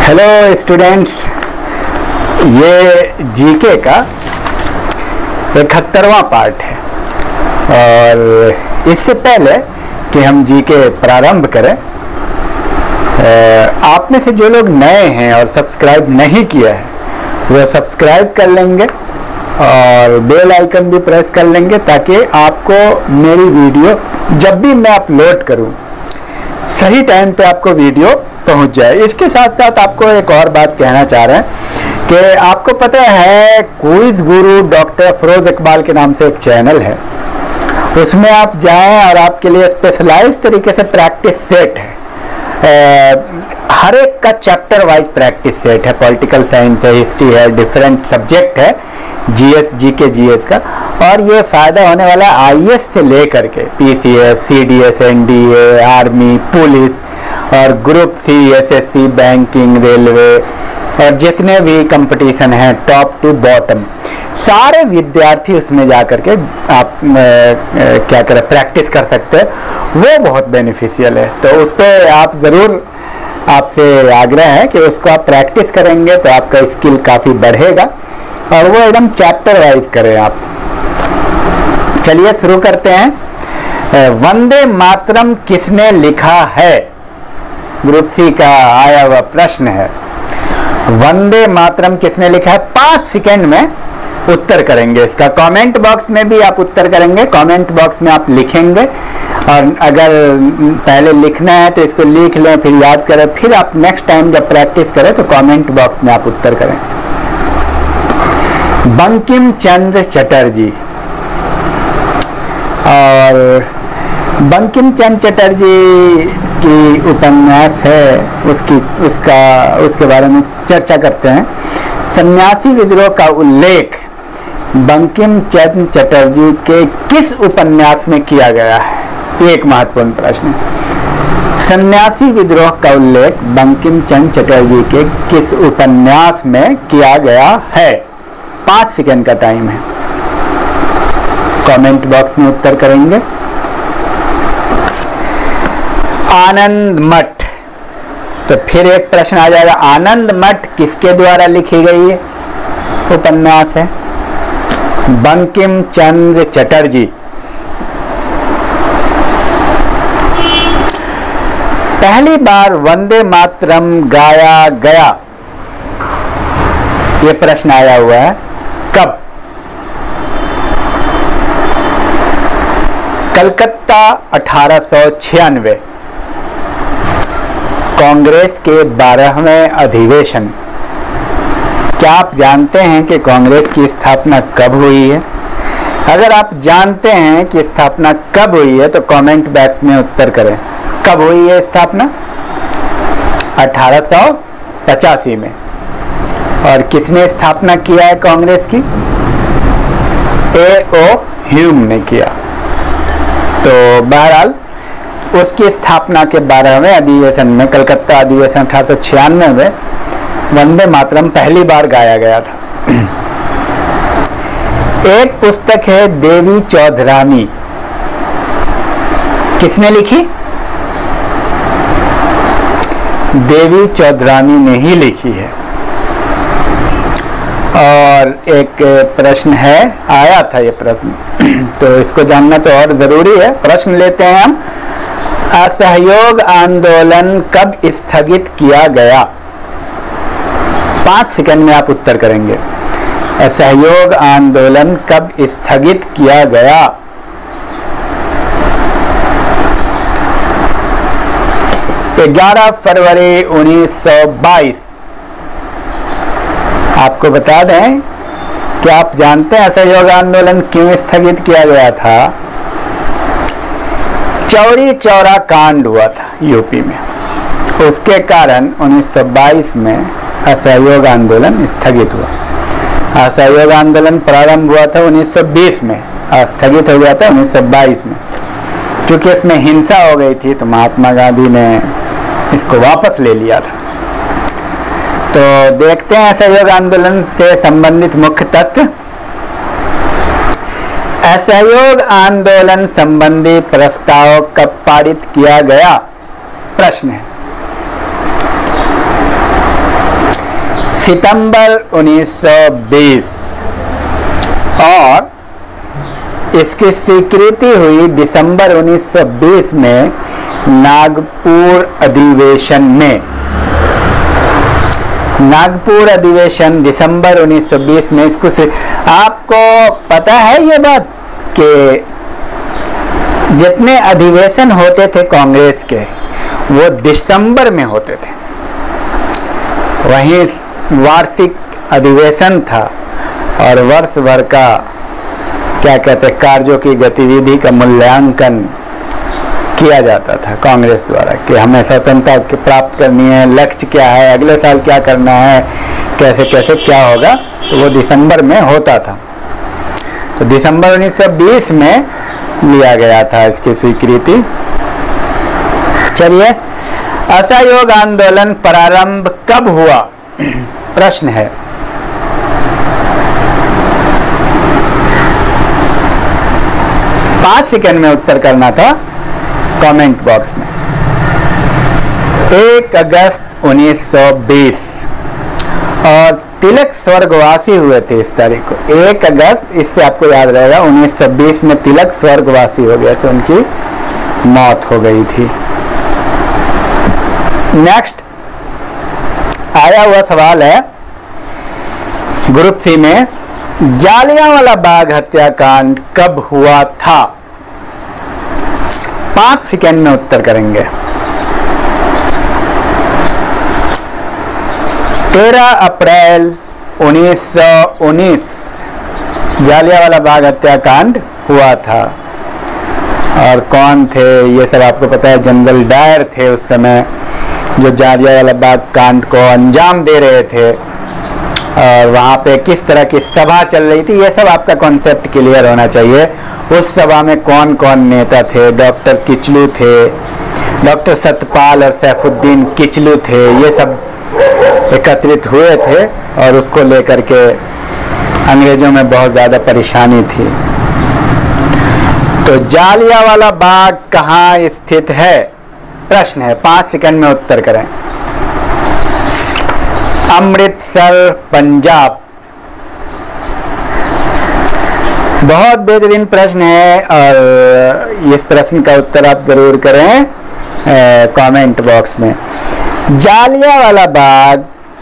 Hello students, ये GK का 71वां part है। और इससे पहले कि हम जीके प्रारंभ करें, आप में से जो लोग नए हैं और सब्सक्राइब नहीं किया है वो सब्सक्राइब कर लेंगे और बेल आइकन भी प्रेस कर लेंगे ताकि आपको मेरी वीडियो जब भी मैं अपलोड करूं सही टाइम पे आपको वीडियो पहुंच जाए। इसके साथ साथ आपको एक और बात कहना चाह रहे हैं कि आपको पता है क्विज गुरु डॉक्टर अफरोज इकबाल के नाम से एक चैनल है, उसमें आप जाएं और आपके लिए स्पेशलाइज तरीके से प्रैक्टिस सेट है। हर एक का चैप्टर वाइज प्रैक्टिस सेट है, पॉलिटिकल साइंस है, हिस्ट्री है, डिफरेंट सब्जेक्ट है, जीएस जीके जीएस का। और ये फ़ायदा होने वाला है आईएएस से लेकर के PCS, CDS, NDA, army, police और group C, SSC, banking, railway और जितने भी कंपटीशन हैं टॉप टू बॉटम, सारे विद्यार्थी उसमें जा कर के आप क्या करें प्रैक्टिस कर सकते हैं। वो बहुत बेनिफिशियल है, तो उस पर आप ज़रूर, आपसे आग्रह है कि उसको आप प्रैक्टिस करेंगे तो आपका स्किल काफ़ी बढ़ेगा और वो एकदम चैप्टर वाइज करें आप। चलिए शुरू करते हैं। वंदे मातरम किसने लिखा है? ग्रुप सी का आया हुआ प्रश्न है, वंदे मातरम किसने लिखा है? 5 सेकेंड में उत्तर करेंगे इसका। कमेंट बॉक्स में भी आप उत्तर करेंगे, कमेंट बॉक्स में आप लिखेंगे और अगर पहले लिखना है तो इसको लिख लें, फिर याद करें, फिर आप नेक्स्ट टाइम जब प्रैक्टिस करें तो कमेंट बॉक्स में आप उत्तर करें। बंकिम चंद्र चटर्जी, और बंकिम चंद्र चटर्जी की उपन्यास है, उसके बारे में चर्चा करते हैं। सन्यासी विद्रोह का उल्लेख बंकिम चंद्र चटर्जी के किस उपन्यास में किया गया है? ये एक महत्वपूर्ण प्रश्न है। सन्यासी विद्रोह का उल्लेख बंकिम चंद्र चटर्जी के किस उपन्यास में किया गया है? 5 सेकेंड का टाइम है, कमेंट बॉक्स में उत्तर करेंगे। आनंद मठ, तो फिर एक प्रश्न आ जाएगा, आनंद मठ किसके द्वारा लिखी गई है उपन्यास है? बंकिम चंद्र चटर्जी। पहली बार वंदे मातरम गाया गया, ये प्रश्न आया हुआ है, कब? कलकत्ता 1896, कांग्रेस के 12वें अधिवेशन। क्या आप जानते हैं कि कांग्रेस की स्थापना कब हुई है? अगर आप जानते हैं कि स्थापना कब हुई है तो कमेंट बॉक्स में उत्तर करें। कब हुई है स्थापना? 1885 में। और किसने स्थापना किया है कांग्रेस की? A.O. ह्यूम ने किया। तो बहरहाल उसकी स्थापना के 12वें अधिवेशन में, कलकत्ता अधिवेशन 1896 में वंदे मातरम पहली बार गाया गया था। एक पुस्तक है देवी चौधरानी, किसने लिखी? देवी चौधरानी ने ही लिखी है। और एक प्रश्न है, आया था ये प्रश्न तो इसको जानना तो और जरूरी है। प्रश्न लेते हैं हम, असहयोग आंदोलन कब स्थगित किया गया? 5 सेकंड में आप उत्तर करेंगे। असहयोग आंदोलन कब स्थगित किया गया? 11 फरवरी 1922। आपको बता दें कि आप जानते हैं असहयोग आंदोलन क्यों स्थगित किया गया था? चौरी चौरा कांड हुआ था यूपी में, उसके कारण 1922 में असहयोग आंदोलन स्थगित हुआ। असहयोग आंदोलन प्रारंभ हुआ था 1920 में, स्थगित हो गया था 1922 में, क्योंकि इसमें हिंसा हो गई थी तो महात्मा गांधी ने इसको वापस ले लिया था। तो देखते हैं असहयोग आंदोलन से संबंधित मुख्य तथ्य। असहयोग आंदोलन संबंधी प्रस्ताव कब पारित किया गया? प्रश्न है। सितंबर 1920 और इसकी स्वीकृति हुई दिसंबर 1920 में नागपुर अधिवेशन में। नागपुर अधिवेशन दिसंबर 1920 में इसको आपको पता है ये बात कि जितने अधिवेशन होते थे कांग्रेस के वो दिसंबर में होते थे। वहीं वार्षिक अधिवेशन था और वर्ष भर का क्या कहते हैं कार्यों की गतिविधि का मूल्यांकन किया जाता था कांग्रेस द्वारा कि हमें स्वतंत्रता प्राप्त करनी है, लक्ष्य क्या है, अगले साल क्या करना है, कैसे कैसे क्या होगा, तो वो दिसंबर में होता था। तो दिसंबर 1920 में लिया गया था इसकी स्वीकृति। चलिए, असहयोग आंदोलन प्रारंभ कब हुआ? प्रश्न है। पाँच सेकंड में उत्तर करना था कमेंट बॉक्स में। 1 अगस्त 1920 और तिलक स्वर्गवासी हुए थे इस तारीख को। 1 अगस्त, इससे आपको याद रहेगा 1920 में तिलक स्वर्गवासी हो गया तो उनकी मौत हो गई थी। नेक्स्ट आया हुआ सवाल है ग्रुप सी में, जालियांवाला बाग हत्याकांड कब हुआ था? 5 सेकंड में उत्तर करेंगे। 13 अप्रैल 1919 जालियांवाला बाग हत्याकांड हुआ था। और कौन थे ये सब आपको पता है। जनरल डायर थे उस समय जो जालियांवाला बाग कांड को अंजाम दे रहे थे और वहाँ पे किस तरह की सभा चल रही थी, ये सब आपका कॉन्सेप्ट क्लियर होना चाहिए। उस सभा में कौन कौन नेता थे? डॉक्टर किचलू थे, डॉक्टर सतपाल और सैफुद्दीन किचलू थे, ये सब एकत्रित हुए थे और उसको लेकर के अंग्रेजों में बहुत ज़्यादा परेशानी थी। तो जालियांवाला बाग कहाँ स्थित है? प्रश्न है, 5 सेकंड में उत्तर करें। अमृतसर, पंजाब। बहुत बेहतरीन प्रश्न है और इस प्रश्न का उत्तर आप जरूर करें कमेंट बॉक्स में। जालियांवाला बाग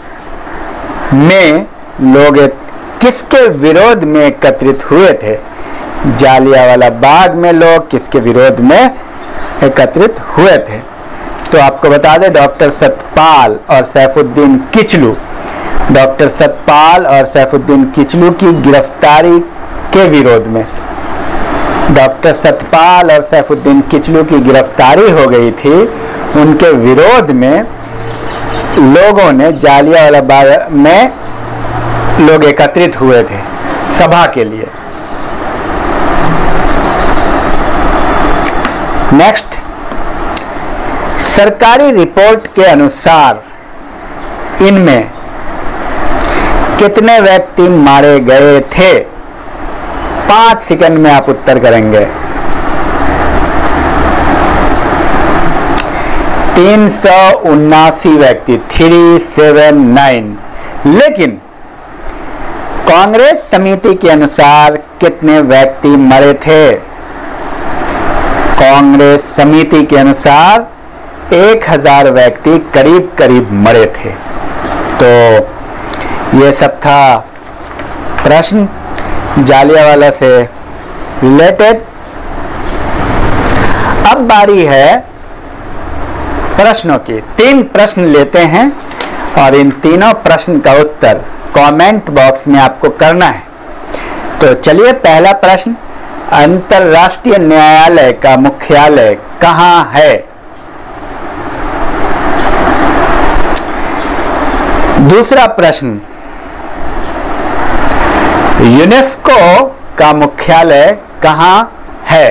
में लोग किसके विरोध में एकत्रित हुए थे? जालियांवाला बाग में लोग किसके विरोध में एकत्रित हुए थे? तो आपको बता दें, डॉक्टर सतपाल और सैफुद्दीन किचलू। डॉक्टर सतपाल और सैफुद्दीन किचलू की गिरफ्तारी के विरोध में। डॉक्टर सतपाल और सैफुद्दीन किचलू की गिरफ्तारी हो गई थी, उनके विरोध में लोगों ने जालियांवाला बाग में लोग एकत्रित हुए थे सभा के लिए। नेक्स्ट, सरकारी रिपोर्ट के अनुसार इनमें कितने व्यक्ति मारे गए थे? 5 सेकंड में आप उत्तर करेंगे। 379 व्यक्ति, 379। लेकिन कांग्रेस समिति के अनुसार कितने व्यक्ति मरे थे? कांग्रेस समिति के अनुसार 1000 व्यक्ति करीब करीब मरे थे। तो ये सब था प्रश्न जालियांवाला से रिलेटेड। अब बारी है प्रश्नों की। 3 प्रश्न लेते हैं और इन तीनों प्रश्न का उत्तर कमेंट बॉक्स में आपको करना है। तो चलिए, पहला प्रश्न, अंतर्राष्ट्रीय न्यायालय का मुख्यालय कहाँ है? दूसरा प्रश्न, यूनेस्को का मुख्यालय कहाँ है?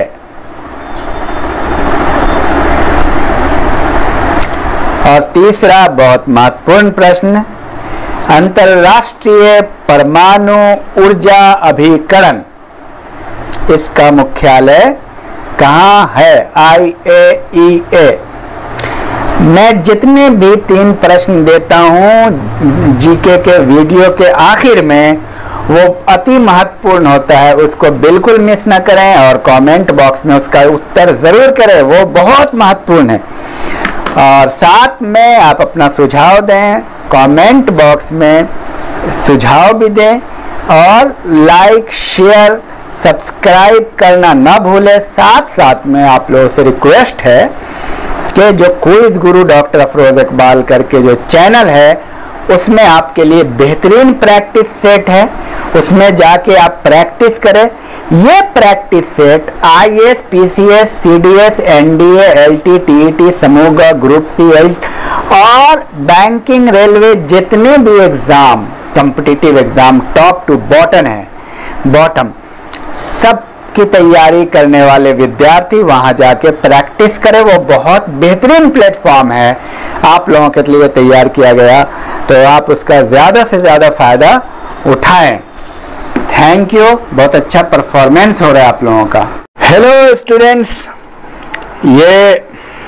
और तीसरा बहुत महत्वपूर्ण प्रश्न, अंतर्राष्ट्रीय परमाणु ऊर्जा अभिकरण, इसका मुख्यालय कहाँ है? IAEA। मैं जितने भी 3 प्रश्न देता हूँ जीके के वीडियो के आखिर में, वो अति महत्वपूर्ण होता है, उसको बिल्कुल मिस ना करें और कमेंट बॉक्स में उसका उत्तर ज़रूर करें, वो बहुत महत्वपूर्ण है। और साथ में आप अपना सुझाव दें, कमेंट बॉक्स में सुझाव भी दें और लाइक शेयर सब्सक्राइब करना ना भूलें। साथ साथ में आप लोगों से रिक्वेस्ट है कि जो क्विज गुरु डॉक्टर अफरोज इकबाल करके जो चैनल है, उसमें आपके लिए बेहतरीन प्रैक्टिस सेट है, उसमें जाके आप प्रैक्टिस करें। ये practice set IAS, PCS, CDS, NDA, LT, TET, समूह ग्रुप C और बैंकिंग, रेलवे, जितने भी exam, competitive exam top to bottom सब की तैयारी करने वाले विद्यार्थी वहां जाके प्रैक्टिस करें। वो बहुत बेहतरीन प्लेटफॉर्म है, आप लोगों के लिए तैयार किया गया, तो आप उसका ज़्यादा से ज़्यादा फ़ायदा उठाएं। थैंक यू, बहुत अच्छा परफॉर्मेंस हो रहा है आप लोगों का। हेलो स्टूडेंट्स, ये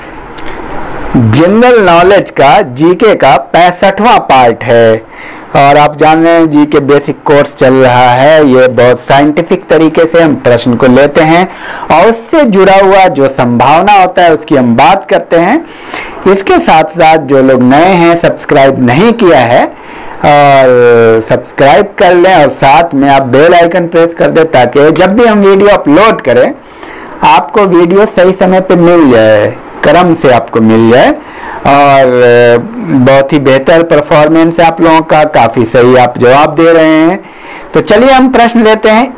जनरल नॉलेज का जीके का 65वां पार्ट है और आप जान रहे हैं जीके बेसिक कोर्स चल रहा है। ये बहुत साइंटिफिक तरीके से हम प्रश्न को लेते हैं और उससे जुड़ा हुआ जो संभावना होता है उसकी हम बात करते हैं। इसके साथ साथ जो लोग नए हैं, सब्सक्राइब नहीं किया है, और सब्सक्राइब कर लें और साथ में आप बेल आइकन प्रेस कर दें ताकि जब भी हम वीडियो अपलोड करें आपको वीडियो सही समय पे मिल जाए, क्रम से आपको मिल जाए। और बहुत ही बेहतर परफॉर्मेंस है आप लोगों का, काफ़ी सही आप जवाब दे रहे हैं। तो चलिए हम प्रश्न लेते हैं।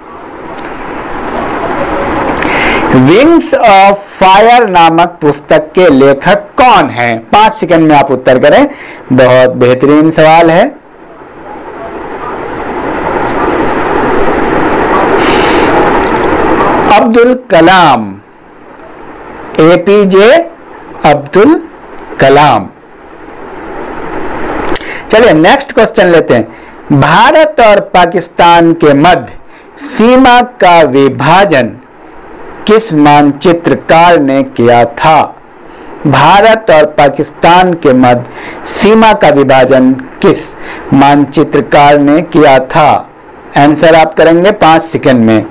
विंग्स ऑफ फायर नामक पुस्तक के लेखक कौन हैं? 5 सेकंड में आप उत्तर करें। बहुत बेहतरीन सवाल है। अब्दुल कलाम, APJ अब्दुल कलाम। चलिए नेक्स्ट क्वेश्चन लेते हैं। भारत और पाकिस्तान के मध्य सीमा का विभाजन किस मानचित्रकार ने किया था? भारत और पाकिस्तान के मध्य सीमा का विभाजन किस मानचित्रकार ने किया था? आंसर आप करेंगे 5 सेकंड में।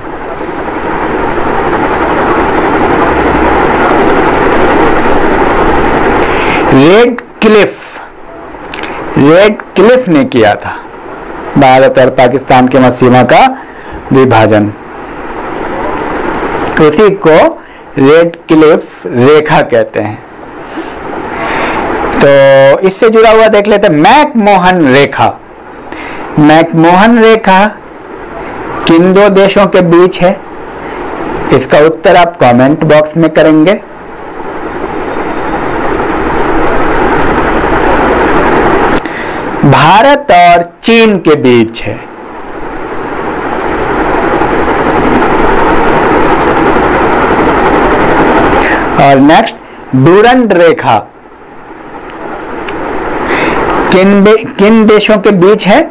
रेड क्लिफ ने किया था भारत और पाकिस्तान के मध्य सीमा का विभाजन। उसी को रेड क्लिफ रेखा कहते हैं। तो इससे जुड़ा हुआ देख लेते हैं, मैकमोहन रेखा। मैकमोहन रेखा किन 2 देशों के बीच है? इसका उत्तर आप कमेंट बॉक्स में करेंगे। भारत और चीन के बीच है। और नेक्स्ट, डूरंड रेखा किन देशों के बीच है?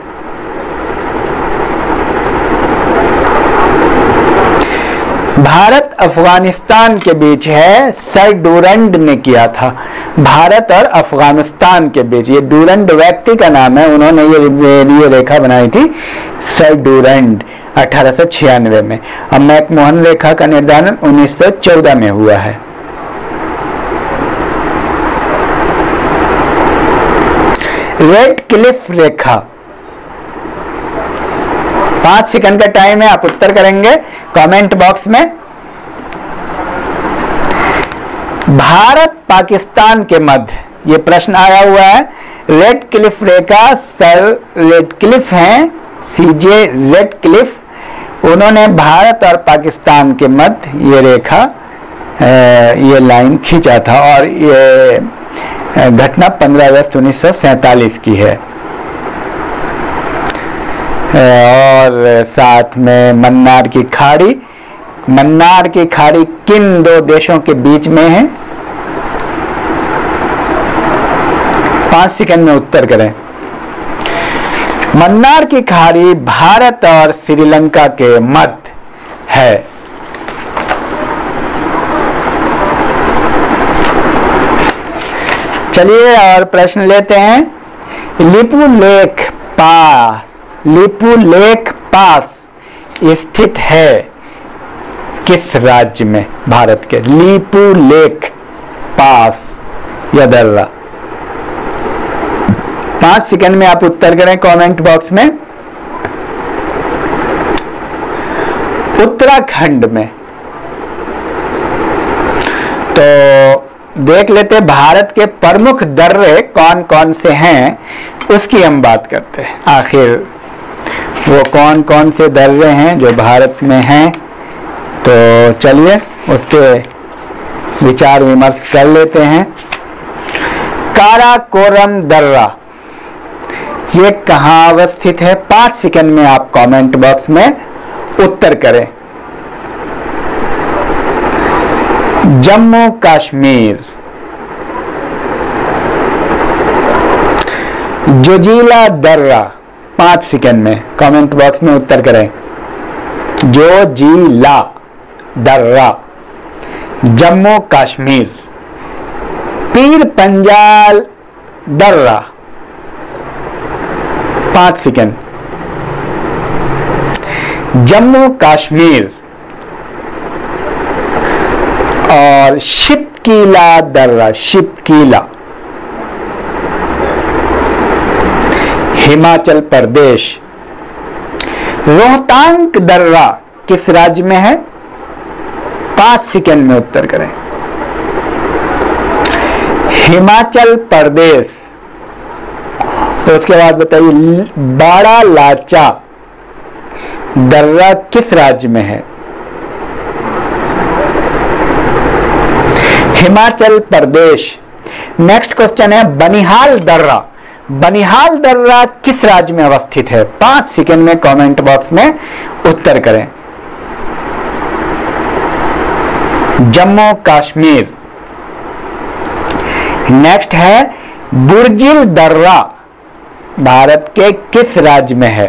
भारत अफगानिस्तान के बीच है। सर डूरंड ने किया था भारत और अफगानिस्तान के बीच। ये डूरंड व्यक्ति का नाम है, उन्होंने ये रेखा बनाई थी, सर डूरंड 1896 में। और मैकमोहन रेखा का निर्धारण 1914 में हुआ है। रेड क्लिफ रेखा, 5 सेकंड का टाइम है, आप उत्तर करेंगे कमेंट बॉक्स में। भारत पाकिस्तान के मध्य ये प्रश्न आया हुआ है। रेड क्लिफ रेखा सर रेड क्लिफ हैं, CJ रेड क्लिफ, उन्होंने भारत और पाकिस्तान के मध्य ये रेखा, ये लाइन खींचा था और ये घटना 15 अगस्त 1947 की है। और साथ में मन्नार की खाड़ी किन 2 देशों के बीच में है? 5 सेकंड में उत्तर करें। मन्नार की खाड़ी भारत और श्रीलंका के मध्य है। चलिए और प्रश्न लेते हैं। लिपू लेक पास स्थित है किस राज्य में? भारत के लिपू लेक पास या दर्रा। 5 सेकंड में आप उत्तर करें कमेंट बॉक्स में। उत्तराखंड में। तो देख लेते भारत के प्रमुख दर्रे कौन कौन से हैं, उसकी हम बात करते हैं। आखिर वो कौन कौन से दर्रे हैं जो भारत में हैं, तो चलिए उसके विचार विमर्श कर लेते हैं। काराकोरम दर्रा ये कहाँ अवस्थित है? 5 सेकंड में आप कमेंट बॉक्स में उत्तर करें। जम्मू कश्मीर। जोजिला दर्रा 5 सेकंड में कमेंट बॉक्स में उत्तर करें। जोजिला दर्रा जम्मू कश्मीर। पीर पंजाल दर्रा 5 सेकंड जम्मू कश्मीर। और शिपकीला दर्रा, शिपकीला हिमाचल प्रदेश। रोहतांग दर्रा किस राज्य में है? 5 सेकंड में उत्तर करें। हिमाचल प्रदेश। तो उसके बाद बताइए बाड़ा लाचा दर्रा किस राज्य में है? हिमाचल प्रदेश। नेक्स्ट क्वेश्चन है बनिहाल दर्रा। बनिहाल दर्रा किस राज्य में अवस्थित है? 5 सेकंड में कमेंट बॉक्स में उत्तर करें। जम्मू कश्मीर। नेक्स्ट है बुर्जिल दर्रा भारत के किस राज्य में है?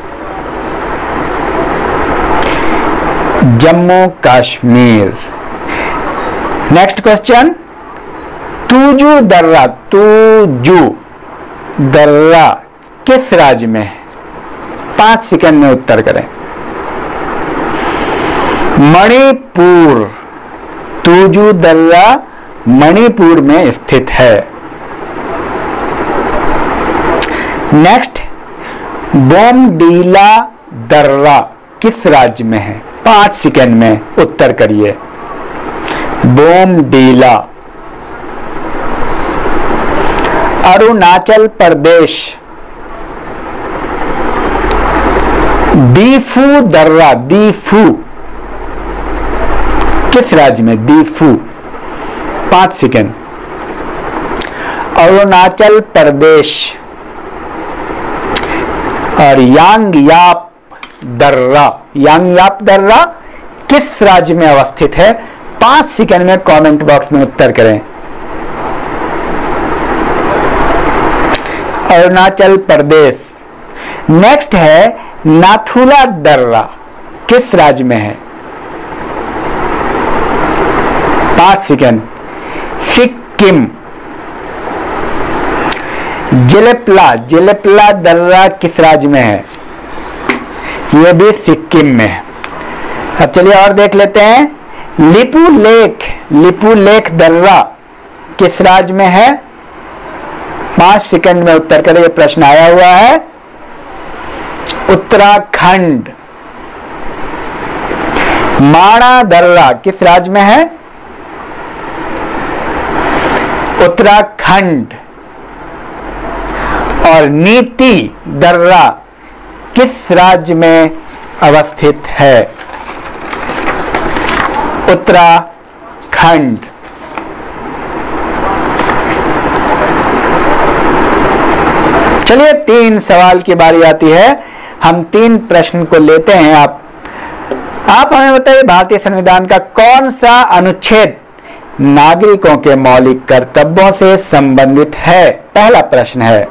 जम्मू कश्मीर। नेक्स्ट क्वेश्चन तूजू दर्रा, तूजू दर्रा किस राज्य में है? 5 सेकंड में उत्तर करें। मणिपुर। तूजू दर्रा मणिपुर में स्थित है। नेक्स्ट बोमडीला दर्रा किस राज्य में है? 5 सेकंड में उत्तर करिए। बोमडीला अरुणाचल प्रदेश। दीफू दर्रा, दीफू किस राज्य में? दीफू 5 सेकंड अरुणाचल प्रदेश। और यांगयाप दर्रा, यांगयाप दर्रा किस राज्य में अवस्थित है? 5 सेकंड में कमेंट बॉक्स में उत्तर करें। अरुणाचल प्रदेश। नेक्स्ट है नाथुला दर्रा किस राज्य में है? 5 सेकंड सिक्किम। जिलेपला, जिलेपला दर्रा किस राज्य में है? यह भी सिक्किम में है। अब चलिए और देख लेते हैं। लिपू लेक, लिपू लेक दर्रा किस राज्य में है? 5 सेकंड में उत्तर करें। यह प्रश्न आया हुआ है। उत्तराखंड। माणा दर्रा किस राज्य में है? उत्तराखंड। और नीति दर्रा किस राज्य में अवस्थित है? उत्तराखंड। चलिए 3 सवाल की बारी आती है। हम 3 प्रश्न को लेते हैं। आप हमें बताइए भारतीय संविधान का कौन सा अनुच्छेद नागरिकों के मौलिक कर्तव्यों से संबंधित है? पहला प्रश्न है।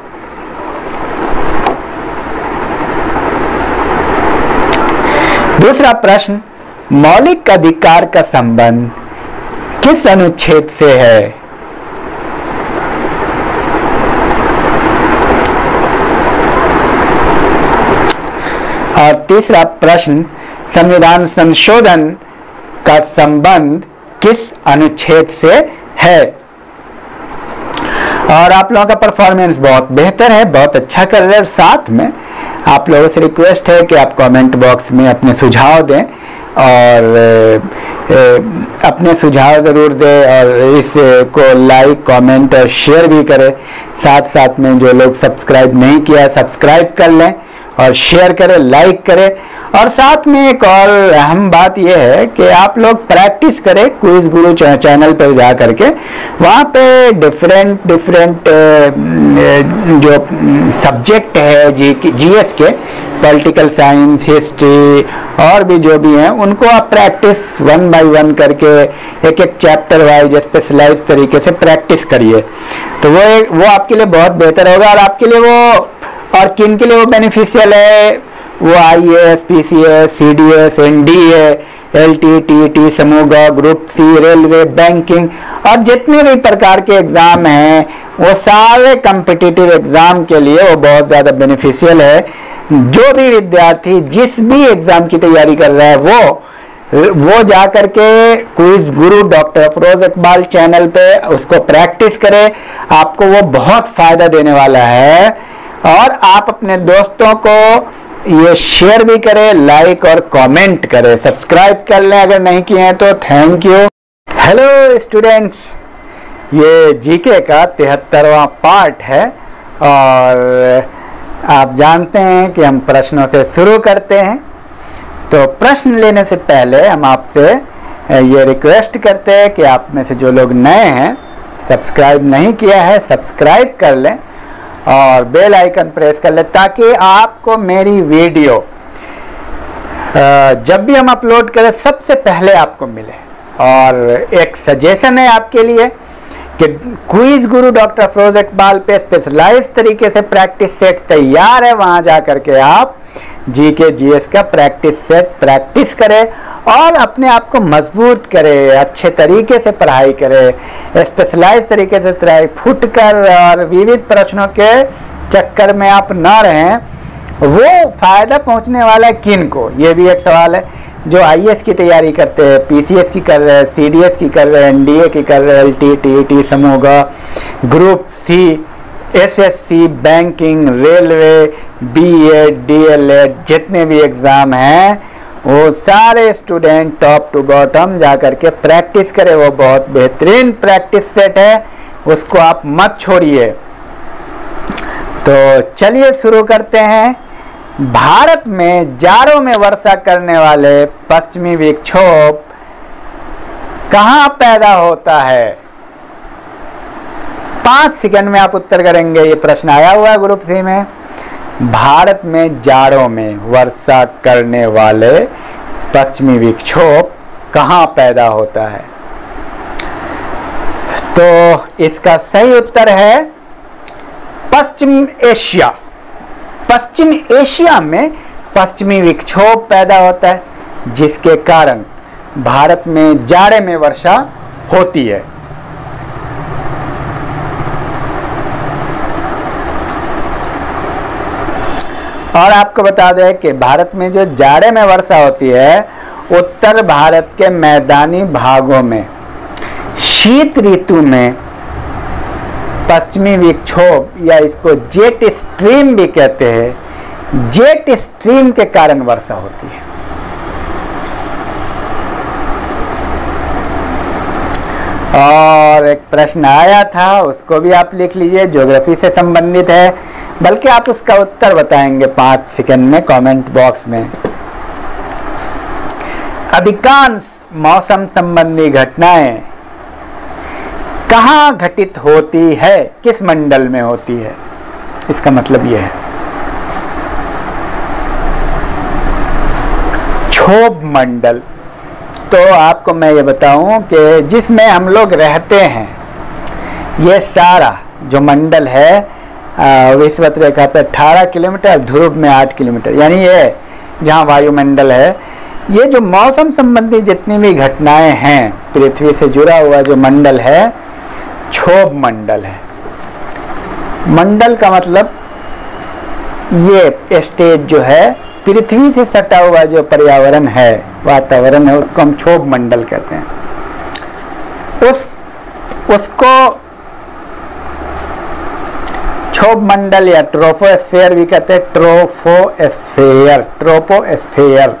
दूसरा प्रश्न मौलिक अधिकार का संबंध किस अनुच्छेद से है? और तीसरा प्रश्न, संविधान संशोधन का संबंध किस अनुच्छेद से है? और आप लोगों का परफॉर्मेंस बहुत बेहतर है, बहुत अच्छा कर रहे हैं। साथ में आप लोगों से रिक्वेस्ट है कि आप कमेंट बॉक्स में अपने सुझाव दें और अपने सुझाव ज़रूर दें और इसको लाइक, कमेंट और शेयर भी करें। साथ साथ में जो लोग सब्सक्राइब नहीं किया सब्सक्राइब कर लें और शेयर करें, लाइक करें। और साथ में एक और अहम बात यह है कि आप लोग प्रैक्टिस करें क्विज गुरु चैनल पर जा करके। वहाँ पे डिफरेंट जो सब्जेक्ट है जीएस के, पॉलिटिकल साइंस, हिस्ट्री और भी जो भी हैं, उनको आप प्रैक्टिस 1 बाय 1 करके एक एक चैप्टर वाइज स्पेशलाइज तरीके से प्रैक्टिस करिए। तो वो आपके लिए बहुत बेहतर होगा। और आपके लिए वो, और किन के लिए वो बेनिफिशियल है, वो IAS, PCS, CDS, NDA, LT, TET, समूह ग, ग्रुप C, रेलवे, बैंकिंग और जितने भी प्रकार के एग्ज़ाम हैं वो सारे कम्पिटिटिव एग्ज़ाम के लिए वो बहुत ज़्यादा बेनिफिशियल है। जो भी विद्यार्थी जिस भी एग्ज़ाम की तैयारी कर रहा है वो जा करके quiz Guru doctor Afroz Iqbal channel पे उसको प्रैक्टिस करें। आपको वो बहुत फ़ायदा देने वाला है। और आप अपने दोस्तों को ये शेयर भी करें, लाइक और कमेंट करें, सब्सक्राइब कर लें अगर नहीं किए हैं तो। Thank you. हेलो स्टूडेंट्स, ये जीके का 73वां पार्ट है और आप जानते हैं कि हम प्रश्नों से शुरू करते हैं। तो प्रश्न लेने से पहले हम आपसे ये रिक्वेस्ट करते हैं कि आप में से जो लोग नए हैं, सब्सक्राइब नहीं किया है, सब्सक्राइब कर लें और बेल आइकन प्रेस कर ले ताकि आपको मेरी वीडियो जब भी हम अपलोड करें सबसे पहले आपको मिले। और एक सजेशन है आपके लिए कि क्विज गुरु डॉक्टर अफरोज इकबाल पे स्पेशलाइज तरीके से प्रैक्टिस सेट तैयार है। वहाँ जा करके आप जीके जीएस का प्रैक्टिस सेट प्रैक्टिस करें और अपने आप को मजबूत करें, अच्छे तरीके से पढ़ाई करें, स्पेशलाइज तरीके से तैयारी फुट कर और विविध प्रश्नों के चक्कर में आप ना रहें। वो फायदा पहुंचने वाला है किन को, ये भी एक सवाल है। जो IAS की तैयारी करते हैं, PCS की कर रहे हैं, CDS की कर रहे हैं, NDA की कर रहे हैं, LT, TET, समूह ग, group C, SSC, banking, railway, BEd, DLEd, जितने भी एग्ज़ाम हैं वो सारे स्टूडेंट टॉप टू बॉटम जा कर के प्रैक्टिस करें। वो बहुत बेहतरीन प्रैक्टिस सेट है, उसको आप मत छोड़िए। तो चलिए शुरू करते हैं। भारत में जाड़ों में वर्षा करने वाले पश्चिमी विक्षोभ कहाँ पैदा होता है? 5 सेकंड में आप उत्तर करेंगे। ये प्रश्न आया हुआ है ग्रुप C में। भारत में जाड़ों में वर्षा करने वाले पश्चिमी विक्षोभ कहाँ पैदा होता है? तो इसका सही उत्तर है पश्चिम एशिया। पश्चिम एशिया में पश्चिमी विक्षोभ पैदा होता है, जिसके कारण भारत में जाड़े में वर्षा होती है। और आपको बता दें कि भारत में जो जाड़े में वर्षा होती है, उत्तर भारत के मैदानी भागों में शीत ऋतु में पश्चिमी विक्षोभ या इसको जेट स्ट्रीम भी कहते हैं, जेट स्ट्रीम के कारण वर्षा होती है। और एक प्रश्न आया था, उसको भी आप लिख लीजिए, ज्योग्राफी से संबंधित है, बल्कि आप उसका उत्तर बताएंगे 5 सेकंड में कमेंट बॉक्स में। अधिकांश मौसम संबंधी घटनाएं कहाँ घटित होती है, किस मंडल में होती है? इसका मतलब यह है क्षोभ मंडल। तो आपको मैं ये बताऊं कि जिसमें हम लोग रहते हैं, ये सारा जो मंडल है विषुवत रेखा पे 18 किलोमीटर, ध्रुव में 8 किलोमीटर, यानी ये जहाँ वायुमंडल है, ये जो मौसम संबंधी जितनी भी घटनाएं हैं, पृथ्वी से जुड़ा हुआ जो मंडल है, क्षोभ मंडल है। मंडल का मतलब ये स्टेज जो है पृथ्वी से सटा हुआ जो पर्यावरण है, वातावरण है, उसको हम क्षोभ मंडल कहते हैं। उसको क्षोभ मंडल या ट्रोपोस्फेयर भी कहते हैं। ट्रोपोस्फेयर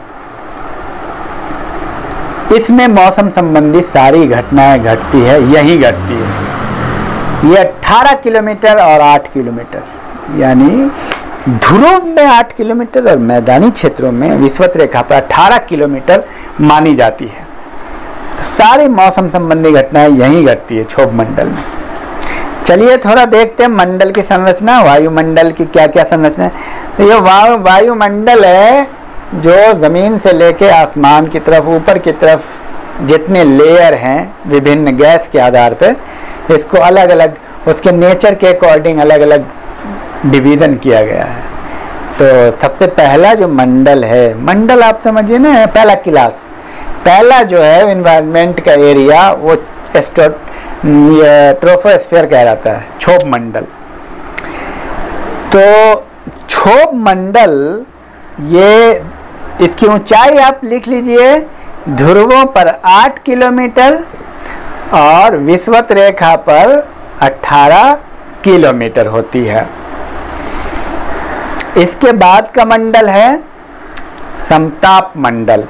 इसमें मौसम संबंधी सारी घटनाएं घटती है, यही घटती है। ये 18 किलोमीटर और 8 किलोमीटर, यानी ध्रुव में 8 किलोमीटर और मैदानी क्षेत्रों में विषुवत रेखा पर 18 किलोमीटर मानी जाती है। तो सारी मौसम संबंधी घटनाएं यही घटती है क्षोभ मंडल में। चलिए थोड़ा देखते हैं मंडल की संरचना, वायुमंडल की क्या क्या संरचना है। तो ये वायुमंडल है जो जमीन से लेके आसमान की तरफ, ऊपर की तरफ जितने लेयर हैं विभिन्न गैस के आधार पर, इसको अलग अलग उसके नेचर के अकॉर्डिंग अलग अलग डिवीज़न किया गया है। तो सबसे पहला जो मंडल है, मंडल आप समझिए ना, पहला क्लास, पहला जो है इन्वायरमेंट का एरिया वो ट्रोपोस्फेयर कहलाता है, क्षोभ मंडल। तो क्षोभ मंडल, ये इसकी ऊंचाई आप लिख लीजिए, ध्रुवों पर 8 किलोमीटर और विषुवत रेखा पर 18 किलोमीटर होती है। इसके बाद का मंडल है समताप मंडल,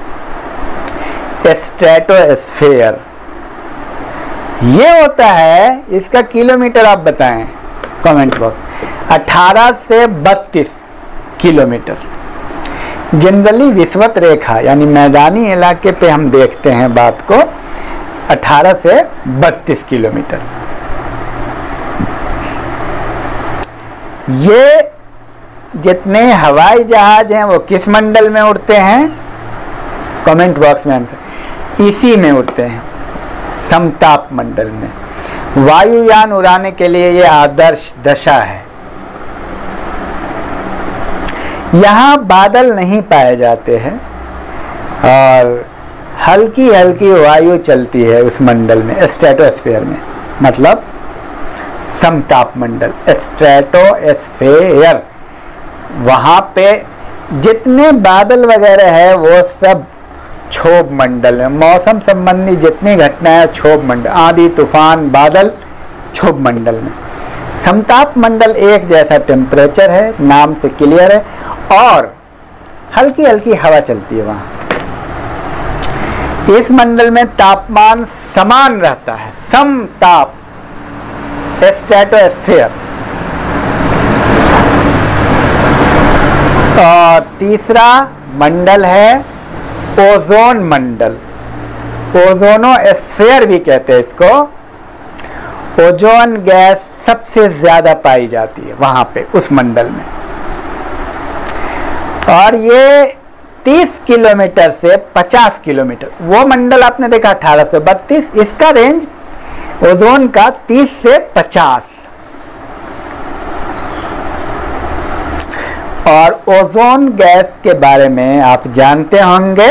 स्ट्रेटोस्फेयर। ये होता है, इसका किलोमीटर आप बताएं कमेंट बॉक्स। 18 से 32 किलोमीटर। जनरली विषुवत रेखा यानी मैदानी इलाके पे हम देखते हैं बात को, 18 से 32 किलोमीटर। ये जितने हवाई जहाज हैं वो किस मंडल में उड़ते हैं, कमेंट बॉक्स में आंसर। इसी में उड़ते हैं, समताप मंडल में। वायुयान उड़ाने के लिए ये आदर्श दशा है। यहाँ बादल नहीं पाए जाते हैं और हल्की हल्की वायु चलती है उस मंडल में, स्ट्रेटोस्फेयर में, मतलब समताप मंडल, स्ट्रेटोस्फेयर। वहाँ पे जितने बादल वगैरह है वो सब क्षोभ मंडल है। मौसम संबंधी जितनी घटनाएं क्षोभ मंडल, आंधी तूफान बादल क्षोभ मंडल में। समताप मंडल एक जैसा टेम्परेचर है, नाम से क्लियर है, और हल्की हल्की हवा चलती है वहाँ। इस मंडल में तापमान समान रहता है, समताप, स्ट्रेटोस्फेयर। और तीसरा मंडल है ओजोन मंडल, ओजोनोस्फेयर भी कहते हैं इसको। ओजोन गैस सबसे ज्यादा पाई जाती है वहां पे, उस मंडल में। और ये 30 किलोमीटर से 50 किलोमीटर, वो मंडल आपने देखा 18 से 32, इसका रेंज ओजोन का 30 से 50। और ओजोन गैस के बारे में आप जानते होंगे,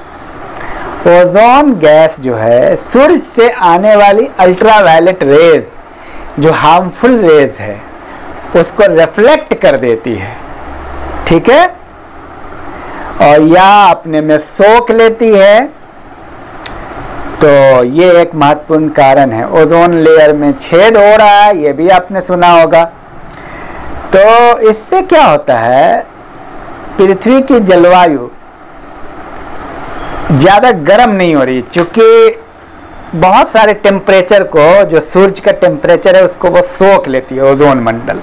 ओजोन गैस जो है सूर्य से आने वाली अल्ट्रावायलेट रेज, जो हार्मफुल रेज है, उसको रिफ्लेक्ट कर देती है, ठीक है, और या अपने में सोख लेती है। तो ये एक महत्वपूर्ण कारण है। ओजोन लेयर में छेद हो रहा है, ये भी आपने सुना होगा। तो इससे क्या होता है, पृथ्वी की जलवायु ज़्यादा गर्म नहीं हो रही, क्योंकि बहुत सारे टेम्परेचर को, जो सूरज का टेम्परेचर है, उसको वो सोख लेती है ओजोन मंडल।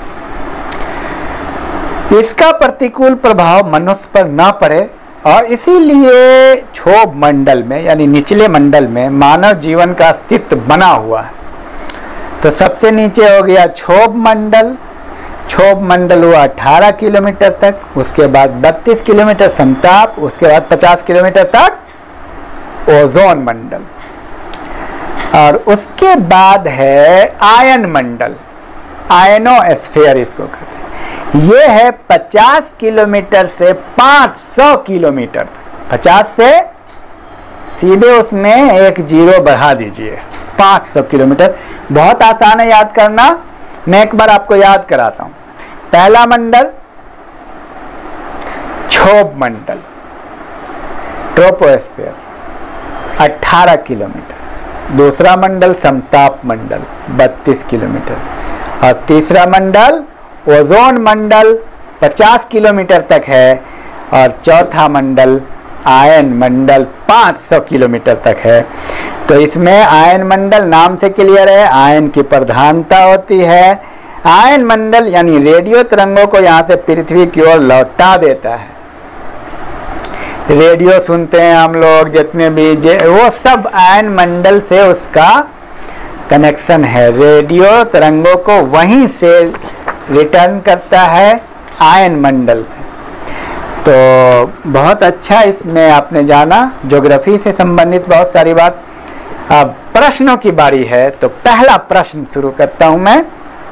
इसका प्रतिकूल प्रभाव मनुष्य पर ना पड़े, और इसीलिए क्षोभ मंडल में यानी निचले मंडल में मानव जीवन का अस्तित्व बना हुआ है। तो सबसे नीचे हो गया क्षोभ मंडल। क्षोभ मंडल हुआ 18 किलोमीटर तक, उसके बाद 32 किलोमीटर समताप, उसके बाद 50 किलोमीटर तक ओजोन मंडल, और उसके बाद है आयन मंडल, आयनोस्फीयर इसको कहते हैं। ये है 50 किलोमीटर से 500 किलोमीटर, 50 से सीधे उसमें एक जीरो बढ़ा दीजिए, 500 किलोमीटर। बहुत आसान है याद करना, मैं एक बार आपको याद कराता हूं। पहला मंडल क्षोभ मंडल ट्रोपोस्फीयर 18 किलोमीटर, दूसरा मंडल समताप मंडल 32 किलोमीटर और तीसरा मंडल ओजोन मंडल 50 किलोमीटर तक है और चौथा मंडल आयन मंडल 500 किलोमीटर तक है। तो इसमें आयन मंडल नाम से क्लियर है, आयन की प्रधानता होती है। आयन मंडल यानी रेडियो तरंगों को यहाँ से पृथ्वी की ओर लौटा देता है। रेडियो सुनते हैं हम लोग, जितने भी वो सब आयन मंडल से उसका कनेक्शन है। रेडियो तरंगों को वहीं से रिटर्न करता है आयन मंडल से। तो बहुत अच्छा इसमें आपने जाना, ज्योग्राफी से संबंधित बहुत सारी बात। अब प्रश्नों की बारी है, तो पहला प्रश्न शुरू करता हूं मैं।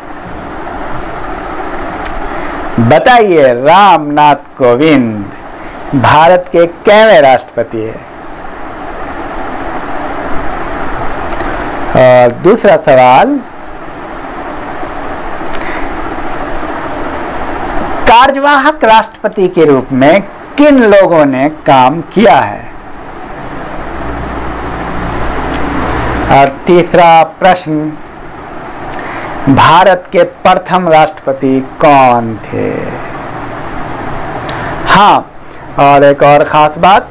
बताइए, रामनाथ कोविंद भारत के कितवें राष्ट्रपति है? और दूसरा सवाल, कार्यवाहक राष्ट्रपति के रूप में किन लोगों ने काम किया है? और तीसरा प्रश्न, भारत के प्रथम राष्ट्रपति कौन थे? हाँ, और एक और ख़ास बात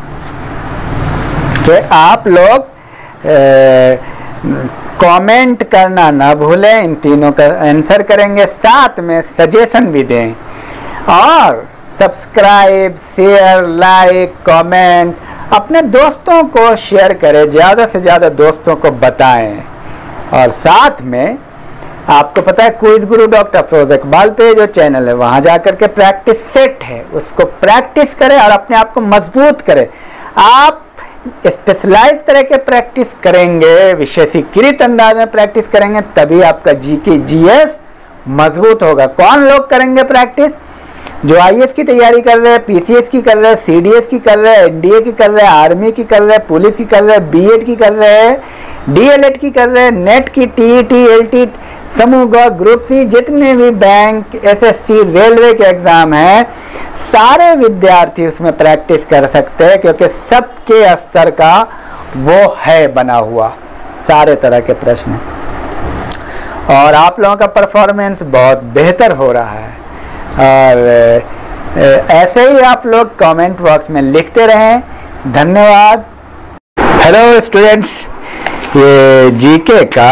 कि आप लोग कमेंट करना ना भूलें, इन तीनों का आंसर करेंगे, साथ में सजेशन भी दें और सब्सक्राइब, शेयर, लाइक, कमेंट अपने दोस्तों को शेयर करें, ज़्यादा से ज़्यादा दोस्तों को बताएं। और साथ में आपको पता है क्विज गुरु डॉक्टर अफरोज इकबाल पे जो चैनल है, वहाँ जाकर के प्रैक्टिस सेट है, उसको प्रैक्टिस करें और अपने आप को मजबूत करें। आप स्पेशलाइज तरह के प्रैक्टिस करेंगे, विशेषीकृत अंदाज में प्रैक्टिस करेंगे, तभी आपका जीके जीएस मजबूत होगा। कौन लोग करेंगे प्रैक्टिस? जो आईएएस की तैयारी कर रहे हैं, पीसीएस की कर रहे हैं, सीडीएस की कर रहे हैं, एनडीए की कर रहे हैं, आर्मी की कर रहे हैं, पुलिस की कर रहे हैं, बीएड की कर रहे हैं, डीएलएड की कर रहे हैं, नेट की, टीईटी, एलटी, समूह ग, ग्रुप सी, जितने भी बैंक, एसएससी, रेलवे के एग्जाम हैं, सारे विद्यार्थी उसमें प्रैक्टिस कर सकते हैं, क्योंकि सबके स्तर का वो है बना हुआ, सारे तरह के प्रश्न। और आप लोगों का परफॉर्मेंस बहुत बेहतर हो रहा है। और ऐसे ही आप लोग कमेंट बॉक्स में लिखते रहें। धन्यवाद। हेलो स्टूडेंट्स, ये जीके का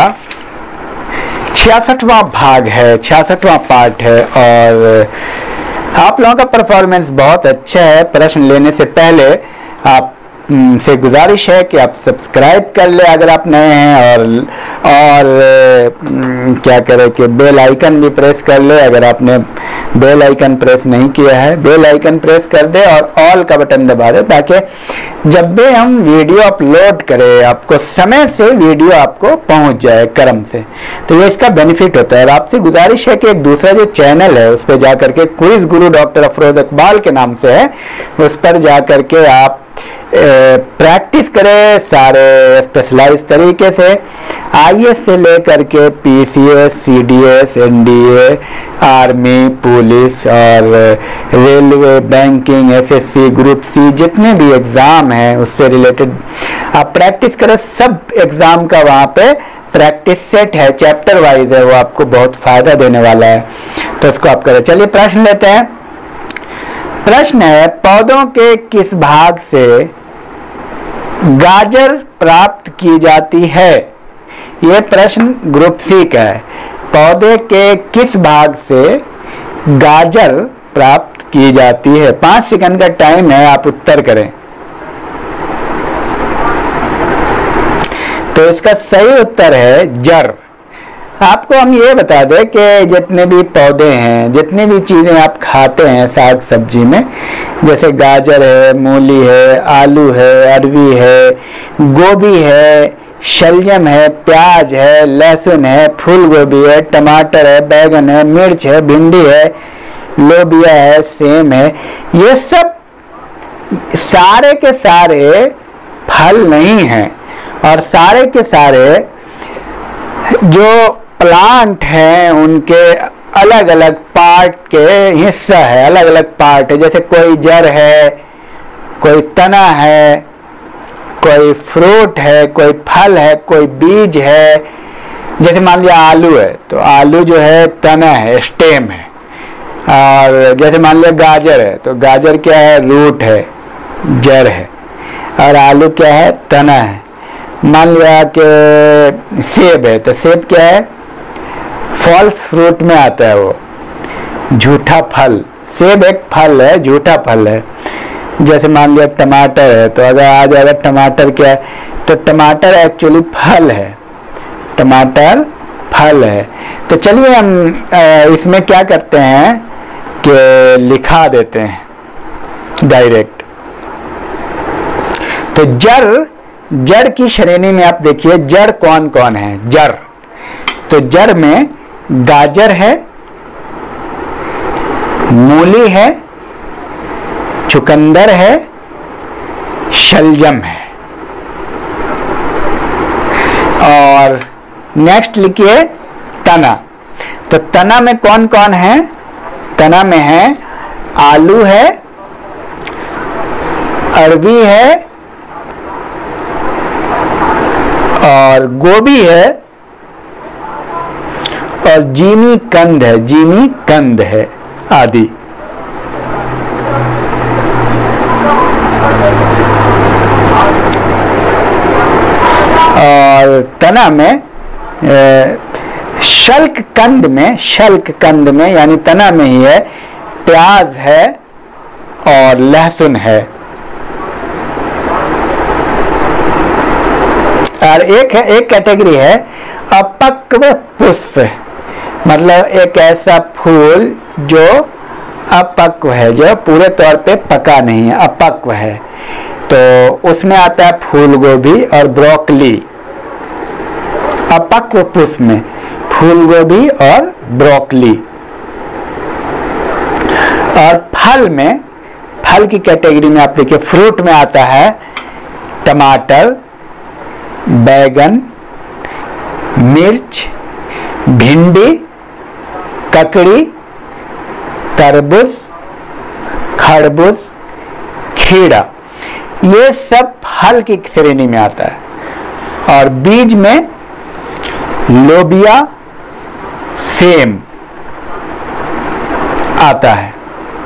66वां भाग है, 66वां पार्ट है और आप लोगों का परफॉर्मेंस बहुत अच्छा है। प्रश्न लेने से पहले आप से गुजारिश है कि आप सब्सक्राइब कर ले अगर आप नए हैं, और क्या करें कि बेल आइकन भी प्रेस कर ले अगर आपने बेल आइकन प्रेस नहीं किया है। बेल आइकन प्रेस कर दे और ऑल का बटन दबा दे, ताकि जब भी हम वीडियो अपलोड करें आपको समय से वीडियो आपको पहुंच जाए क्रम से। तो ये इसका बेनिफिट होता है। और आपसे गुजारिश है कि एक दूसरा जो चैनल है उस पर जाकर के क्विज गुरु डॉक्टर अफरोज इकबाल के नाम से है, उस पर जाकर के आप प्रैक्टिस करें सारे स्पेशलाइज तरीके से, आईएएस से लेकर के PCS, CDS, NDA, army, police और railway, banking, SSC, group C, जितने भी एग्ज़ाम हैं उससे रिलेटेड आप प्रैक्टिस करें। सब एग्ज़ाम का वहाँ पे प्रैक्टिस सेट है, चैप्टर वाइज है, वो आपको बहुत फ़ायदा देने वाला है, तो उसको आप करें। चलिए प्रश्न लेते हैं। प्रश्न है, पौधों के किस भाग से गाजर प्राप्त की जाती है? यह प्रश्न ग्रुप सी का है। पौधे के किस भाग से गाजर प्राप्त की जाती है? 5 सेकंड का टाइम है, आप उत्तर करें। तो इसका सही उत्तर है जड़। आपको हम ये बता दें कि जितने भी पौधे हैं, जितनी भी चीज़ें आप खाते हैं साग सब्जी में, जैसे गाजर है, मूली है, आलू है, अरवी है, गोभी है, शलजम है, प्याज है, लहसुन है, फूल गोभी है, टमाटर है, बैगन है, मिर्च है, भिंडी है, लोबिया है, सेम है, ये सब सारे के सारे फल नहीं हैं। और सारे के सारे जो प्लांट हैं उनके अलग अलग पार्ट के हिस्सा है, अलग अलग पार्ट है। जैसे कोई जड़ है, कोई तना है, कोई फ्रूट है, कोई फल है, कोई बीज है। जैसे मान लिया आलू है तो आलू जो है तना है, स्टेम है। और जैसे मान लिया गाजर है तो गाजर क्या है, रूट है, जड़ है। और आलू क्या है, तना है। मान लिया कि सेब है तो सेब क्या है, फॉल्स फ्रूट में आता है, वो झूठा फल। सेब एक फल है, झूठा फल है। जैसे मान लिया टमाटर है तो अगर आ जाएगा टमाटर क्या है, तो टमाटर एक्चुअली फल है, टमाटर फल है। तो चलिए हम इसमें क्या करते हैं कि लिखा देते हैं डायरेक्ट। तो जड़ की श्रेणी में आप देखिए जड़ कौन कौन है। जड़, तो जड़ में गाजर है, मूली है, चुकंदर है, शलजम है। और नेक्स्ट लिखिए तना। तो तना में कौन कौन है, तना में है आलू है, अरबी है और गोभी है और जीमी कंद है, जीमी कंद है आदि। और तना में शल्क कंद में यानी तना में ही है प्याज है और लहसुन है। और एक कैटेगरी है अपक्व पुष्प, मतलब एक ऐसा फूल जो अपक्व है, जो पूरे तौर पे पका नहीं है, अपक्व है। तो उसमें आता है फूल गोभी और ब्रोकली। अपक्व पुष्प में फूल गोभी और ब्रोकली। और फल में, फल की कैटेगरी में आप देखिए फ्रूट में आता है टमाटर, बैगन, मिर्च, भिंडी, ककड़ी, तरबूज, खरबूज, खीरा, ये सब फल की श्रेणी में आता है। और बीज में लोबिया, सेम आता है।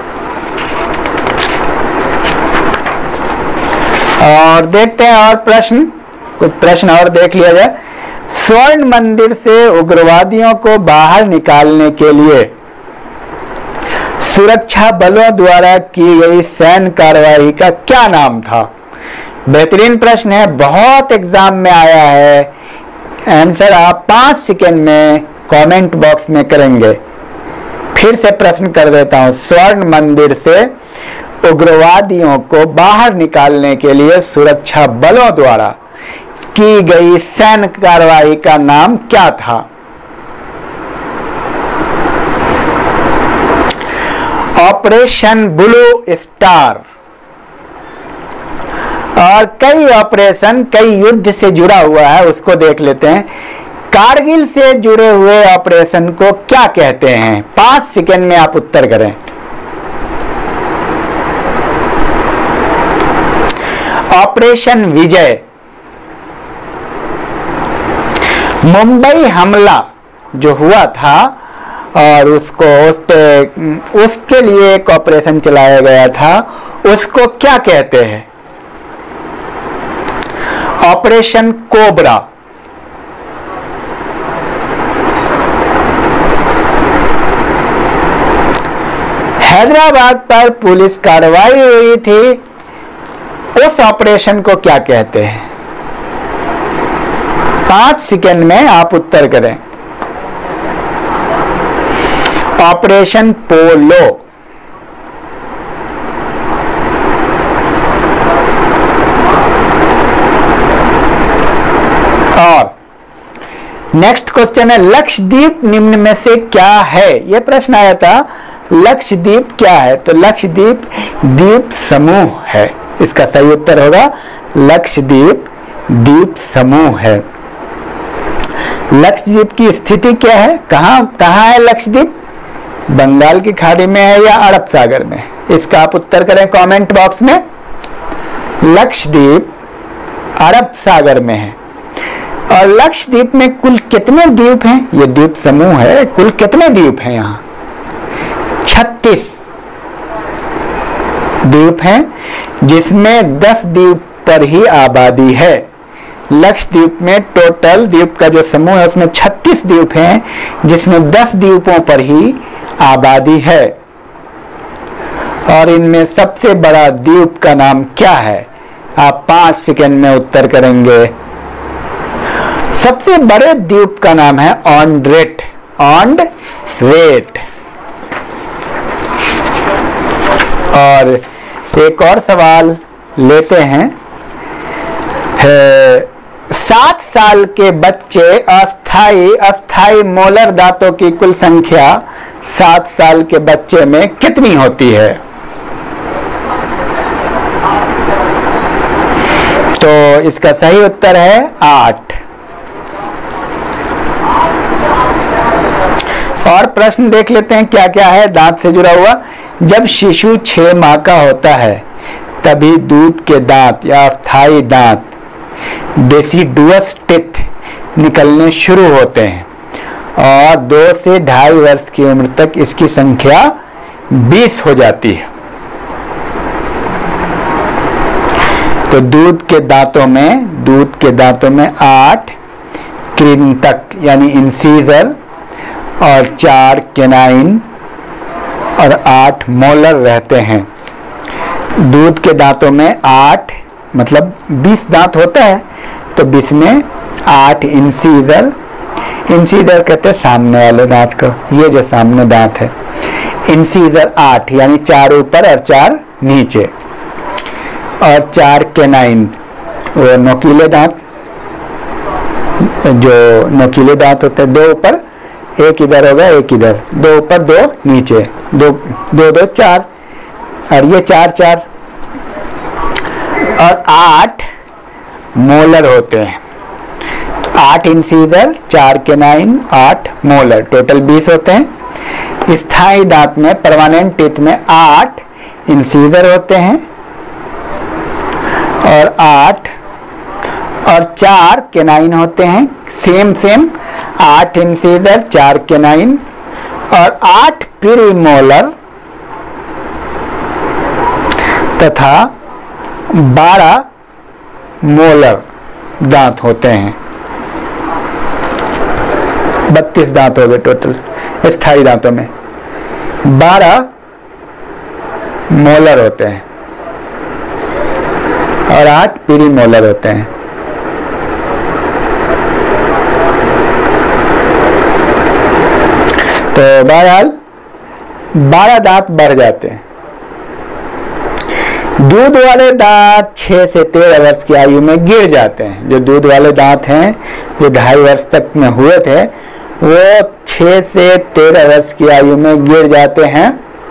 और देखते हैं और प्रश्न, कुछ प्रश्न और देख लिया जाए। स्वर्ण मंदिर से उग्रवादियों को बाहर निकालने के लिए सुरक्षा बलों द्वारा की गई सैन्य कार्रवाई का क्या नाम था? बेहतरीन प्रश्न है, बहुत एग्जाम में आया है। आंसर आप 5 सेकंड में कमेंट बॉक्स में करेंगे। फिर से प्रश्न कर देता हूं, स्वर्ण मंदिर से उग्रवादियों को बाहर निकालने के लिए सुरक्षा बलों द्वारा की गई सैन्य कार्रवाई का नाम क्या था? Operation blue star. और कई ऑपरेशन, कई युद्ध से जुड़ा हुआ है, उसको देख लेते हैं। कारगिल से जुड़े हुए ऑपरेशन को क्या कहते हैं? 5 सेकंड में आप उत्तर करें। ऑपरेशन विजय। मुंबई हमला जो हुआ था और उसके लिए एक ऑपरेशन चलाया गया था, उसको क्या कहते हैं? Operation cobra. हैदराबाद पर पुलिस कार्रवाई हुई थी, उस ऑपरेशन को क्या कहते हैं? 5 सेकंड में आप उत्तर करें। Operation polo. और नेक्स्ट क्वेश्चन है, लक्षद्वीप निम्न में से क्या है? यह प्रश्न आया था, लक्षद्वीप क्या है? तो लक्षद्वीप द्वीप समूह है। इसका सही उत्तर होगा लक्षद्वीप द्वीप समूह है। लक्षद्वीप की स्थिति क्या है? कहां है लक्षद्वीप? बंगाल की खाड़ी में है या अरब सागर में? इसका आप उत्तर करें कमेंट बॉक्स में। लक्षद्वीप अरब सागर में है। और लक्षद्वीप में कुल कितने द्वीप हैं? ये द्वीप समूह है, कुल कितने द्वीप हैं यहाँ? 36 द्वीप हैं, जिसमें 10 द्वीप पर ही आबादी है। लक्षद्वीप में टोटल द्वीप का जो समूह है उसमें 36 द्वीप हैं, जिसमें 10 द्वीपों पर ही आबादी है। और इनमें सबसे बड़ा द्वीप का नाम क्या है? आप 5 सेकंड में उत्तर करेंगे। सबसे बड़े द्वीप का नाम है ऑन्ड्रेट। ऑन्ड्रेट। और एक और सवाल लेते हैं। 7 साल के बच्चे अस्थाई मोलर दांतों की कुल संख्या 7 साल के बच्चे में कितनी होती है? तो इसका सही उत्तर है 8। और प्रश्न देख लेते हैं क्या क्या है दांत से जुड़ा हुआ। जब शिशु 6 माह का होता है तभी दूध के दांत या अस्थाई दांत डेसिडुअस टिथ निकलने शुरू होते हैं और 2 से 2.5 वर्ष की उम्र तक इसकी संख्या 20 हो जाती है। तो दूध के दांतों में 8 कृंतक यानी इंसीजर और 4 केनाइन और 8 मोलर रहते हैं। दूध के दांतों में 8 मतलब 20 दांत होता है, तो 20 में 8 इंसीजर कहते हैं सामने वाले दांत को, ये जो सामने दांत है। इंसीजर 8 यानी 4 ऊपर और 4 नीचे, और 4 केनाइन वो नोकीले दांत, जो नोकीले दांत होते हैं, 2 ऊपर, 1 इधर होगा 1 इधर, 2 ऊपर 2 नीचे, 2 4, और ये 4 और 8 मोलर होते हैं। 8 इंसीजर, 4 केनाइन, 8 मोलर, टोटल 20 होते हैं। स्थायी दांत में परमानेंट टीथ में 8 इंसीजर होते हैं और 8 और 4 केनाइन होते हैं। सेम 8 इंसीजर, 4 केनाइन और 8 प्रीमोलर तथा 12 मोलर दांत होते हैं। 32 दांत हो गए टोटल स्थायी दांतों में। 12 मोलर होते हैं और 8 प्रीमोलर होते हैं। तो बहरहाल 12 दांत बढ़ जाते हैं। दूध वाले दांत 6 से 13 वर्ष की आयु में गिर जाते हैं। जो दूध वाले दांत हैं जो 2.5 वर्ष तक में हुए थे वो 6 से 13 वर्ष की आयु में गिर जाते हैं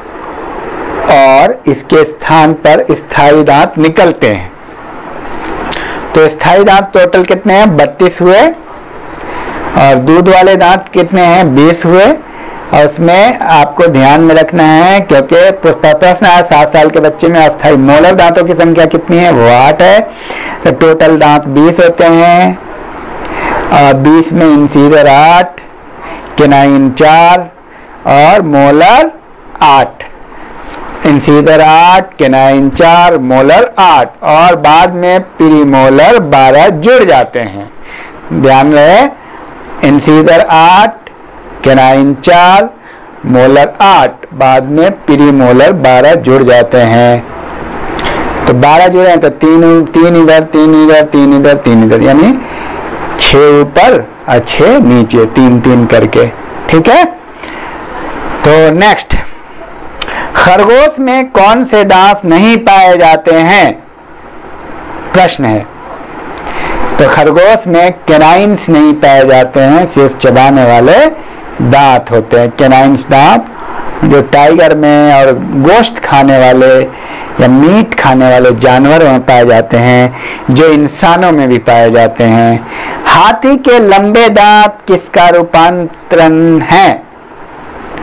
और इसके स्थान पर स्थायी दांत निकलते हैं। तो स्थायी दांत टोटल कितने हैं? 32 हुए। और दूध वाले दांत कितने हैं? 20 हुए। और उसमें आपको ध्यान में रखना है क्योंकि प्रश्न आया 7 साल के बच्चे में अस्थायी मोलर दांतों की संख्या कितनी है? वो 8 है। तो टोटल दांत 20 होते हैं और 20 में इंसीजर 8, केनाइन 4 और मोलर 8। इंसीजर 8, केनाइन 4, मोलर 8 और बाद में प्रीमोलर 12 जुड़ जाते हैं। ध्यान रहे, इंसीजर 8, केनाइन 4, मोलर 8, बाद में प्रीमोलर 12 जुड़ जाते हैं। तो 12 जुड़े हैं तो 3 इधर, 3 इधर, 3 इधर, 3 इधर, यानी 6 ऊपर और 6 नीचे, 3 करके। ठीक है। तो नेक्स्ट, खरगोश में कौन से दांत नहीं पाए जाते हैं? प्रश्न है। तो खरगोश में केनाइन्स नहीं पाए जाते हैं, सिर्फ चबाने वाले दांत होते हैं। केनाइन्स दांत जो टाइगर में और गोश्त खाने वाले या मीट खाने वाले जानवरों में पाए जाते हैं, जो इंसानों में भी पाए जाते हैं। हाथी के लंबे दांत किसका रूपांतरण है?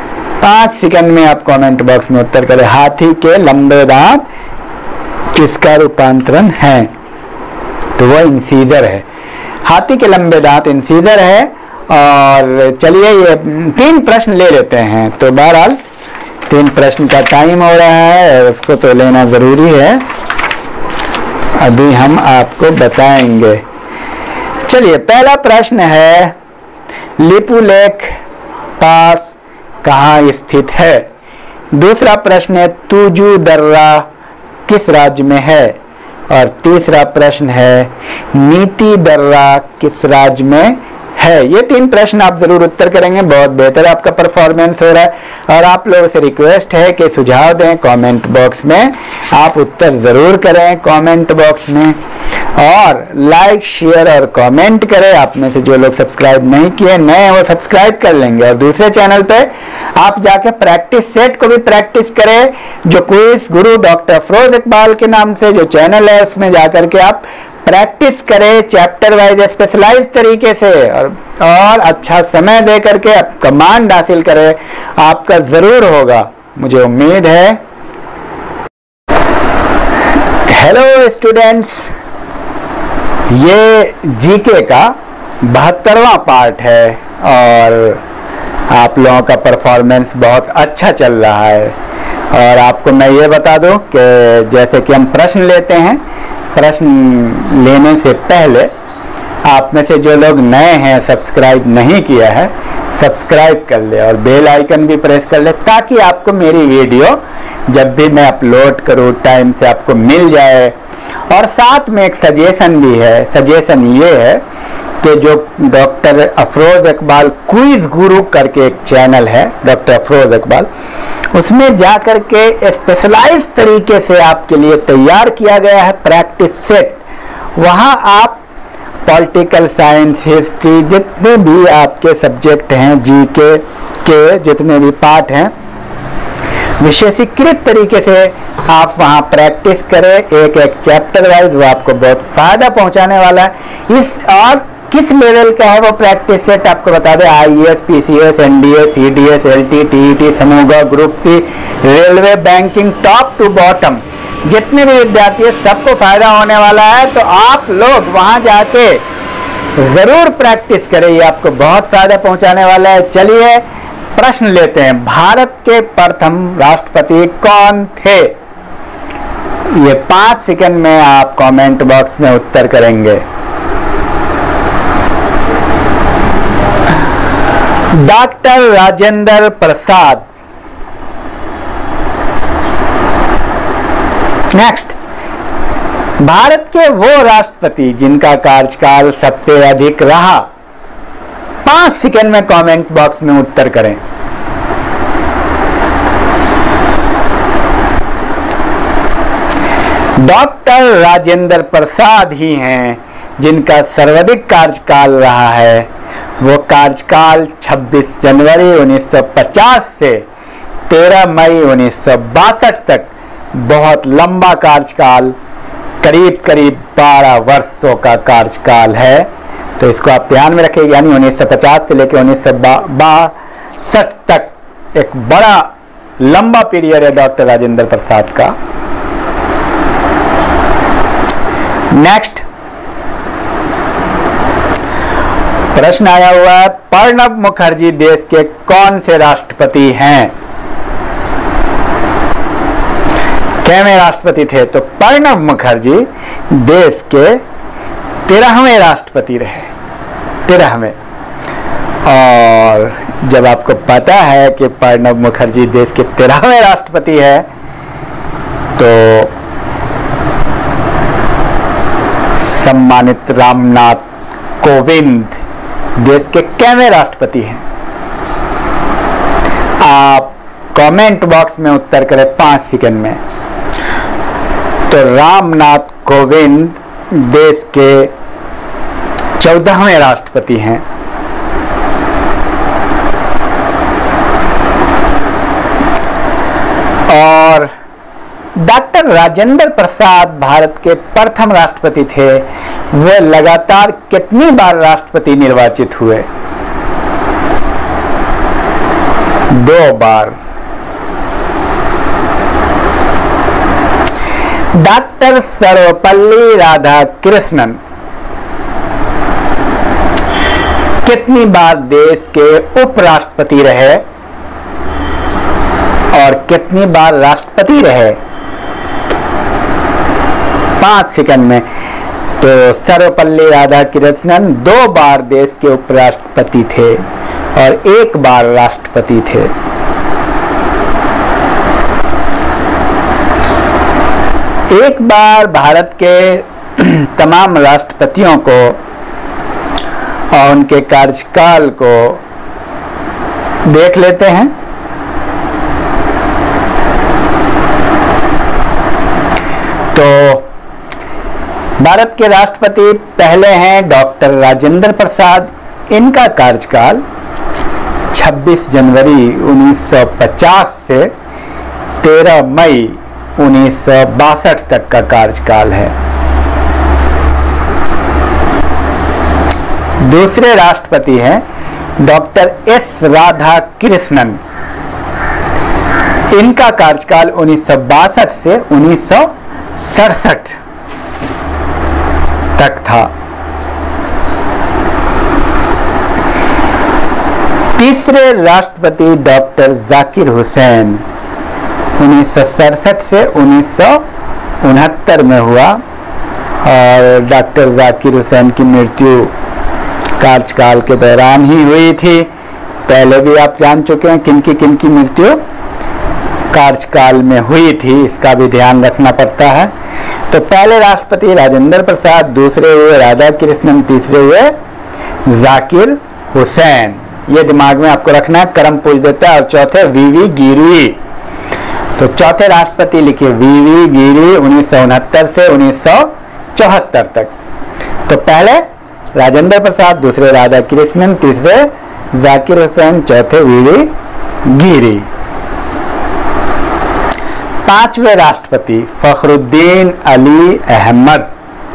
5 सेकंड में आप कमेंट बॉक्स में उत्तर करें। हाथी के लंबे दांत किसका रूपांतरण है? तो वो इंसीजर है। हाथी के लंबे दांत इंसीजर है। और चलिए ये 3 प्रश्न ले लेते हैं। तो बहरहाल 3 प्रश्न का टाइम हो रहा है, उसको तो लेना जरूरी है, अभी हम आपको बताएंगे। चलिए, पहला प्रश्न है, लिपुलेख पास कहाँ स्थित है? दूसरा प्रश्न है, तुजू दर्रा किस राज्य में है? और तीसरा प्रश्न है, नीति दर्रा किस राज्य में है? ये 3 प्रश्न आप जरूर उत्तर करेंगे। बहुत बेहतर आपका परफॉर्मेंस हो रहा है और आप लोगों से रिक्वेस्ट है कि सुझाव दें कमेंट बॉक्स में। आप उत्तर जरूर करें कमेंट बॉक्स में और लाइक शेयर और कमेंट करें। आप में से जो लोग सब्सक्राइब नहीं किए नए हैं वो सब्सक्राइब कर लेंगे और दूसरे चैनल पे आप जाके प्रैक्टिस सेट को भी प्रैक्टिस करें, जो क्विज गुरु डॉक्टर अफरोज इकबाल के नाम से जो चैनल है उसमें जाकर के आप प्रैक्टिस करें चैप्टर वाइज स्पेशलाइज तरीके से और अच्छा समय दे करके आप कमांड हासिल करें। आपका जरूर होगा, मुझे उम्मीद है। हेलो स्टूडेंट्स, ये जीके का 72वां पार्ट है और आप लोगों का परफॉर्मेंस बहुत अच्छा चल रहा है। और आपको मैं ये बता दूं कि जैसे कि हम प्रश्न लेते हैं, प्रश्न लेने से पहले आप में से जो लोग नए हैं सब्सक्राइब नहीं किया है सब्सक्राइब कर ले और बेल आइकन भी प्रेस कर ले, ताकि आपको मेरी वीडियो जब भी मैं अपलोड करूँ टाइम से आपको मिल जाए। और साथ में एक सजेशन भी है, सजेशन ये है कि जो डॉक्टर अफरोज इकबाल क्विज गुरु करके एक चैनल है डॉक्टर अफरोज इकबाल, उसमें जाकर के स्पेशलाइज तरीके से आपके लिए तैयार किया गया है प्रैक्टिस सेट। वहाँ आप पॉलिटिकल साइंस, हिस्ट्री, जितने भी आपके सब्जेक्ट हैं, जीके के जितने भी पार्ट हैं, विशेषीकृत तरीके से आप वहाँ प्रैक्टिस करें एक एक चैप्टर वाइज। वो आपको बहुत फायदा पहुँचाने वाला है। इस और किस लेवल का है वो प्रैक्टिस सेट आपको बता दें। IAS, PCS, NDA, CDS, LT, TET, समूह, group C, railway, banking, top to bottom जितने भी विद्यार्थी हैं सबको फायदा होने वाला है। तो आप लोग वहां जाके जरूर प्रैक्टिस करें, ये आपको बहुत फायदा पहुंचाने वाला है। चलिए प्रश्न लेते हैं। भारत के प्रथम राष्ट्रपति कौन थे? ये 5 सेकंड में आप कमेंट बॉक्स में उत्तर करेंगे। डॉक्टर राजेंद्र प्रसाद। नेक्स्ट, भारत के वो राष्ट्रपति जिनका कार्यकाल सबसे अधिक रहा। 5 सेकंड में कमेंट बॉक्स में उत्तर करें। डॉक्टर राजेंद्र प्रसाद ही हैं जिनका सर्वाधिक कार्यकाल रहा है। वो कार्यकाल 26 जनवरी 1950 से 13 मई 1962 तक, बहुत लंबा कार्यकाल, करीब करीब 12 वर्षों का कार्यकाल है। तो इसको आप ध्यान में रखिए, यानी 1950 से लेकर 1962 तक एक बड़ा लंबा पीरियड है डॉक्टर राजेंद्र प्रसाद का। नेक्स्ट प्रश्न आया हुआ है, प्रणब मुखर्जी देश के कौन से राष्ट्रपति हैं? कैवें राष्ट्रपति थे? तो प्रणब मुखर्जी देश के 13वें राष्ट्रपति रहे, 13वें। और जब आपको पता है कि प्रणब मुखर्जी देश के 13वें राष्ट्रपति है, तो सम्मानित रामनाथ कोविंद देश के कैवें राष्ट्रपति हैं? आप कमेंट बॉक्स में उत्तर करें 5 सेकंड में। तो रामनाथ कोविंद देश के 14वें राष्ट्रपति हैं। और डॉक्टर राजेंद्र प्रसाद भारत के प्रथम राष्ट्रपति थे। वे लगातार कितनी बार राष्ट्रपति निर्वाचित हुए? 2 बार। डॉक्टर सर्वपल्ली राधाकृष्णन कितनी बार देश के उपराष्ट्रपति रहे और कितनी बार राष्ट्रपति रहे? 5 सेकंड में। तो सर्वपल्ली राधाकृष्णन 2 बार देश के उपराष्ट्रपति थे और 1 बार राष्ट्रपति थे। एक बार भारत के तमाम राष्ट्रपतियों को और उनके कार्यकाल को देख लेते हैं। तो भारत के राष्ट्रपति पहले हैं डॉक्टर राजेंद्र प्रसाद। इनका कार्यकाल 26 जनवरी 1950 से 13 मई 1962 तक का कार्यकाल है। दूसरे राष्ट्रपति हैं डॉक्टर एस राधाकृष्णन। इनका कार्यकाल 1962 से 1967 तक था। तीसरे राष्ट्रपति डॉक्टर जाकिर हुसैन 1967 से 1969 में हुआ और डॉक्टर जाकिर हुसैन की मृत्यु कार्यकाल के दौरान ही हुई थी। पहले भी आप जान चुके हैं किन की मृत्यु कार्यकाल में हुई थी, इसका भी ध्यान रखना पड़ता है। तो पहले राष्ट्रपति राजेंद्र प्रसाद, दूसरे हुए राधाकृष्णन, तीसरे हुए जाकिर हुसैन। ये दिमाग में आपको रखना है, क्रम पूछ देता है। और चौथे वीवी गिरी। तो चौथे राष्ट्रपति लिखिए वीवी गिरी 1969 से 1974 तक। तो पहले राजेंद्र प्रसाद, दूसरे राधाकृष्णन, तीसरे जाकिर हुसैन, चौथे वीवी गिरी। पांचवें राष्ट्रपति फखरुद्दीन अली अहमद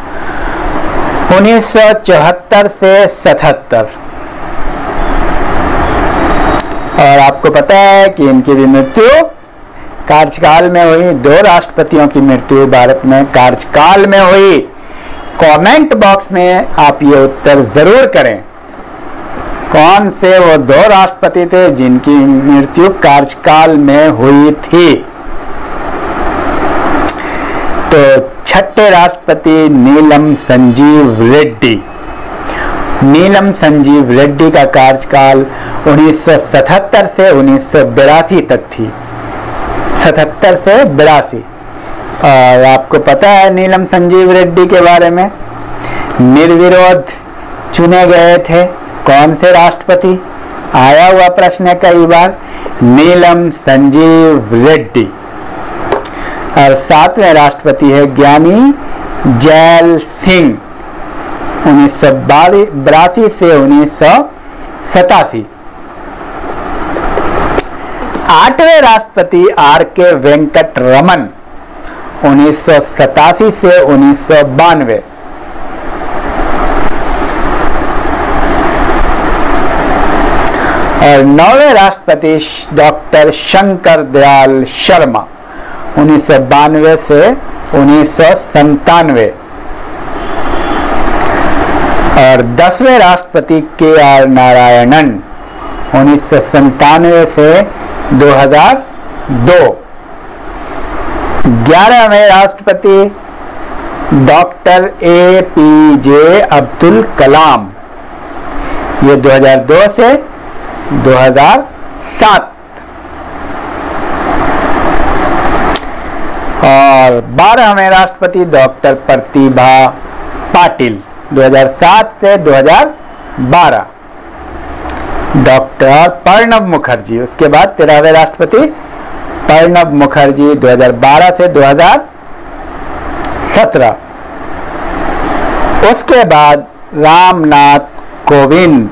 1974 से 77। और आपको पता है कि इनकी भी मृत्यु कार्यकाल में हुई। 2 राष्ट्रपतियों की मृत्यु भारत में कार्यकाल में हुई। कमेंट बॉक्स में आप ये उत्तर जरूर करें, कौन से वो 2 राष्ट्रपति थे जिनकी मृत्यु कार्यकाल में हुई थी। तो छठे राष्ट्रपति नीलम संजीव रेड्डी। नीलम संजीव रेड्डी का कार्यकाल 1977 से 1982 तक थी। 77 से 82। और आपको पता है नीलम संजीव रेड्डी के बारे में, निर्विरोध चुने गए थे। कौन से राष्ट्रपति? आया हुआ प्रश्न है कई बार। नीलम संजीव रेड्डी। और 7वें राष्ट्रपति है ज्ञानी जैल सिंह 1982 से 1987। 8वें राष्ट्रपति आर के वेंकट रमन 1987 से 1992। और 9वें राष्ट्रपति डॉक्टर शंकर दयाल शर्मा 1992 से 1997। और 10वें राष्ट्रपति के आर नारायणन 1997 से 2002। 11वें राष्ट्रपति डॉक्टर APJ अब्दुल कलाम, ये 2002 से 2007। और 12वें राष्ट्रपति डॉक्टर प्रतिभा पाटिल 2007 से 2012। डॉक्टर प्रणब मुखर्जी, उसके बाद 13वें राष्ट्रपति प्रणब मुखर्जी 2012 से 2017। उसके बाद रामनाथ कोविंद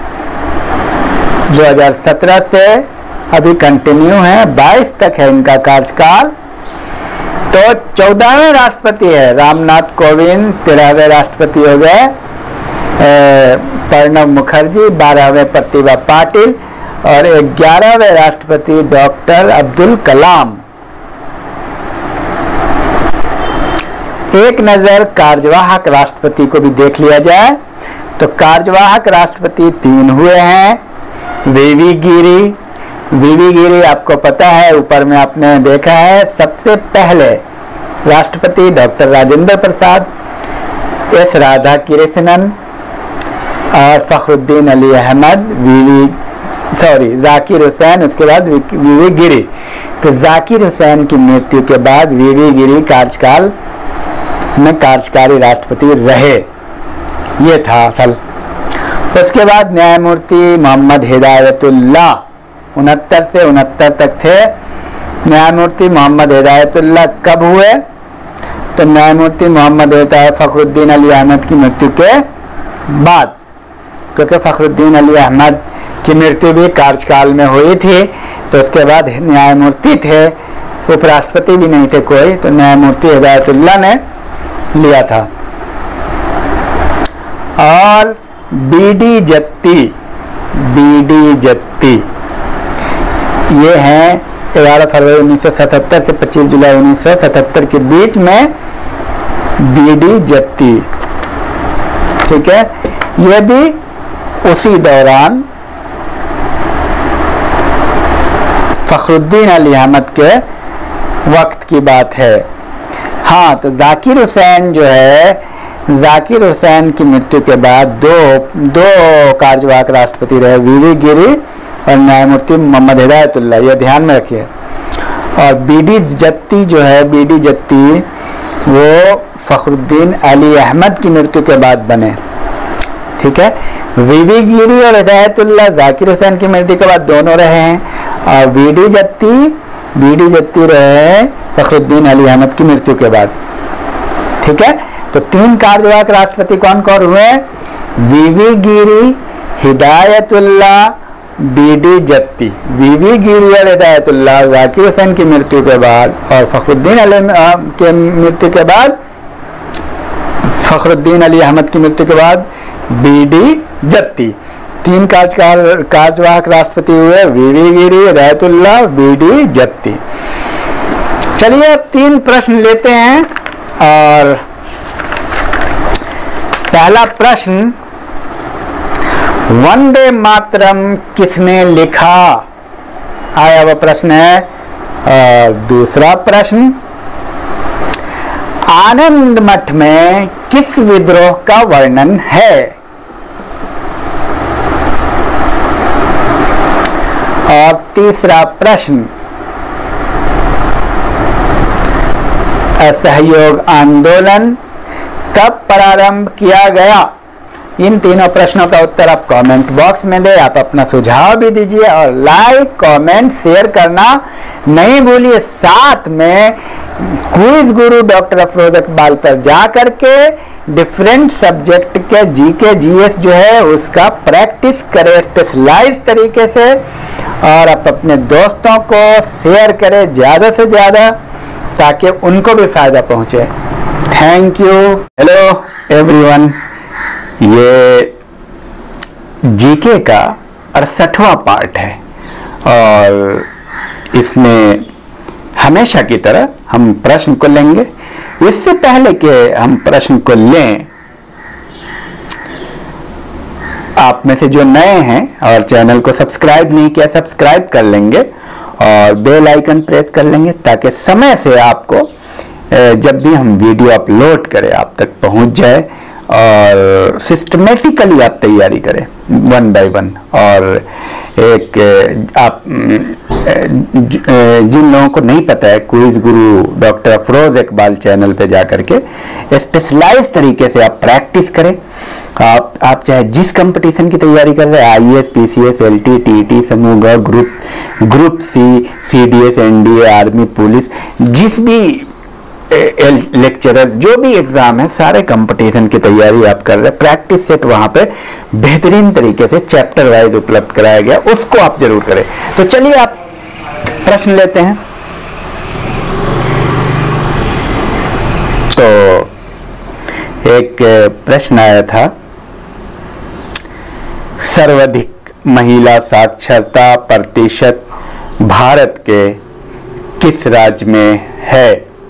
2017 से अभी कंटिन्यू है, 22 तक है इनका कार्यकाल। तो 14वें राष्ट्रपति है रामनाथ कोविंद, 13वें राष्ट्रपति हो गए प्रणब मुखर्जी, 12वें प्रतिभा पाटिल और 11वें राष्ट्रपति डॉक्टर अब्दुल कलाम। एक नजर कार्यवाहक राष्ट्रपति को भी देख लिया जाए तो कार्यवाहक राष्ट्रपति 3 हुए हैं। वीवी गिरी आपको पता है, ऊपर में आपने देखा है। सबसे पहले राष्ट्रपति डॉक्टर राजेंद्र प्रसाद, एस राधाकृष्णन और फखरुद्दीन अली अहमद, जाकिर हुसैन, उसके बाद वीवी गिरी। तो जाकिर हुसैन की मृत्यु के बाद वीवी गिरी कार्यकाल में कार्यकारी राष्ट्रपति रहे, ये था असल। उसके बाद न्यायमूर्ति मोहम्मद हिदायतुल्लाह 69 से 69 तक थे। न्यायमूर्ति मोहम्मद हिदायतुल्लाह कब हुए? तो न्यायमूर्ति मोहम्मद फखरुद्दीन अली अहमद की मृत्यु के बाद, क्योंकि फखरुद्दीन अली अहमद की मृत्यु भी कार्यकाल में हुई थी। तो उसके बाद न्यायमूर्ति थे, उपराष्ट्रपति भी नहीं थे कोई, तो न्यायमूर्ति हिदायतुल्लाह ने लिया था। और बीडी जत्ती ये हैं 11 फरवरी 1977 से 25 जुलाई 1977 के बीच में बीडी जत्ती, ठीक है। ये भी उसी दौरान फखरुद्दीन अली अहमद के वक्त की बात है। हाँ, तो जाकिर हुसैन जो है, जाकिर हुसैन की मृत्यु के बाद दो कार्यवाहक राष्ट्रपति रहे, वीवी गिरी और न्यायमूर्ति मोहम्मद हिदायतुल्लाह, ये ध्यान में रखिए। और बीडी जत्ती जो है, बीडी जत्ती वो फखरुद्दीन अली अहमद की मृत्यु के बाद बने, ठीक है। वीवी गिरी और हिदायतुल्लाह जाकिर हुसैन की मृत्यु के बाद दोनों रहे हैं, और बीडी जत्ती रहे फखरुद्दीन अली अहमद की मृत्यु के बाद, ठीक है। तो 3 कार्यवाहक राष्ट्रपति कौन कौन हुए? वीवी गिरी, हिदायतुल्लाह, बीडी जत्ती। वीवी गिरी और हिदायतुल्लाह जाकिर हुसैन की मृत्यु के बाद, और फखरुद्दीन अली के मृत्यु के बाद, फखरुद्दीन अली अहमद की मृत्यु के बाद बीडी जत्ती। 3 कार्यवाहक राष्ट्रपति हुए, वीवी गिरी, हिदायतुल्लाह, बीडी जत्ती। चलिए अब 3 प्रश्न लेते हैं। और पहला प्रश्न, वंदे मातरम किसने लिखा? आया वो प्रश्न है। और दूसरा प्रश्न, आनंद मठ में किस विद्रोह का वर्णन है? और तीसरा प्रश्न, असहयोग आंदोलन कब प्रारंभ किया गया? इन तीनों प्रश्नों का उत्तर आप कमेंट बॉक्स में दें। आप अपना सुझाव भी दीजिए और लाइक, कमेंट, शेयर करना नहीं भूलिए। साथ में क्विज गुरु डॉक्टर अफरोज इकबाल पर जा करके डिफरेंट सब्जेक्ट के जीके जीएस जो है उसका प्रैक्टिस करें स्पेशलाइज तरीके से, और आप अपने दोस्तों को शेयर करें ज़्यादा से ज़्यादा ताकि उनको भी फायदा पहुंचे। Thank you. हेलो एवरीवन, ये जीके का 68वां पार्ट है और इसमें हमेशा की तरह हम प्रश्न को लेंगे। इससे पहले कि हम प्रश्न को लें, आप में से जो नए हैं और चैनल को सब्सक्राइब नहीं किया, सब्सक्राइब कर लेंगे और बेल आइकन प्रेस कर लेंगे ताकि समय से आपको जब भी हम वीडियो अपलोड करें आप तक पहुंच जाए और सिस्टमेटिकली आप तैयारी करें 1 by 1। और एक आप जिन लोगों को नहीं पता है, quiz Guru doctor Afroz Iqbal channel पे जा करके स्पेशलाइज तरीके से आप प्रैक्टिस करें। आप चाहे जिस कंपटीशन की तैयारी कर रहे हैं, आईएएस, पीसीएस, एलटी, टीटी, समूह ग, group C, CDS, NDA, army, police, जिस भी लेक्चरर जो भी एग्जाम है, सारे कंपटीशन की तैयारी आप कर रहे हैं। प्रैक्टिस सेट वहां पे बेहतरीन तरीके से चैप्टर वाइज उपलब्ध कराया गया, उसको आप जरूर करें। तो चलिए आप प्रश्न लेते हैं। तो एक प्रश्न आया था, सर्वाधिक महिला साक्षरता प्रतिशत भारत के किस राज्य में है?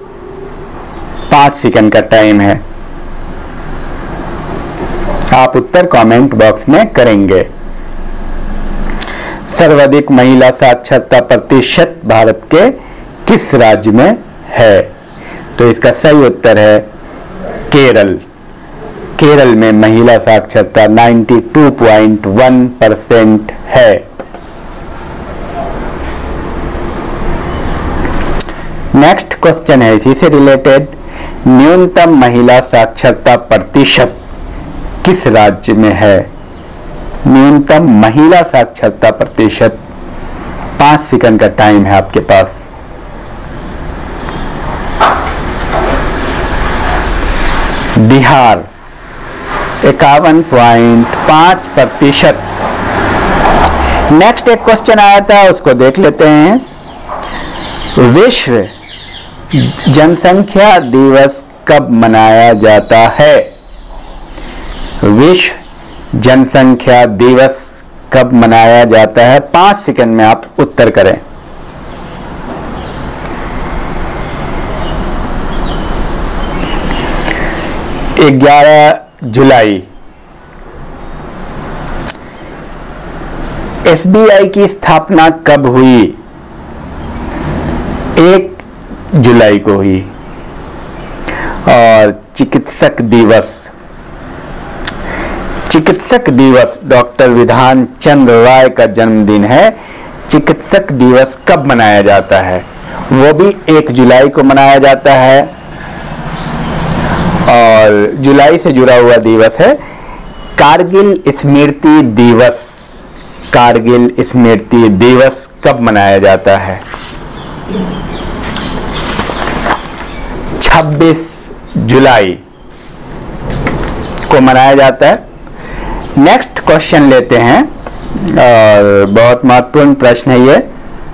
5 सेकंड का टाइम है, आप उत्तर कमेंट बॉक्स में करेंगे। सर्वाधिक महिला साक्षरता प्रतिशत भारत के किस राज्य में है? तो इसका सही उत्तर है केरल। केरल में महिला साक्षरता 92.1% है। नेक्स्ट क्वेश्चन है इसी से रिलेटेड, न्यूनतम महिला साक्षरता प्रतिशत किस राज्य में है? न्यूनतम महिला साक्षरता प्रतिशत, 5 सेकंड का टाइम है आपके पास। बिहार 51.5%। नेक्स्ट एक क्वेश्चन आया था, उसको देख लेते हैं। विश्व जनसंख्या दिवस कब मनाया जाता है? विश्व जनसंख्या दिवस कब मनाया जाता है? 5 सेकंड में आप उत्तर करें। जुलाई। एसबीआई की स्थापना कब हुई? 1 जुलाई को हुई। और चिकित्सक दिवस डॉक्टर विधान चंद्र राय का जन्मदिन है। चिकित्सक दिवस कब मनाया जाता है? वो भी 1 जुलाई को मनाया जाता है। और जुलाई से जुड़ा हुआ दिवस है कारगिल स्मृति दिवस। कारगिल स्मृति दिवस कब मनाया जाता है? 26 जुलाई को मनाया जाता है। नेक्स्ट क्वेश्चन लेते हैं, और बहुत महत्वपूर्ण प्रश्न है ये।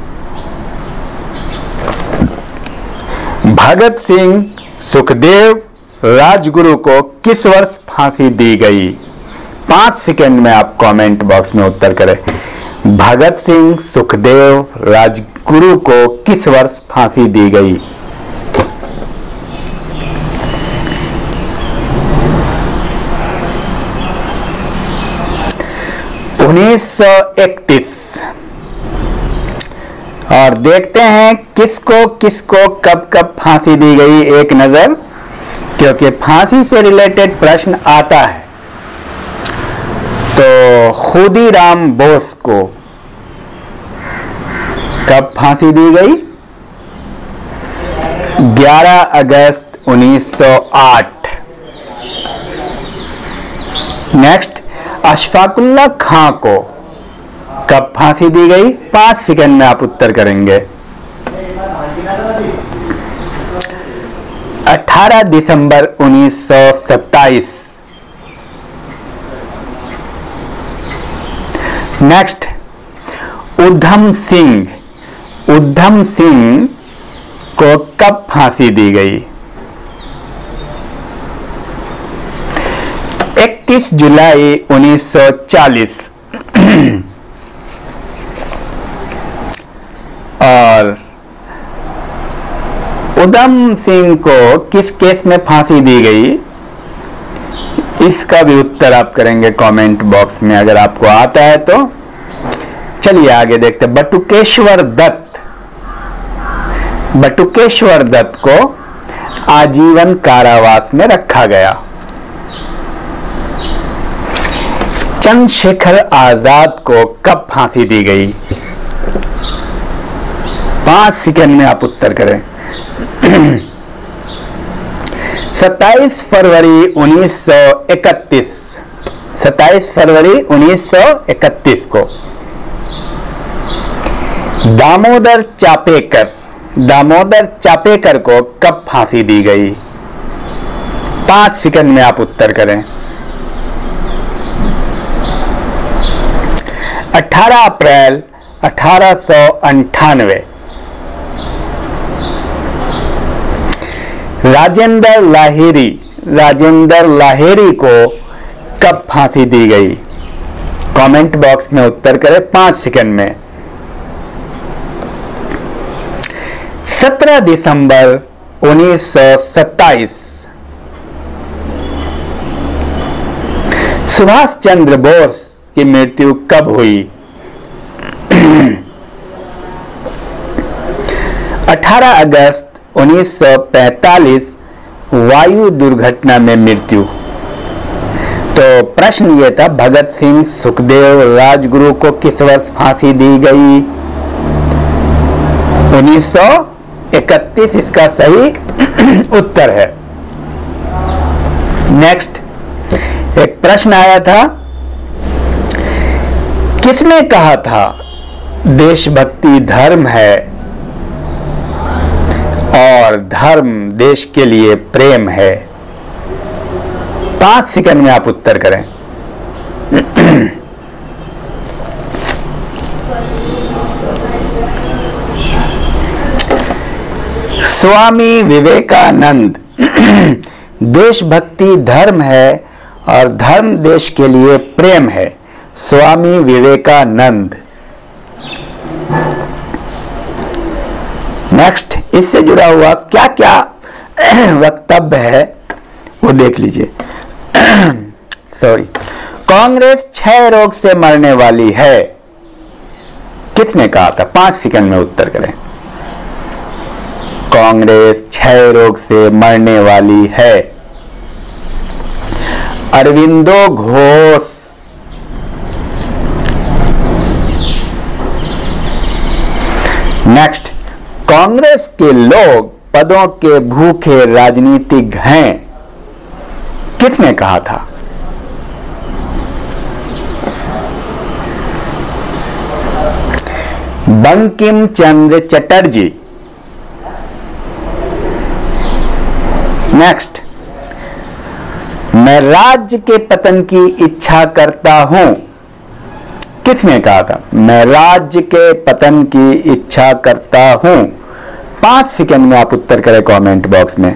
भगत सिंह सुखदेव राजगुरु को किस वर्ष फांसी दी गई? 5 सेकंड में आप कमेंट बॉक्स में उत्तर करें। भगत सिंह सुखदेव राजगुरु को किस वर्ष फांसी दी गई? (1931) और देखते हैं किसको किसको कब कब फांसी दी गई, एक नजर, क्योंकि फांसी से रिलेटेड प्रश्न आता है। तो खुदीराम बोस को कब फांसी दी गई? 11 अगस्त 1908। नेक्स्ट, अशफाकुल्ला खां को कब फांसी दी गई? 5 सेकंड में आप उत्तर करेंगे। 18 दिसंबर 1927। नेक्स्ट, उधम सिंह को कब फांसी दी गई? 31 जुलाई 1940। और उधम सिंह को किस केस में फांसी दी गई, इसका भी उत्तर आप करेंगे कमेंट बॉक्स में, अगर आपको आता है तो। चलिए आगे देखते हैं। बटुकेश्वर दत्त को आजीवन कारावास में रखा गया। चंद्रशेखर आजाद को कब फांसी दी गई? 5 सेकंड में आप उत्तर करें। 27 फरवरी 1931। 27 फरवरी 1931 को। दामोदर चापेकर को कब फांसी दी गई? 5 सेकंड में आप उत्तर करें। 18 अप्रैल 1898। राजेंद्र लाहिरी को कब फांसी दी गई? कमेंट बॉक्स में उत्तर करें 5 सेकंड में। 17 दिसंबर 1927 सुभाष चंद्र बोस की मृत्यु कब हुई? 18 अगस्त 1945 वायु दुर्घटना में मृत्यु। तो प्रश्न ये था, भगत सिंह, सुखदेव, राजगुरु को किस वर्ष फांसी दी गई? 1931 इसका सही उत्तर है। नेक्स्ट एक प्रश्न आया था, किसने कहा था देशभक्ति धर्म है और धर्म देश के लिए प्रेम है? 5 सेकंड में आप उत्तर करें। स्वामी विवेकानंद। देशभक्ति धर्म है और धर्म देश के लिए प्रेम है। स्वामी विवेकानंद। नेक्स्ट, इससे जुड़ा हुआ क्या क्या वक्तव्य है वो देख लीजिए। सॉरी, कांग्रेस क्षय रोग से मरने वाली है, किसने कहा था? 5 सेकंड में उत्तर करें। कांग्रेस क्षय रोग से मरने वाली है। अरविंदो घोष। नेक्स्ट, कांग्रेस के लोग पदों के भूखे राजनीतिक हैं, किसने कहा था? बंकिम चंद्र चटर्जी। नेक्स्ट, मैं राज्य के पतन की इच्छा करता हूं, किसने कहा था? मैं राज्य के पतन की इच्छा करता हूं। 5 सेकंड में आप उत्तर करें कमेंट बॉक्स में।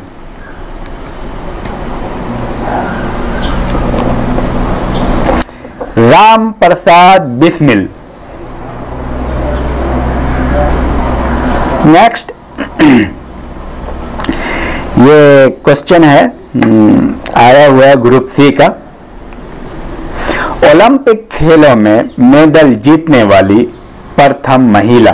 राम प्रसाद बिस्मिल। नेक्स्ट, ये क्वेश्चन है, आया हुआ है ग्रुप सी का। ओलंपिक खेलों में मेडल जीतने वाली प्रथम महिला।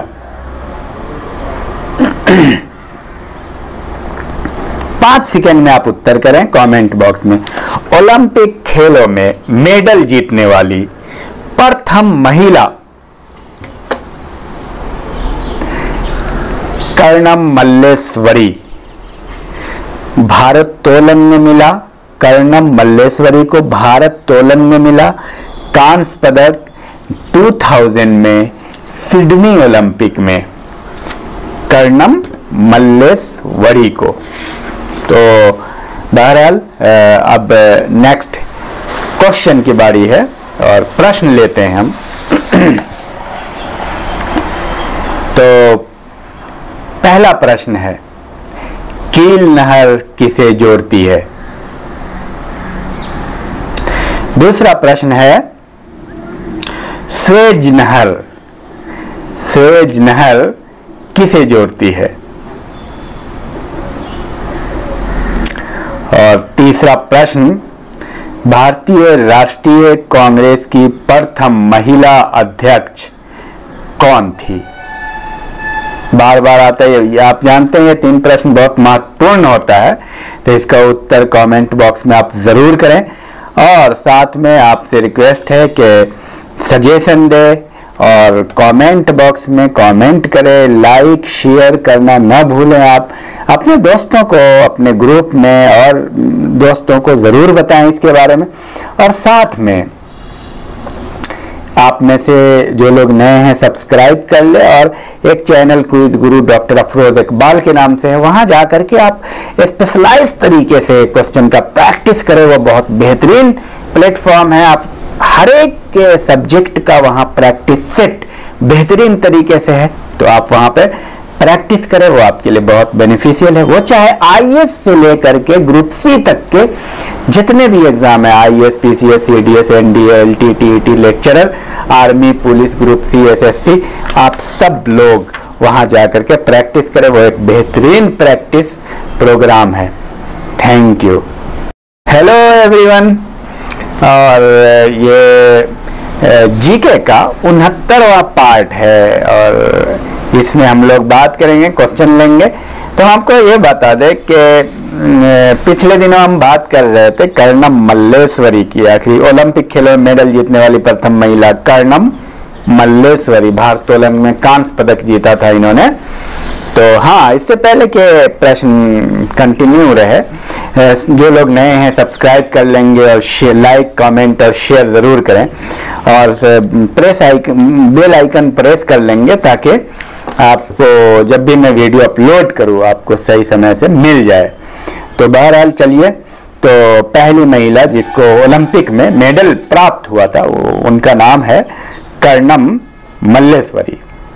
5 सेकंड में आप उत्तर करें कमेंट बॉक्स में। ओलंपिक खेलों में मेडल जीतने वाली प्रथम महिला कर्णम मल्लेश्वरी। भारत तोलन में मिला, कर्णम मल्लेश्वरी को भारत तोलन में मिला कांस्य पदक 2000 में सिडनी ओलंपिक में, कर्णम मल्लेश्वरी को। तो बहरहाल अब नेक्स्ट क्वेश्चन की बारी है और प्रश्न लेते हैं हम। तो पहला प्रश्न है, कील नहर किसे जोड़ती है? दूसरा प्रश्न है, स्वेज नहर किसे जोड़ती है? और तीसरा प्रश्न, भारतीय राष्ट्रीय कांग्रेस की प्रथम महिला अध्यक्ष कौन थी? बार बार आता है, आप जानते हैं 3 प्रश्न बहुत महत्वपूर्ण होता है, तो इसका उत्तर कमेंट बॉक्स में आप जरूर करें। और साथ में आपसे रिक्वेस्ट है कि सजेशन दे और कमेंट बॉक्स में कमेंट करें, लाइक शेयर करना न भूलें। आप अपने दोस्तों को अपने ग्रुप में और दोस्तों को जरूर बताएं इसके बारे में। और साथ में आप में से जो लोग नए हैं सब्सक्राइब कर ले, और एक channel quiz Guru doctor Afroz Iqbal के नाम से है, वहां जाकर के आप स्पेशलाइज तरीके से क्वेश्चन का प्रैक्टिस करें। वो बहुत बेहतरीन प्लेटफॉर्म है, आप हर एक सब्जेक्ट का वहां प्रैक्टिस सेट बेहतरीन तरीके से है, तो आप वहां पर प्रैक्टिस करें, वो आपके लिए बहुत बेनिफिशियल है। वो चाहे आईएएस से लेकर के ग्रुप सी तक के जितने भी एग्जाम है, IAS, PCS, CDS, NDA, LT, TET, lecturer, army, police, group C, SSC, आप सब लोग वहां जाकर के प्रैक्टिस करें। वो एक बेहतरीन प्रैक्टिस प्रोग्राम है। Thank you. Hello everyone. और ये जीके का 69वां पार्ट है और इसमें हम लोग बात करेंगे, क्वेश्चन लेंगे। तो आपको ये बता दें कि पिछले दिनों हम बात कर रहे थे कर्णम मल्लेश्वरी की। आखिरी ओलंपिक खेलों में मेडल जीतने वाली प्रथम महिला कर्णम मल्लेश्वरी, भारोत्तोलन में कांस्य पदक जीता था इन्होंने। तो हाँ, इससे पहले के प्रश्न कंटिन्यू रहे। जो लोग नए हैं सब्सक्राइब कर लेंगे और लाइक, कमेंट और शेयर ज़रूर करें और बेल आइकन प्रेस कर लेंगे ताकि आपको जब भी मैं वीडियो अपलोड करूँ आपको सही समय से मिल जाए। तो बहरहाल चलिए, तो पहली महिला जिसको ओलंपिक में मेडल प्राप्त हुआ था उनका नाम है कर्णम मल्लेश्वरी।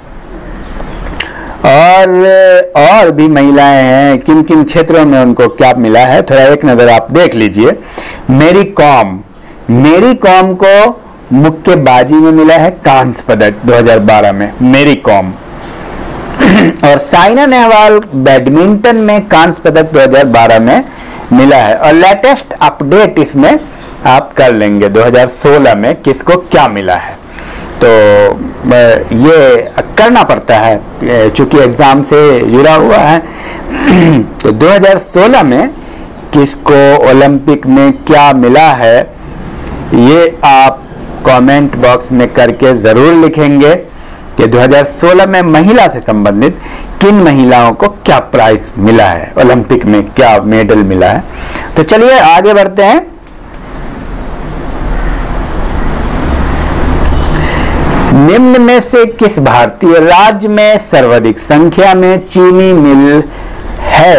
और भी महिलाएं हैं, किन किन क्षेत्रों में उनको क्या मिला है थोड़ा एक नजर आप देख लीजिए। मेरी कॉम को मुक्केबाजी में मिला है कांस्य पदक 2012 में, मेरी कॉम। और साइना नेहवाल बैडमिंटन में कांस्य पदक 2012 में मिला है। और लेटेस्ट अपडेट इसमें आप कर लेंगे 2016 में किसको क्या मिला है। तो ये करना पड़ता है चूंकि एग्जाम से जुड़ा हुआ है। तो 2016 में किसको ओलंपिक में क्या मिला है ये आप कमेंट बॉक्स में करके जरूर लिखेंगे कि 2016 में महिला से संबंधित किन महिलाओं को क्या प्राइज मिला है, ओलंपिक में क्या मेडल मिला है। तो चलिए आगे बढ़ते हैं। निम्न में से किस भारतीय राज्य में सर्वाधिक संख्या में चीनी मिल है?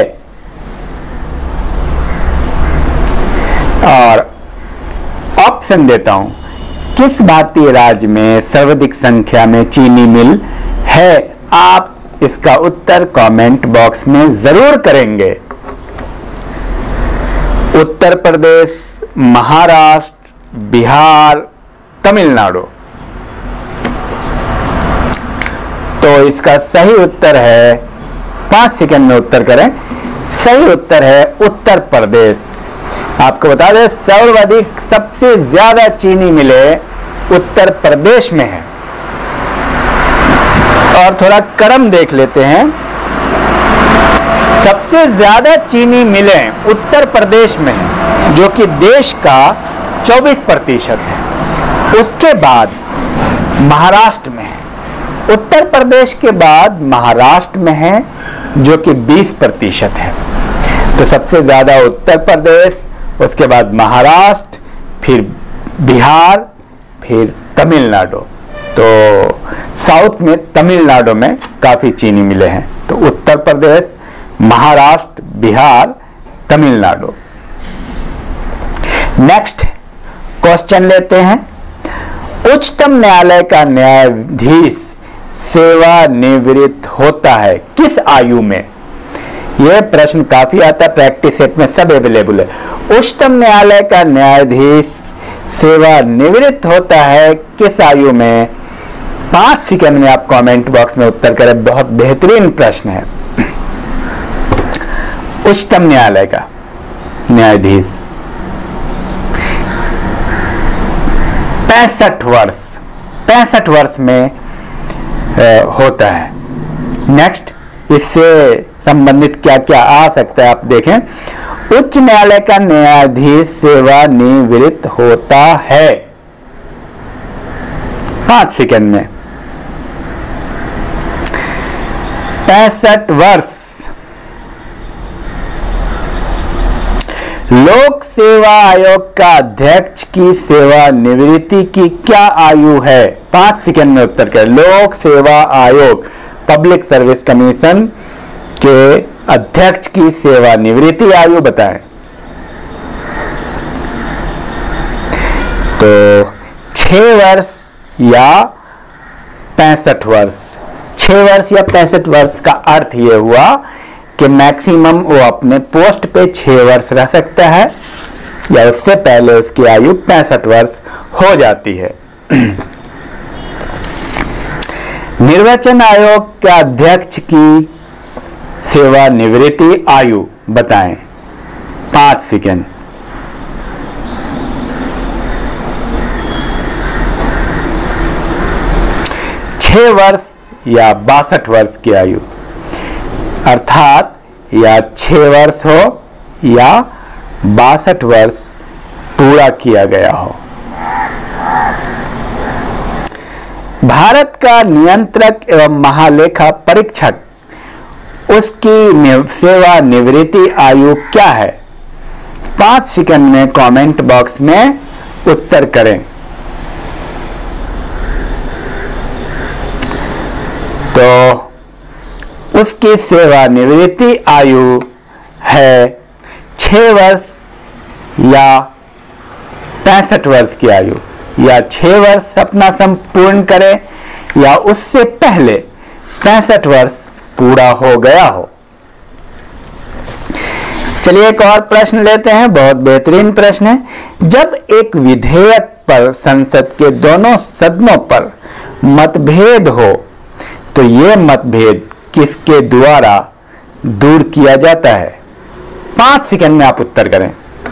और ऑप्शन देता हूं, किस भारतीय राज्य में सर्वाधिक संख्या में चीनी मिल है? आप इसका उत्तर कमेंट बॉक्स में जरूर करेंगे। उत्तर प्रदेश, महाराष्ट्र, बिहार, तमिलनाडु। तो इसका सही उत्तर है, 5 सेकंड में उत्तर करें। सही उत्तर है उत्तर प्रदेश। आपको बता दें सर्वाधिक सबसे ज्यादा चीनी मिले उत्तर प्रदेश में है। और थोड़ा क्रम देख लेते हैं। सबसे ज्यादा चीनी मिले उत्तर प्रदेश में है जो कि देश का 24% है। उसके बाद महाराष्ट्र में है। उत्तर प्रदेश के बाद महाराष्ट्र में है जो कि 20% है। तो सबसे ज्यादा उत्तर प्रदेश, उसके बाद महाराष्ट्र, फिर बिहार, फिर तमिलनाडु। तो साउथ में तमिलनाडु में काफी चीनी मिले हैं। तो उत्तर प्रदेश, महाराष्ट्र, बिहार, तमिलनाडु। नेक्स्ट क्वेश्चन लेते हैं। उच्चतम न्यायालय का न्यायाधीश सेवानिवृत्त होता है किस आयु में? यह प्रश्न काफी आता है, प्रैक्टिस सेट में सब अवेलेबल है। उच्चतम न्यायालय का न्यायाधीश सेवानिवृत्त होता है किस आयु में? 5 सेकंड में आप कमेंट बॉक्स में उत्तर करें। बहुत बेहतरीन प्रश्न है। उच्चतम न्यायालय का न्यायाधीश 65 वर्ष में होता है। नेक्स्ट इससे संबंधित क्या क्या आ सकता है आप देखें। उच्च न्यायालय का न्यायाधीश सेवानिवृत्त होता है 5 सेकंड में 65 वर्ष। लोक सेवा आयोग का अध्यक्ष की सेवानिवृत्ति की क्या आयु है? 5 सेकंड में उत्तर करें। लोक सेवा आयोग, पब्लिक सर्विस कमीशन के अध्यक्ष की सेवानिवृत्ति आयु बताएं। तो 6 वर्ष या 65 वर्ष। 6 वर्ष या 65 वर्ष का अर्थ ये हुआ कि मैक्सिमम वो अपने पोस्ट पे 6 वर्ष रह सकता है या उससे पहले उसकी आयु 65 वर्ष हो जाती है। निर्वाचन आयोग के अध्यक्ष की सेवानिवृत्ति आयु बताएं। 5 सेकेंड। वर्ष या 62 वर्ष की आयु, अर्थात या 6 वर्ष हो या 62 वर्ष पूरा किया गया हो। भारत का नियंत्रक एवं महालेखा परीक्षक, उसकी सेवानिवृत्ति आयु क्या है? 5 सेकंड में कमेंट बॉक्स में उत्तर करें। तो उसकी सेवानिवृत्ति आयु है 6 वर्ष या 65 वर्ष की आयु, या 6 वर्ष अपना संपूर्ण करे या उससे पहले 65 वर्ष पूरा हो गया हो। चलिए एक और प्रश्न लेते हैं, बहुत बेहतरीन प्रश्न है। जब एक विधेयक पर संसद के दोनों सदनों पर मतभेद हो तो यह मतभेद किसके द्वारा दूर किया जाता है? 5 सेकंड में आप उत्तर करें।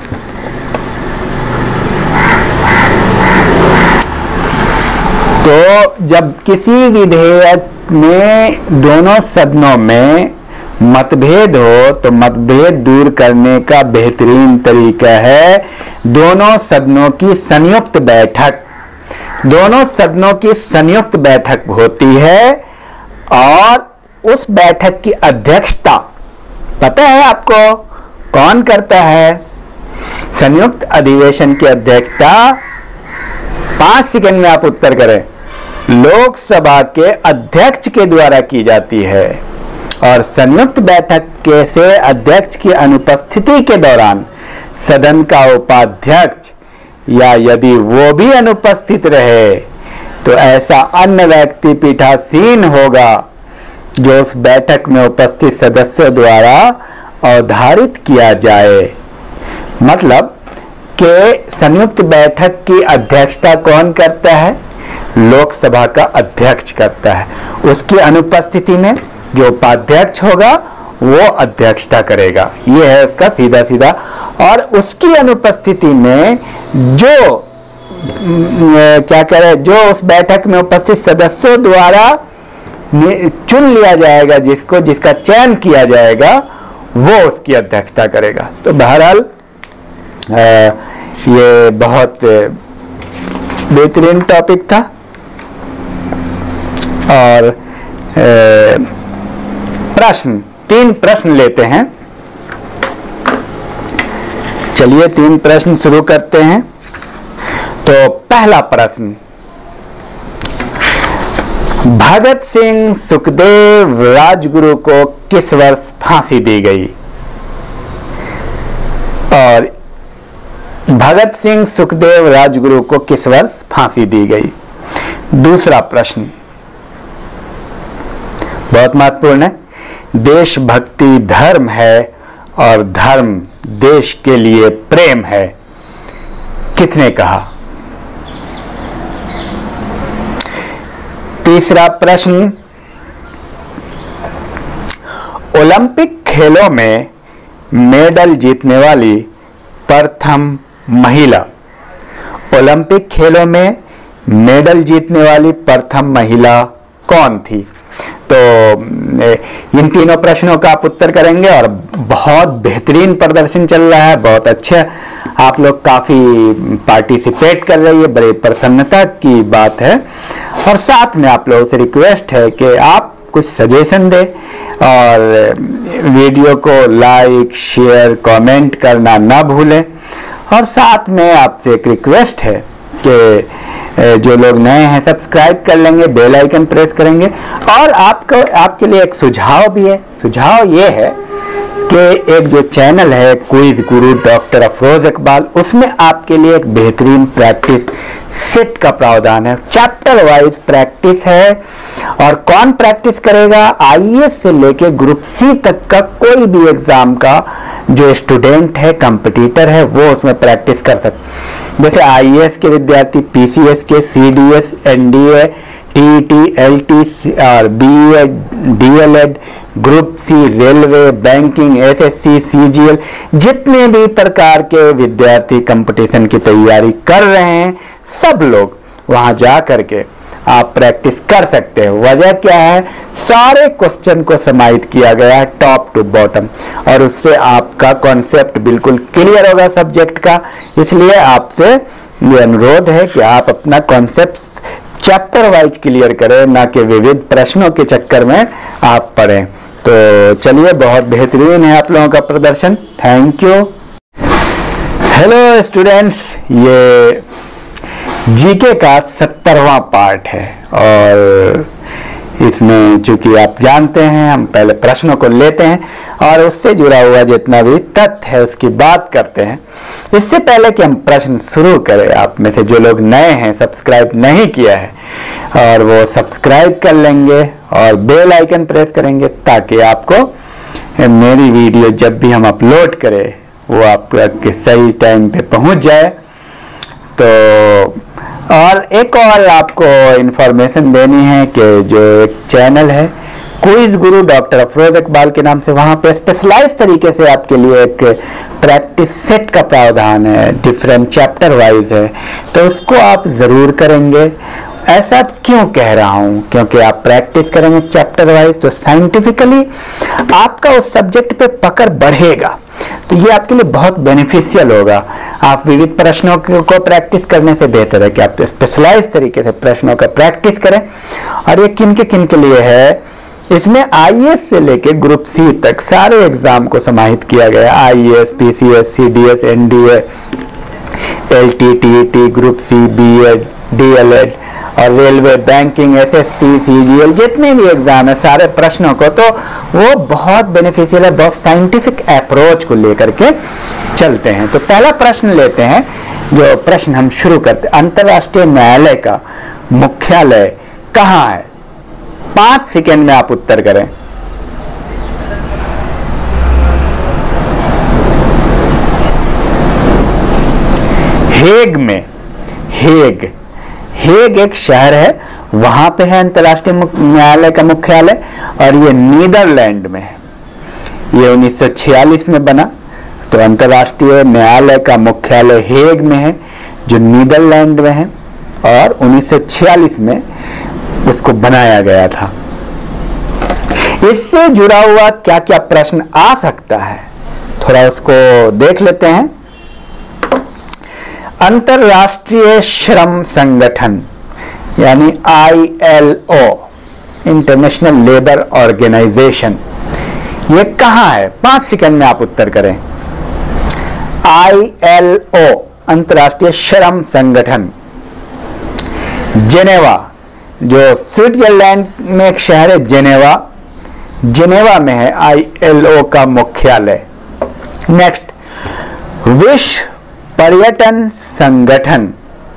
तो जब किसी विधेयक में दोनों सदनों में मतभेद हो तो मतभेद दूर करने का बेहतरीन तरीका है दोनों सदनों की संयुक्त बैठक। दोनों सदनों की संयुक्त बैठक होती है और उस बैठक की अध्यक्षता पता है आपको कौन करता है? संयुक्त अधिवेशन की अध्यक्षता 5 सेकंड में आप उत्तर करें। लोकसभा के अध्यक्ष के द्वारा की जाती है और संयुक्त बैठक के से अध्यक्ष की अनुपस्थिति के दौरान सदन का उपाध्यक्ष या यदि वो भी अनुपस्थित रहे तो ऐसा अन्य व्यक्ति पीठासीन होगा जो उस बैठक में उपस्थित सदस्यों द्वारा अवधारित किया जाए। मतलब कि संयुक्त बैठक की अध्यक्षता कौन करता है? लोकसभा का अध्यक्ष करता है। उसकी अनुपस्थिति में जो उपाध्यक्ष होगा वो अध्यक्षता करेगा। ये है उसका सीधा सीधा। और उसकी अनुपस्थिति में जो क्या करे, जो उस बैठक में उपस्थित सदस्यों द्वारा चुन लिया जाएगा, जिसका चयन किया जाएगा, वो उसकी अध्यक्षता करेगा। तो बहरहाल ये बहुत बेहतरीन टॉपिक था और प्रश्न 3 प्रश्न लेते हैं। चलिए 3 प्रश्न शुरू करते हैं। तो पहला प्रश्न, भगत सिंह सुखदेव राजगुरु को किस वर्ष फांसी दी गई? और भगत सिंह सुखदेव राजगुरु को किस वर्ष फांसी दी गई? दूसरा प्रश्न बहुत महत्वपूर्ण है, देशभक्ति धर्म है और धर्म देश के लिए प्रेम है, किसने कहा? तीसरा प्रश्न, ओलंपिक खेलों में मेडल जीतने वाली प्रथम महिला। ओलंपिक खेलों में मेडल जीतने वाली प्रथम महिला कौन थी? तो इन तीनों प्रश्नों का आप उत्तर करेंगे और बहुत बेहतरीन प्रदर्शन चल रहा है, बहुत अच्छा, आप लोग काफी पार्टिसिपेट कर रही है, बड़ी प्रसन्नता की बात है। और साथ में आप लोगों से रिक्वेस्ट है कि आप कुछ सजेशन दें और वीडियो को लाइक शेयर कमेंट करना ना भूलें। और साथ में आपसे एक रिक्वेस्ट है कि जो लोग नए हैं सब्सक्राइब कर लेंगे, बेल आइकन प्रेस करेंगे। और आपके लिए एक सुझाव भी है। सुझाव ये है के एक जो चैनल है क्विज गुरु डॉक्टर अफरोज इकबाल, उसमें आपके लिए एक बेहतरीन प्रैक्टिस सेट का प्रावधान है। चैप्टर वाइज प्रैक्टिस है और कौन प्रैक्टिस करेगा? आईएएस से लेके ग्रुप सी तक का कोई भी एग्जाम का जो स्टूडेंट है, कंपटीटर है, वो उसमें प्रैक्टिस कर सकते। जैसे आईएएस के विद्यार्थी पीसीएस के, सीडीएस, एनडीए, टीईटी, एलटी और BA, DLEd, group C, railway, banking, SSC, CGL, जितने भी प्रकार के विद्यार्थी कंपटीशन की तैयारी कर रहे हैं, सब लोग वहां जा करके आप प्रैक्टिस कर सकते हैं। वजह क्या है? सारे क्वेश्चन को समाहित किया गया है टॉप टू बॉटम, और उससे आपका कॉन्सेप्ट बिल्कुल क्लियर होगा सब्जेक्ट का। इसलिए आपसे ये अनुरोध है कि आप अपना कॉन्सेप्ट चैप्टर वाइज क्लियर करें, ना कि विविध प्रश्नों के चक्कर में आप पढ़ें। तो चलिए, बहुत बेहतरीन है आप लोगों का प्रदर्शन। Thank you. हेलो स्टूडेंट्स, ये जीके का 70वां पार्ट है और इसमें चूंकि आप जानते हैं हम पहले प्रश्नों को लेते हैं और उससे जुड़ा हुआ जितना भी तथ्य है उसकी बात करते हैं। इससे पहले कि हम प्रश्न शुरू करें, आप में से जो लोग नए हैं, सब्सक्राइब नहीं किया है, और वो सब्सक्राइब कर लेंगे और बेल आइकन प्रेस करेंगे ताकि आपको मेरी वीडियो जब भी हम अपलोड करें वो आपके सही टाइम पे पहुंच जाए। तो और एक और आपको इंफॉर्मेशन देनी है कि जो एक चैनल है क्विज गुरु डॉक्टर अफरोज इकबाल के नाम से, वहाँ पे स्पेशलाइज तरीके से आपके लिए एक प्रैक्टिस सेट का प्रावधान है, डिफरेंट चैप्टर वाइज है, तो उसको आप ज़रूर करेंगे। ऐसा क्यों कह रहा हूँ? क्योंकि आप प्रैक्टिस करेंगे चैप्टर वाइज तो साइंटिफिकली आपका उस सब्जेक्ट पे पकड़ बढ़ेगा, तो ये आपके लिए बहुत बेनिफिशियल होगा। आप विविध प्रश्नों को प्रैक्टिस करने से बेहतर है कि आप स्पेशलाइज तरीके से प्रश्नों का प्रैक्टिस करें। और ये किन के लिए है? इसमें आईएएस से लेके ग्रुप सी तक सारे एग्जाम को समाहित किया गया। IAS, PCS, CDS, NDA, LT, TET, group C, BEd, DLEd और रेलवे, बैंकिंग, एसएससी, सीजीएल, जितने भी एग्जाम है सारे प्रश्नों को, तो वो बहुत बेनिफिशियल है। बहुत साइंटिफिक अप्रोच को लेकर के चलते हैं। तो पहला प्रश्न लेते हैं। जो प्रश्न हम शुरू करते हैं, अंतरराष्ट्रीय न्यायालय का मुख्यालय कहाँ है? 5 सेकेंड में आप उत्तर करें। हेग में। हेग एक शहर है, वहां पे है अंतरराष्ट्रीय न्यायालय का मुख्यालय, और ये नीदरलैंड में है। ये 1946 में बना, तो अंतरराष्ट्रीय न्यायालय का मुख्यालय हेग में है जो नीदरलैंड में है, और 1946 में उसको बनाया गया था। इससे जुड़ा हुआ क्या क्या प्रश्न आ सकता है, थोड़ा उसको देख लेते हैं। अंतरराष्ट्रीय श्रम संगठन यानी ILO, इंटरनेशनल लेबर ऑर्गेनाइजेशन, ये कहाँ है? 5 सेकंड में आप उत्तर करें। ILO, अंतरराष्ट्रीय श्रम संगठन। जेनेवा, जो स्विट्जरलैंड में एक शहर है जेनेवा में है ILO का मुख्यालय। नेक्स्ट, विश्व पर्यटन संगठन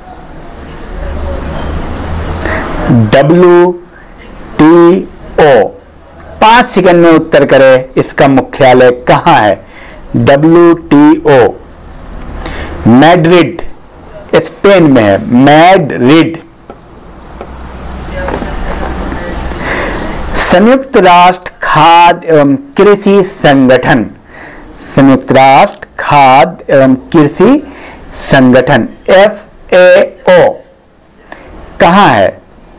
WTO, 5 सेकंड में उत्तर करें, इसका मुख्यालय कहां है? WTO मैड्रिड, स्पेन में है, मैड्रिड। संयुक्त राष्ट्र खाद्य एवं कृषि संगठन, संयुक्त राष्ट्र खाद्य एवं कृषि संगठन FAO कहाँ है?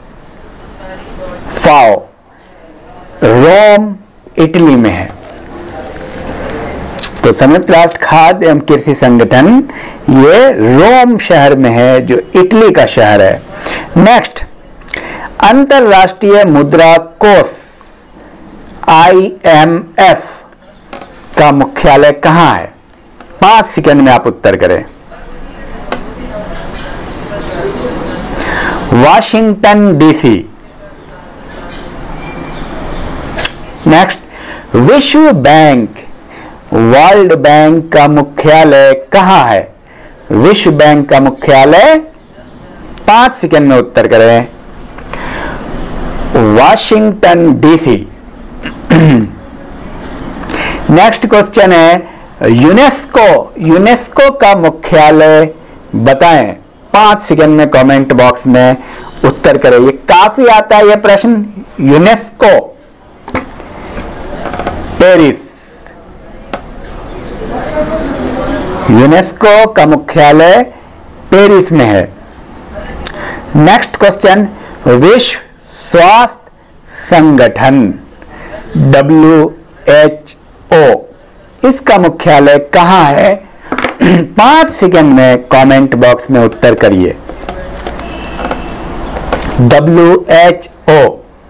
फाओ, रोम, इटली में है। तो संयुक्त राष्ट्र खाद्य एवं कृषि संगठन ये रोम शहर में है जो इटली का शहर है। नेक्स्ट, अंतरराष्ट्रीय मुद्रा कोष IMF का मुख्यालय कहां है? 5 सेकंड में आप उत्तर करें। Washington DC। नेक्स्ट, विश्व बैंक, वर्ल्ड बैंक का मुख्यालय कहाँ है? विश्व बैंक का मुख्यालय 5 सेकंड में उत्तर करें। Washington DC. नेक्स्ट क्वेश्चन है यूनेस्को का मुख्यालय बताएं। 5 सेकंड में कमेंट बॉक्स में उत्तर करें। ये काफी आता है ये प्रश्न। UNESCO Paris. यूनेस्को का मुख्यालय पेरिस में है। नेक्स्ट क्वेश्चन, विश्व स्वास्थ्य संगठन WHO, इसका मुख्यालय कहां है? 5 सेकंड में कमेंट बॉक्स में उत्तर करिए। WHO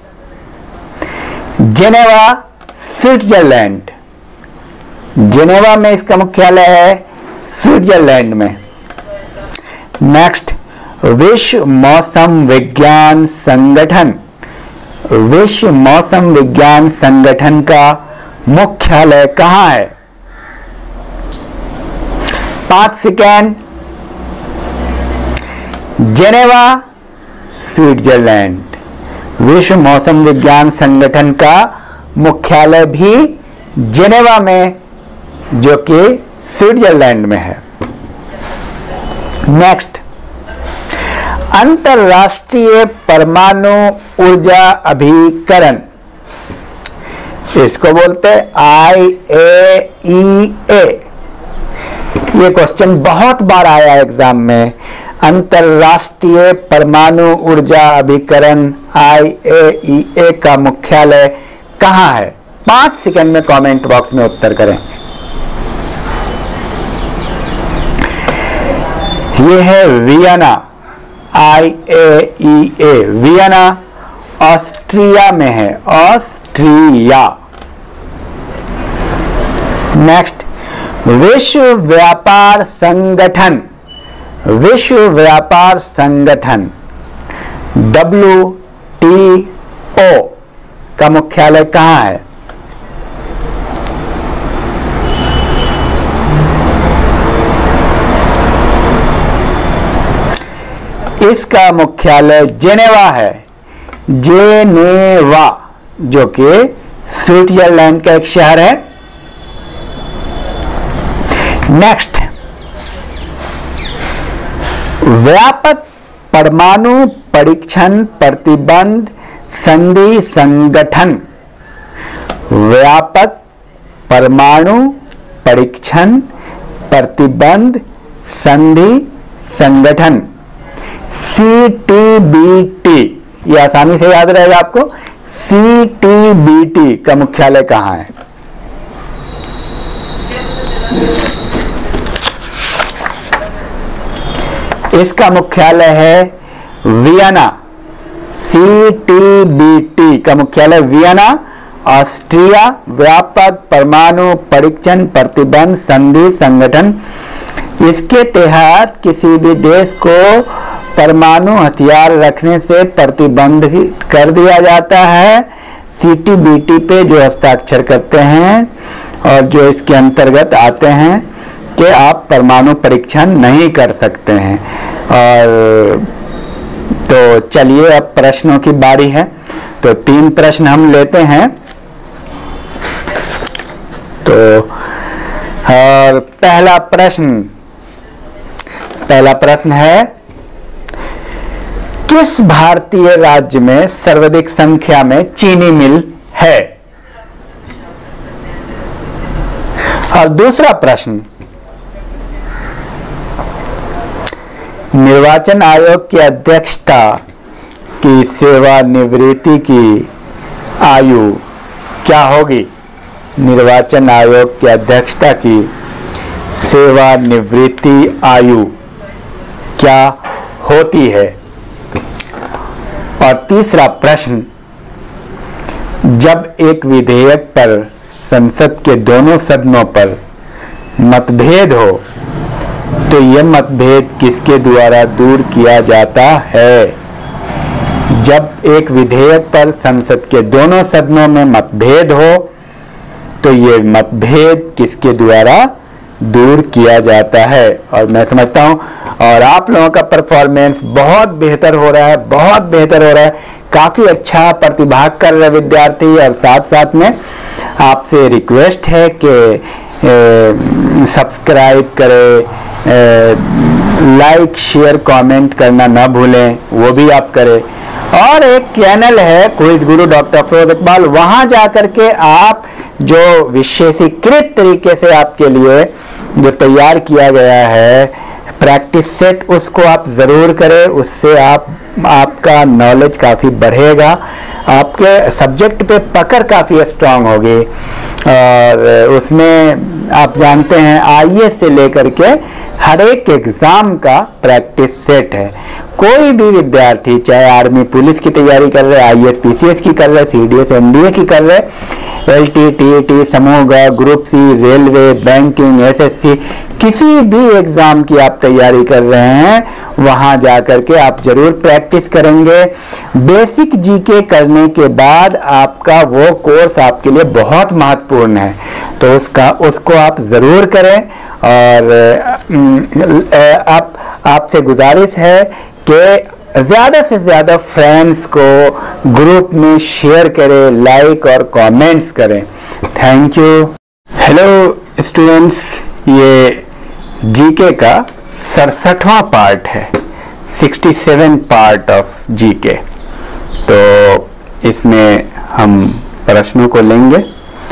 Geneva Switzerland. जेनेवा में इसका मुख्यालय है, स्विट्जरलैंड में। नेक्स्ट, विश्व मौसम विज्ञान संगठन। विश्व मौसम विज्ञान संगठन का मुख्यालय कहां है? 5 सेकेंड। Geneva Switzerland. विश्व मौसम विज्ञान संगठन का मुख्यालय भी जेनेवा में, जो कि स्विट्जरलैंड में है। नेक्स्ट, अंतरराष्ट्रीय परमाणु ऊर्जा अभिकरण, इसको बोलते हैं IAEA। ये क्वेश्चन बहुत बार आया एग्जाम में। अंतरराष्ट्रीय परमाणु ऊर्जा अभिकरण IAEA का मुख्यालय कहां है? 5 सेकंड में कमेंट बॉक्स में उत्तर करें। ये है वियना। IAEA वियना ऑस्ट्रिया में है, ऑस्ट्रिया। नेक्स्ट, विश्व व्यापार संगठन। विश्व व्यापार संगठन WTO का मुख्यालय कहां है? इसका मुख्यालय जेनेवा है, जेनेवा, जो कि स्विट्जरलैंड का एक शहर है। नेक्स्ट, व्यापक परमाणु परीक्षण प्रतिबंध संधि संगठन। व्यापक परमाणु परीक्षण प्रतिबंध संधि संगठन CTBT, ये आसानी से याद रहेगा आपको। CTBT का मुख्यालय कहां है? इसका मुख्यालय है वियना। CTBT का मुख्यालय वियना, ऑस्ट्रिया। व्यापक परमाणु परीक्षण प्रतिबंध संधि संगठन, इसके तहत किसी भी देश को परमाणु हथियार रखने से प्रतिबंधित कर दिया जाता है। CTBT पे जो हस्ताक्षर करते हैं और जो इसके अंतर्गत आते हैं कि आप परमाणु परीक्षण नहीं कर सकते हैं। और तो चलिए अब प्रश्नों की बारी है। तो 3 प्रश्न हम लेते हैं। तो और पहला प्रश्न है, किस भारतीय राज्य में सर्वाधिक संख्या में चीनी मिल है? और दूसरा प्रश्न, निर्वाचन आयोग की अध्यक्षता की सेवानिवृत्ति की आयु क्या होगी? निर्वाचन आयोग की अध्यक्षता की सेवानिवृत्ति आयु क्या होती है? और तीसरा प्रश्न, जब एक विधेयक पर संसद के दोनों सदनों पर मतभेद हो तो यह मतभेद किसके द्वारा दूर किया जाता है? जब एक विधेयक पर संसद के दोनों सदनों में मतभेद हो तो ये मतभेद किसके द्वारा दूर किया जाता है। और मैं समझता हूं और आप लोगों का परफॉर्मेंस बहुत बेहतर हो रहा है, बहुत बेहतर हो रहा है, काफी अच्छा प्रतिभाग कर रहे विद्यार्थी। और साथ साथ में आपसे रिक्वेस्ट है कि सब्सक्राइब करें, लाइक शेयर कमेंट करना ना भूलें, वो भी आप करें। और एक चैनल है क्विज गुरु डॉक्टर अफरोज इकबाल, वहां जाकर के आप जो विशेषीकृत तरीके से आपके लिए जो तैयार किया गया है प्रैक्टिस सेट, उसको आप जरूर करें। उससे आपका नॉलेज काफ़ी बढ़ेगा, आपके सब्जेक्ट पे पकड़ काफ़ी स्ट्रांग होगी। और उसमें आप जानते हैं आईएएस से लेकर के हर एक एग्ज़ाम का प्रैक्टिस सेट है। कोई भी विद्यार्थी चाहे आर्मी पुलिस की तैयारी कर रहे, आईएएस पीसीएस की कर रहे, सीडीएस एनडीए की कर रहे, एलटी टीईटी समूह ग, group C, railway, banking, SSC, किसी भी एग्जाम की आप तैयारी कर रहे हैं, वहां जाकर के आप जरूर प्रैक्टिस करेंगे। बेसिक जीके करने के बाद आपका वो कोर्स आपके लिए बहुत महत्वपूर्ण है, तो उसको आप जरूर करें। और आपसे गुजारिश है कि ज़्यादा से ज़्यादा फ्रेंड्स को ग्रुप में शेयर करें, लाइक और कमेंट्स करें। Thank you. हेलो स्टूडेंट्स, ये जीके का 67वां पार्ट है, 67 पार्ट ऑफ जीके। तो इसमें हम प्रश्नों को लेंगे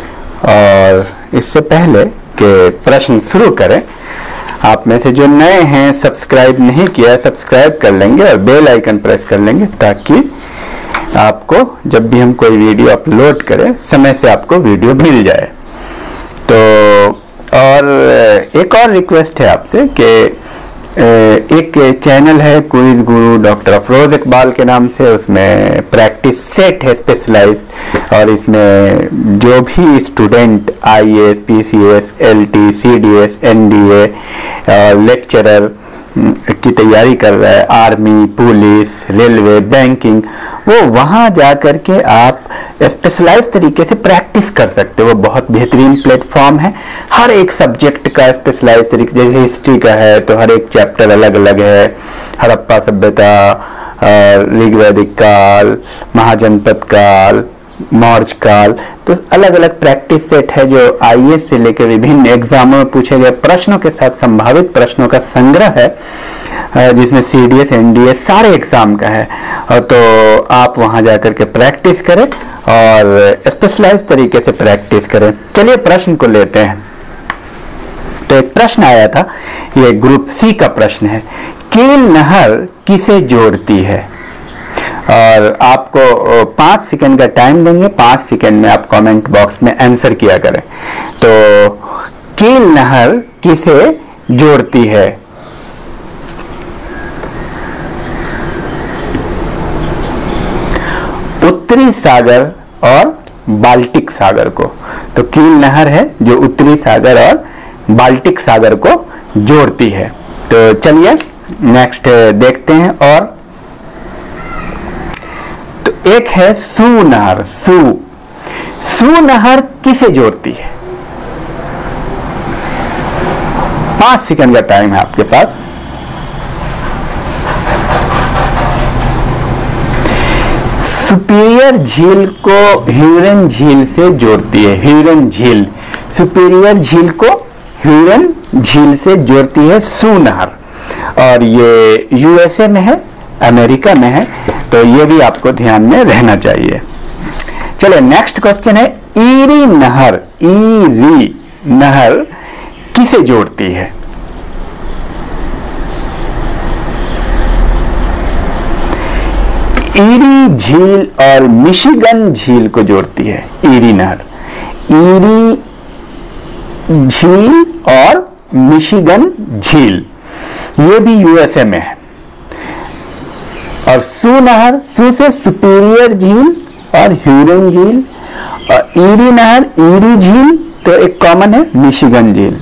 और इससे पहले कि प्रश्न शुरू करें, आप में से जो नए हैं सब्सक्राइब नहीं किया सब्सक्राइब कर लेंगे और बेल आइकन प्रेस कर लेंगे, ताकि आपको जब भी हम कोई वीडियो अपलोड करें समय से आपको वीडियो मिल जाए। तो और एक और रिक्वेस्ट है आपसे कि एक चैनल है क्विज गुरु डॉक्टर अफरोज इकबाल के नाम से, उसमें प्रैक्टिस सेट है स्पेशलाइज्ड। और इसमें जो भी student IAS, PCS, LT, CDS, NDA lecturer की तैयारी कर रहा है, आर्मी, पुलिस, रेलवे, बैंकिंग, वो वहाँ जा कर के आप स्पेशलाइज तरीके से प्रैक्टिस कर सकते हो। वो बहुत बेहतरीन प्लेटफॉर्म है। हर एक सब्जेक्ट का स्पेशलाइज तरीके, जैसे हिस्ट्री का है तो हर एक चैप्टर अलग अलग है, हड़प्पा सभ्यता, ऋग्वैदिक काल, महाजनपद काल, मौर्य काल, तो अलग अलग प्रैक्टिस सेट है जो आईएएस से लेकर विभिन्न एग्जामों में पूछे गए प्रश्नों के साथ संभावित प्रश्नों का संग्रह है, जिसमें सीडीएस एनडीएस सारे एग्जाम का है। तो आप वहां जाकर के प्रैक्टिस करें और स्पेशलाइज तरीके से प्रैक्टिस करें। चलिए प्रश्न को लेते हैं। तो एक प्रश्न आया था, ये ग्रुप सी का प्रश्न है, कील नहर किसे जोड़ती है? और आपको 5 सेकंड का टाइम देंगे, 5 सेकंड में आप कमेंट बॉक्स में आंसर किया करें। तो कील नहर किसे जोड़ती है? उत्तरी सागर और बाल्टिक सागर को। तो कील नहर है जो उत्तरी सागर और बाल्टिक सागर को जोड़ती है। तो चलिए नेक्स्ट देखते हैं। और तो एक है सू नहर। सू नहर किसे जोड़ती है? 5 सेकंड का टाइम है आपके पास। सुपीरियर झील को ह्यूरन झील से जोड़ती है। ह्यूरन झील, सुपीरियर झील को ह्यूरन झील से जोड़ती है सू नहर। और ये यूएसए में है, अमेरिका में है, तो ये भी आपको ध्यान में रहना चाहिए। चलिए नेक्स्ट क्वेश्चन है, ईरी नहर। ईरी नहर किसे जोड़ती है? ईरी झील और मिशिगन झील को जोड़ती है ईरी नहर। ईरी झील और मिशिगन झील, ये भी यूएसए में है। और सू नहर, सू से सुपीरियर झील और ह्यूरन झील, और ईरी नहर, ईरी झील तो एक कॉमन है, मिशिगन झील।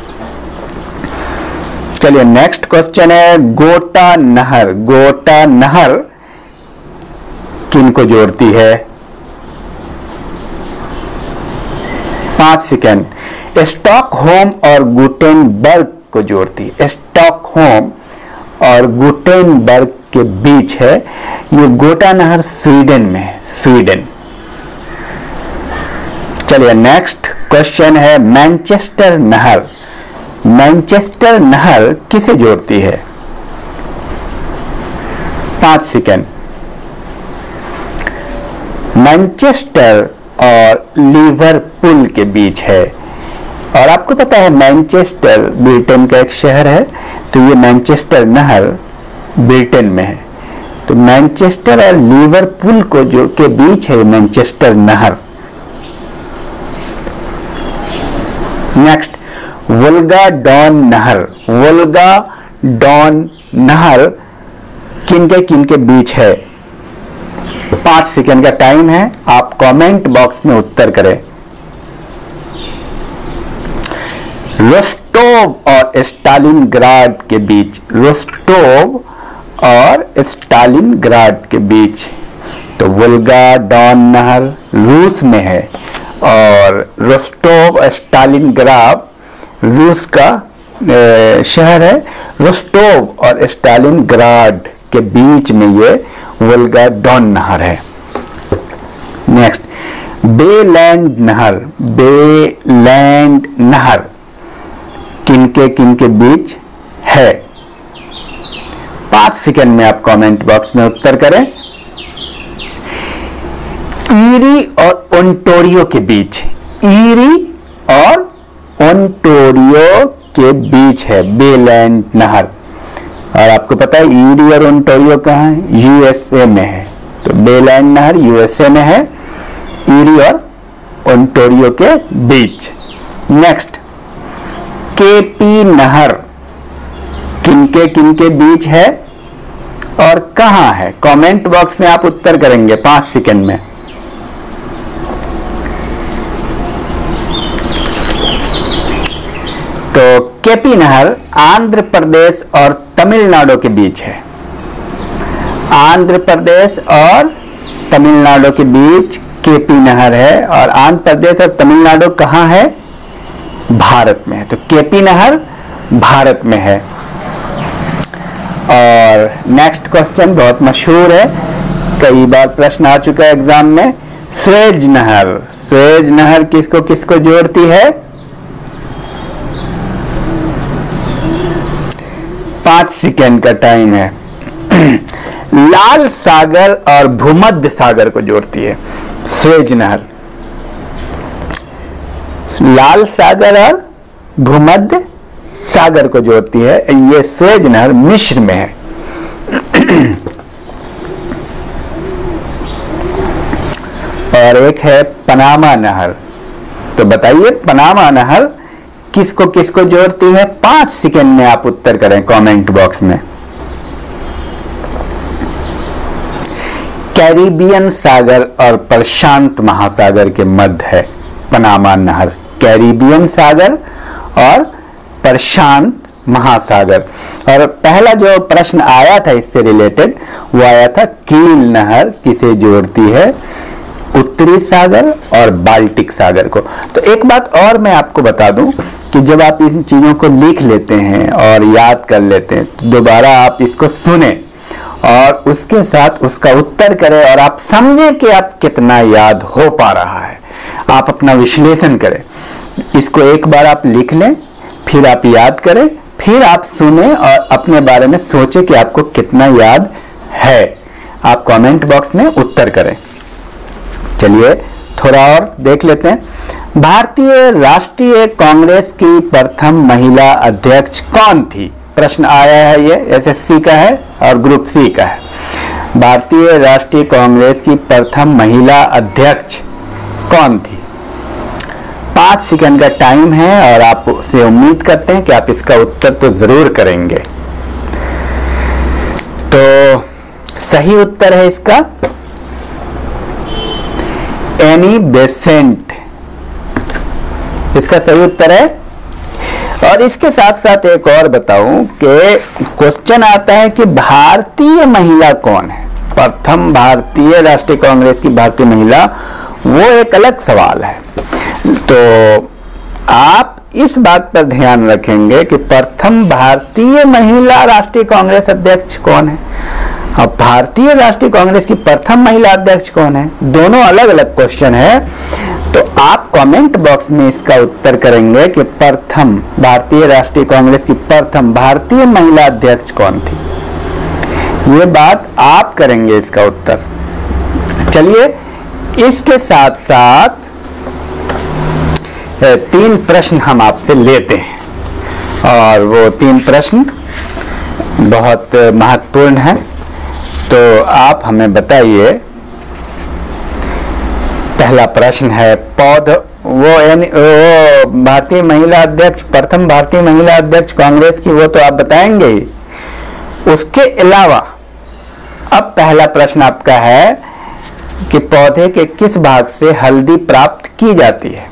चलिए नेक्स्ट क्वेश्चन है, गोटा नहर। गोटा नहर किनको जोड़ती है? 5 सेकेंड। स्टॉकहोम और गुटेनबर्ग को जोड़ती है, स्टॉकहोम और गुटेनबर्ग के बीच है। ये गोटा नहर स्वीडन में है, स्वीडन। चलिए नेक्स्ट क्वेश्चन है, मैनचेस्टर नहर, मैनचेस्टर नहर किसे जोड़ती है? 5 सेकेंड। मैनचेस्टर और लिवरपूल के बीच है, और आपको पता है मैनचेस्टर ब्रिटेन का एक शहर है, तो ये मैनचेस्टर नहर ब्रिटेन में है। तो मैनचेस्टर और लिवरपूल को जो के बीच है मैनचेस्टर नहर। नेक्स्ट, वोल्गा डॉन नहर, वोल्गा डॉन नहर किनके बीच है? 5 सेकेंड का टाइम है, आप कमेंट बॉक्स में उत्तर करें। रोस्टोव और स्टालिनग्राड के बीच, रोस्टोव और स्टालिनग्राड के बीच। तो वोल्गा डॉन नहर रूस में है, और रोस्टोव स्टालिनग्राड रूस का शहर है। रोस्टोव और स्टालिनग्राड के बीच में ये वोल्गा डॉन नहर है। नेक्स्ट, बेलैंड नहर, बेलैंड नहर किनके बीच है? 5 सेकेंड में आप कमेंट बॉक्स में उत्तर करें। ईरी और ओंटारियो के बीच, ईरी और ओंटारियो के बीच है बेलैंड नहर। और आपको पता है ईरी और ओंटारियो कहाँ है? यूएसए में है। तो बेलैंड नहर यूएसए में है, ईरी और ओंटारियो के बीच। नेक्स्ट, केपी नहर किनके बीच है और कहां है? कमेंट बॉक्स में आप उत्तर करेंगे 5 सेकेंड में। तो केपी नहर आंध्र प्रदेश और तमिलनाडु के बीच है, आंध्र प्रदेश और तमिलनाडु के बीच केपी नहर है। और आंध्र प्रदेश और तमिलनाडु कहां है? भारत में है। तो केपी नहर भारत में है। और नेक्स्ट क्वेश्चन बहुत मशहूर है, कई बार प्रश्न आ चुका है एग्जाम में। स्वेज नहर, स्वेज नहर किसको जोड़ती है? 5 सेकेंड का टाइम है। लाल सागर और भूमध्य सागर को जोड़ती है स्वेज नहर। लाल सागर और भूमध्य सागर को जोड़ती है ये स्वेज नहर, मिस्र में है। और एक है पनामा नहर। तो बताइए पनामा नहर किसको जोड़ती है? 5 सेकेंड में आप उत्तर करें कमेंट बॉक्स में। कैरिबियन सागर और प्रशांत महासागर के मध्य है पनामा नहर, कैरिबियन सागर और प्रशांत महासागर। और पहला जो प्रश्न आया था इससे रिलेटेड वो आया था कील नहर किसे जोड़ती है? उत्तरी सागर और बाल्टिक सागर को। तो एक बात और मैं आपको बता दूं कि जब आप इन चीजों को लिख लेते हैं और याद कर लेते हैं तो दोबारा आप इसको सुने और उसके साथ उसका उत्तर करें और आप समझें कि आप कितना याद हो पा रहा है। आप अपना विश्लेषण करें, इसको एक बार आप लिख लें, फिर आप याद करें, फिर आप सुने और अपने बारे में सोचें कि आपको कितना याद है। आप कमेंट बॉक्स में उत्तर करें। चलिए थोड़ा और देख लेते हैं। भारतीय राष्ट्रीय कांग्रेस की प्रथम महिला अध्यक्ष कौन थी? प्रश्न आया है, ये एसएससी का है और ग्रुप सी का है। भारतीय राष्ट्रीय कांग्रेस की प्रथम महिला अध्यक्ष कौन थी? 5 सेकंड का टाइम है और आप से उम्मीद करते हैं कि आप इसका उत्तर तो जरूर करेंगे। तो सही उत्तर है इसका एनी बेसेंट, इसका सही उत्तर है। और इसके साथ साथ एक और बताऊं कि क्वेश्चन आता है कि भारतीय महिला कौन है? प्रथम भारतीय राष्ट्रीय कांग्रेस की भारतीय महिला, वो एक अलग सवाल है। तो आप इस बात पर ध्यान रखेंगे कि प्रथम भारतीय महिला राष्ट्रीय कांग्रेस अध्यक्ष कौन है। अब भारतीय राष्ट्रीय कांग्रेस की प्रथम महिला अध्यक्ष कौन है, दोनों अलग अलग क्वेश्चन है। तो आप कमेंट बॉक्स में इसका उत्तर करेंगे कि प्रथम भारतीय राष्ट्रीय कांग्रेस की प्रथम भारतीय महिला अध्यक्ष कौन थी। ये बात आप करेंगे इसका उत्तर। चलिए, इसके साथ साथ 3 प्रश्न हम आपसे लेते हैं, और वो 3 प्रश्न बहुत महत्वपूर्ण हैं। तो आप हमें बताइए, पहला प्रश्न है वो भारतीय महिला अध्यक्ष, प्रथम भारतीय महिला अध्यक्ष कांग्रेस की, वो तो आप बताएंगे ही। उसके अलावा अब पहला प्रश्न आपका है कि पौधे के किस भाग से हल्दी प्राप्त की जाती है।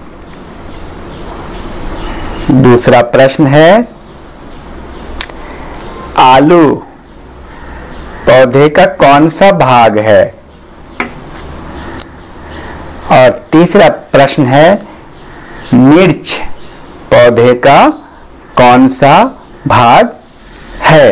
दूसरा प्रश्न है आलू पौधे का कौन सा भाग है। और तीसरा प्रश्न है मिर्च पौधे का कौन सा भाग है।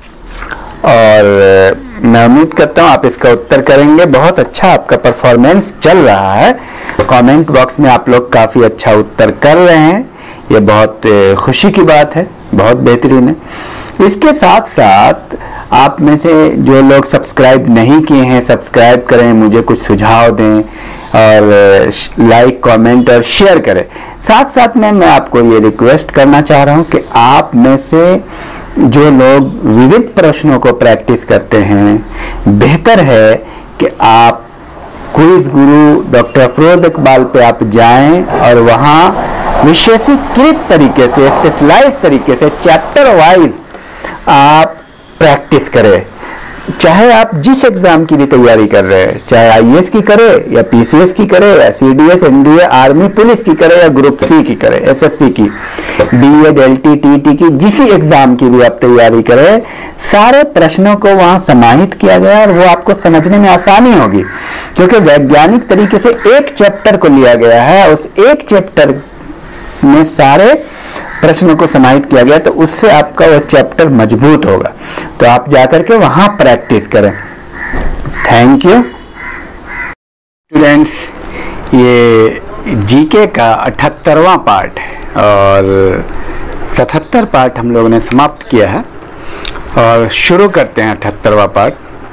और मैं उम्मीद करता हूं आप इसका उत्तर करेंगे। बहुत अच्छा आपका परफॉर्मेंस चल रहा है, कमेंट बॉक्स में आप लोग काफी अच्छा उत्तर कर रहे हैं, ये बहुत खुशी की बात है, बहुत बेहतरीन है। इसके साथ साथ आप में से जो लोग सब्सक्राइब नहीं किए हैं, सब्सक्राइब करें, मुझे कुछ सुझाव दें और लाइक, कमेंट और शेयर करें। साथ साथ में मैं आपको ये रिक्वेस्ट करना चाह रहा हूँ कि आप में से जो लोग विविध प्रश्नों को प्रैक्टिस करते हैं, बेहतर है कि आप क्विज गुरु डॉक्टर अफरोज इकबाल पे आप जाएं और वहाँ विशेषीकृत तरीके से, स्पेशलाइज तरीके से, चैप्टर वाइज आप प्रैक्टिस करें। चाहे आप जिस एग्जाम की भी तैयारी कर रहे हैं, चाहे आईएएस की करें या पीसीएस की करें या सीडीएस, एनडीए, आर्मी पुलिस की करें या ग्रुप सी की करें, एसएससी की, बीएड, एलटी, टीटी की, जिस एग्जाम की भी आप तैयारी करें, सारे प्रश्नों को वहां समाहित किया गया है और वो आपको समझने में आसानी होगी, क्योंकि वैज्ञानिक तरीके से एक चैप्टर को लिया गया है, उस एक चैप्टर में सारे प्रश्नों को समाहित किया गया, तो उससे आपका वो चैप्टर मजबूत होगा। तो आप जाकर के वहां प्रैक्टिस करें। Thank you students. ये जीके का 78वां पार्ट है और 77 पार्ट हम लोगों ने समाप्त किया है और शुरू करते हैं 78वां पार्ट।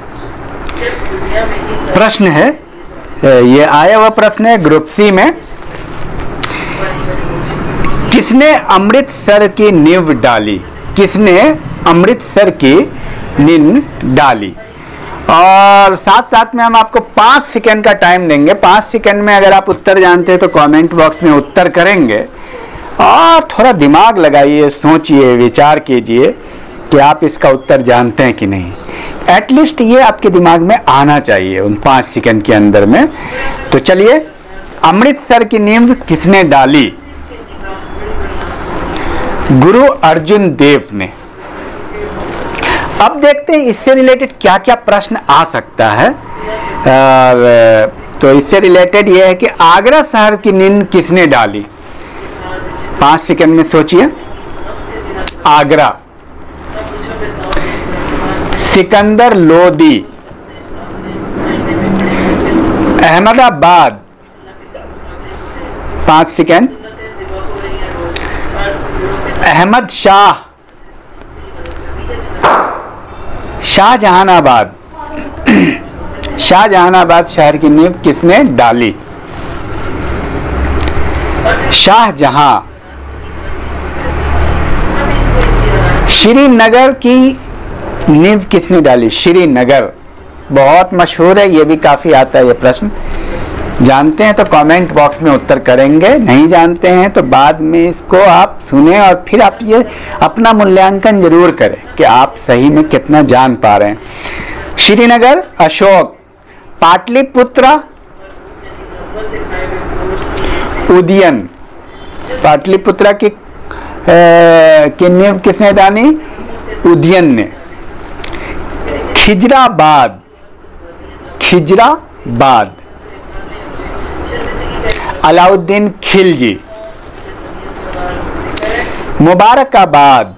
प्रश्न है, ये आया हुआ प्रश्न है ग्रुप सी में, किसने अमृतसर की नींव डाली। किसने अमृतसर की नींव डाली। और साथ साथ में हम आपको 5 सेकंड का टाइम देंगे। 5 सेकंड में अगर आप उत्तर जानते हैं तो कमेंट बॉक्स में उत्तर करेंगे और थोड़ा दिमाग लगाइए, सोचिए, विचार कीजिए कि आप इसका उत्तर जानते हैं कि नहीं। एटलीस्ट ये आपके दिमाग में आना चाहिए उन 5 सेकंड के अंदर में। तो चलिए, अमृतसर की नींव किसने डाली। गुरु अर्जुन देव ने। अब देखते हैं इससे रिलेटेड क्या क्या प्रश्न आ सकता है। तो इससे रिलेटेड यह है कि आगरा शहर की नींव किसने डाली। 5 सेकंड में सोचिए। आगरा, सिकंदर लोदी। अहमदाबाद, 5 सेकंड। अहमद शाह। शाहजहानाबाद। शाहजहानाबाद शहर की नींव किसने डाली। शाहजहां। श्रीनगर की नींव किसने डाली। श्रीनगर बहुत मशहूर है, ये भी काफी आता है ये प्रश्न। जानते हैं तो कमेंट बॉक्स में उत्तर करेंगे, नहीं जानते हैं तो बाद में इसको आप सुने और फिर आप ये अपना मूल्यांकन जरूर करें कि आप सही में कितना जान पा रहे हैं। श्रीनगर, अशोक। पाटलिपुत्रा, उदयन। पाटलिपुत्रा की नींव किसने डाली। उदयन ने। खिजराबाद। खिजराबाद। अलाउद्दीन खिलजी। मुबारकाबाद,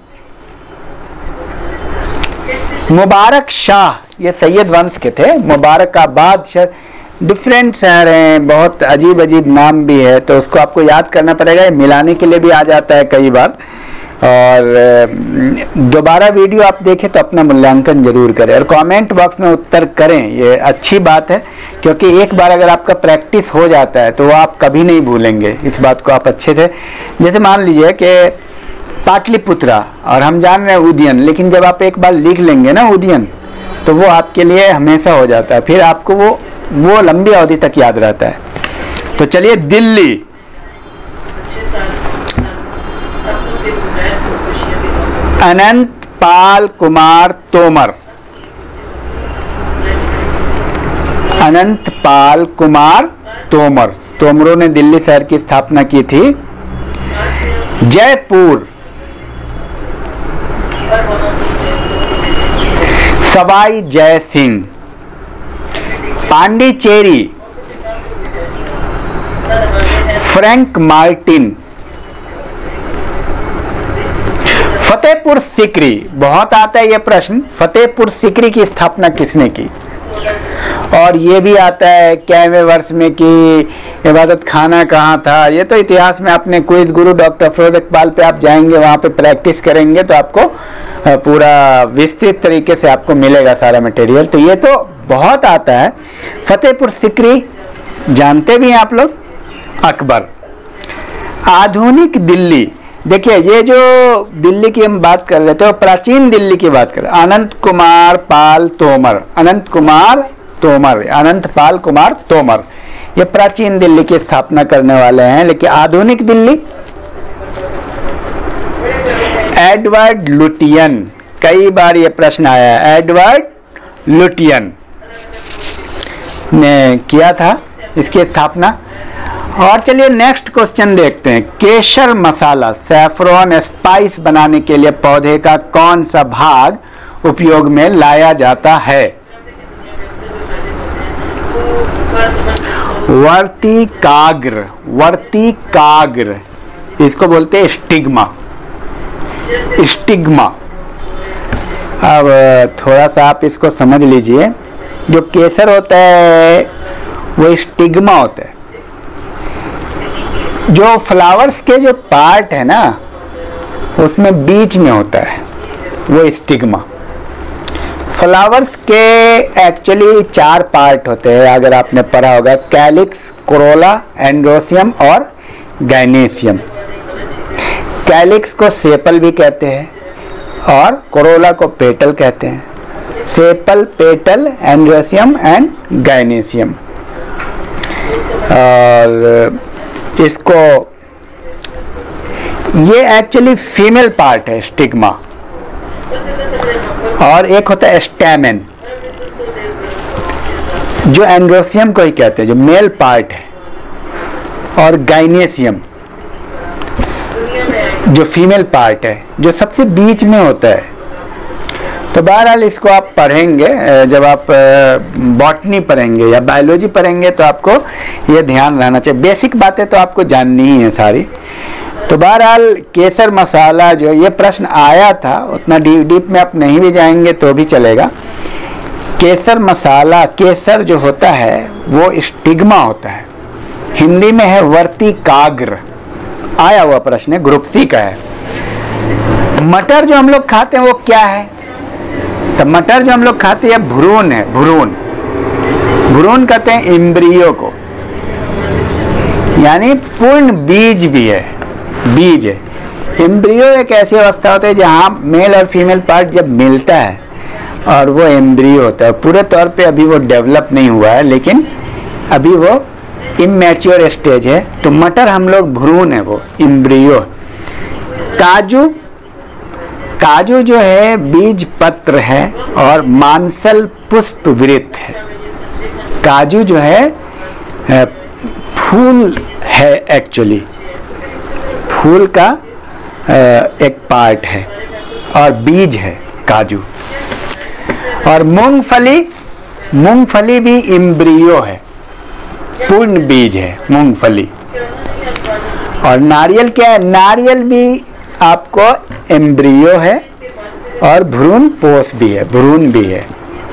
मुबारक शाह, ये सैयद वंश के थे। मुबारकाबाद डिफरेंट शहर हैं, बहुत अजीब अजीब नाम भी है, तो उसको आपको याद करना पड़ेगा। मिलाने के लिए भी आ जाता है कई बार। और दोबारा वीडियो आप देखें तो अपना मूल्यांकन जरूर करें और कमेंट बॉक्स में उत्तर करें। ये अच्छी बात है, क्योंकि एक बार अगर आपका प्रैक्टिस हो जाता है तो वो आप कभी नहीं भूलेंगे। इस बात को आप अच्छे से, जैसे मान लीजिए कि पाटलिपुत्रा और हम जान रहे हैं उदयन, लेकिन जब आप एक बार लिख लेंगे ना उदयन, तो वो आपके लिए हमेशा हो जाता है, फिर आपको वो लंबी अवधि तक याद रहता है। तो चलिए, दिल्ली, अनंत पाल कुमार तोमर, अनंत पाल कुमार तोमर, तोमरों ने दिल्ली शहर की स्थापना की थी। जयपुर, सवाई जय सिंह। Pondicherry, Frank Martin. फतेहपुर सीकरी, बहुत आता है ये प्रश्न, फतेहपुर सीकरी की स्थापना किसने की? और ये भी आता है कैवें वर्ष में की, इबादत खाना कहाँ था। ये तो इतिहास में अपने क्विज गुरु डॉक्टर फिरोज इकबाल पे आप जाएंगे, वहाँ पे प्रैक्टिस करेंगे तो आपको पूरा विस्तृत तरीके से आपको मिलेगा सारा मटेरियल। तो ये तो बहुत आता है। फतेहपुर सीकरी जानते भी हैं आप लोग। अकबर। आधुनिक दिल्ली, देखिए ये जो दिल्ली की हम बात कर रहे थे वो प्राचीन दिल्ली की बात कर रहे हैं। अनंत कुमार पाल तोमर, अनंत कुमार तोमर, अनंत पाल कुमार तोमर, ये प्राचीन दिल्ली की स्थापना करने वाले हैं। लेकिन आधुनिक दिल्ली, एडवर्ड लुटियन, कई बार ये प्रश्न आया है। एडवर्ड लुटियन ने किया था इसकी स्थापना। और चलिए नेक्स्ट क्वेश्चन देखते हैं। केसर मसाला, सैफरॉन स्पाइस बनाने के लिए पौधे का कौन सा भाग उपयोग में लाया जाता है? वर्तिकाग्र, वर्तिकाग्र, इसको बोलते हैं स्टिग्मा, स्टिग्मा। अब थोड़ा सा आप इसको समझ लीजिए, जो केसर होता है वो स्टिग्मा होता है। जो फ्लावर्स के जो पार्ट है ना, उसमें बीच में होता है वो स्टिग्मा। फ्लावर्स के एक्चुअली 4 पार्ट होते हैं, अगर आपने पढ़ा होगा, कैलिक्स, कोरोला, एंड्रोसियम और गाइनेसियम। कैलिक्स को सेपल भी कहते हैं और कोरोला को पेटल कहते हैं। Sepal, petal, androecium and gynoecium. और इसको, ये एक्चुअली फीमेल पार्ट है स्टिग्मा, और एक होता है स्टैमेन जो एंड्रोसियम को ही कहते हैं, जो मेल पार्ट है, और गाइनेसियम जो फीमेल पार्ट है, जो सबसे बीच में होता है। तो बहरहाल इसको आप पढ़ेंगे, जब आप बॉटनी पढ़ेंगे या बायोलॉजी पढ़ेंगे तो आपको ये ध्यान रहना चाहिए। बेसिक बातें तो आपको जाननी ही है सारी। तो बहरहाल केसर मसाला, जो ये प्रश्न आया था, उतना डीप में आप नहीं भी जाएंगे तो भी चलेगा। केसर मसाला, केसर जो होता है वो स्टिग्मा होता है, हिंदी में है वर्तिकाग्र। आया हुआ प्रश्न है, ग्रुप सी का है। मटर जो हम लोग खाते हैं वो क्या है? तो मटर जो हम लोग खाते हैं भ्रूण है, भ्रूण। भ्रूण कहते हैं एम्ब्रियो को, यानी पूर्ण बीज भी है, बीज है। एम्ब्रियो एक ऐसी अवस्था होती है जहाँ मेल और फीमेल पार्ट जब मिलता है और वो एम्ब्रियो होता है। पूरे तौर पे अभी वो डेवलप नहीं हुआ है, लेकिन अभी वो इमैच्योर स्टेज है। तो मटर हम लोग भ्रूण है, वो एम्ब्रियो। काजू, काजू जो है बीज पत्र है और मांसल पुष्प वृत्त है। काजू जो है फूल है, एक्चुअली फूल का एक पार्ट है और बीज है काजू। और मूंगफली, मूंगफली भी एम्ब्रियो है, पूर्ण बीज है मूंगफली। और नारियल क्या है? नारियल भी आपको एम्ब्रियो है और भ्रूण पोष भी है, भ्रूण भी है।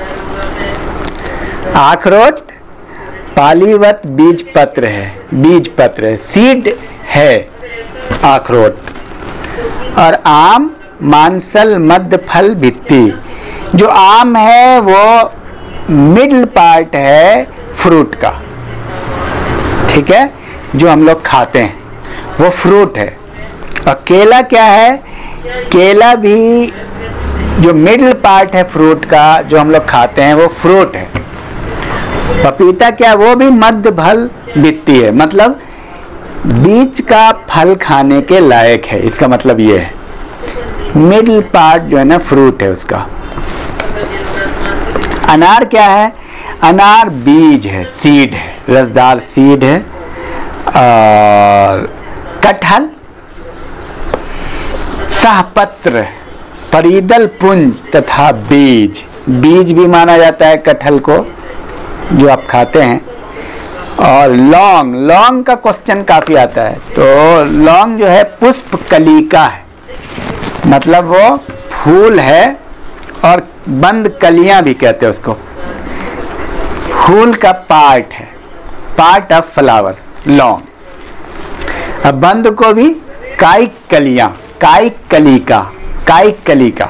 अखरोट पालीवत बीज पत्र है, बीज पत्र है, सीड है अखरोट। और आम मांसल मध्य फल भित्ति, जो आम है वो मिडिल पार्ट है फ्रूट का, ठीक है, जो हम लोग खाते हैं वो फ्रूट है। और केला क्या है? केला भी जो मिडिल पार्ट है फ्रूट का, जो हम लोग खाते हैं वो फ्रूट है। पपीता क्या? वो भी मध्य फल भित्ति है, मतलब बीच का फल खाने के लायक है, इसका मतलब ये है। मिडिल पार्ट जो है ना फ्रूट है उसका। अनार क्या है? अनार बीज है, सीड है, रसदार सीड है। और कटहल सहपत्र, परिदल पुंज तथा बीज, बीज भी माना जाता है कटहल को जो आप खाते हैं। और लौंग, लौंग का क्वेश्चन काफी आता है, तो लौंग जो है पुष्प कलिका है, मतलब वो फूल है और बंद कलियां भी कहते हैं उसको, फूल का पार्ट है, पार्ट ऑफ फ्लावर्स लौंग। अब बंद को भी कायिक कलियां, कायिक कलिका, कायिक कलिका।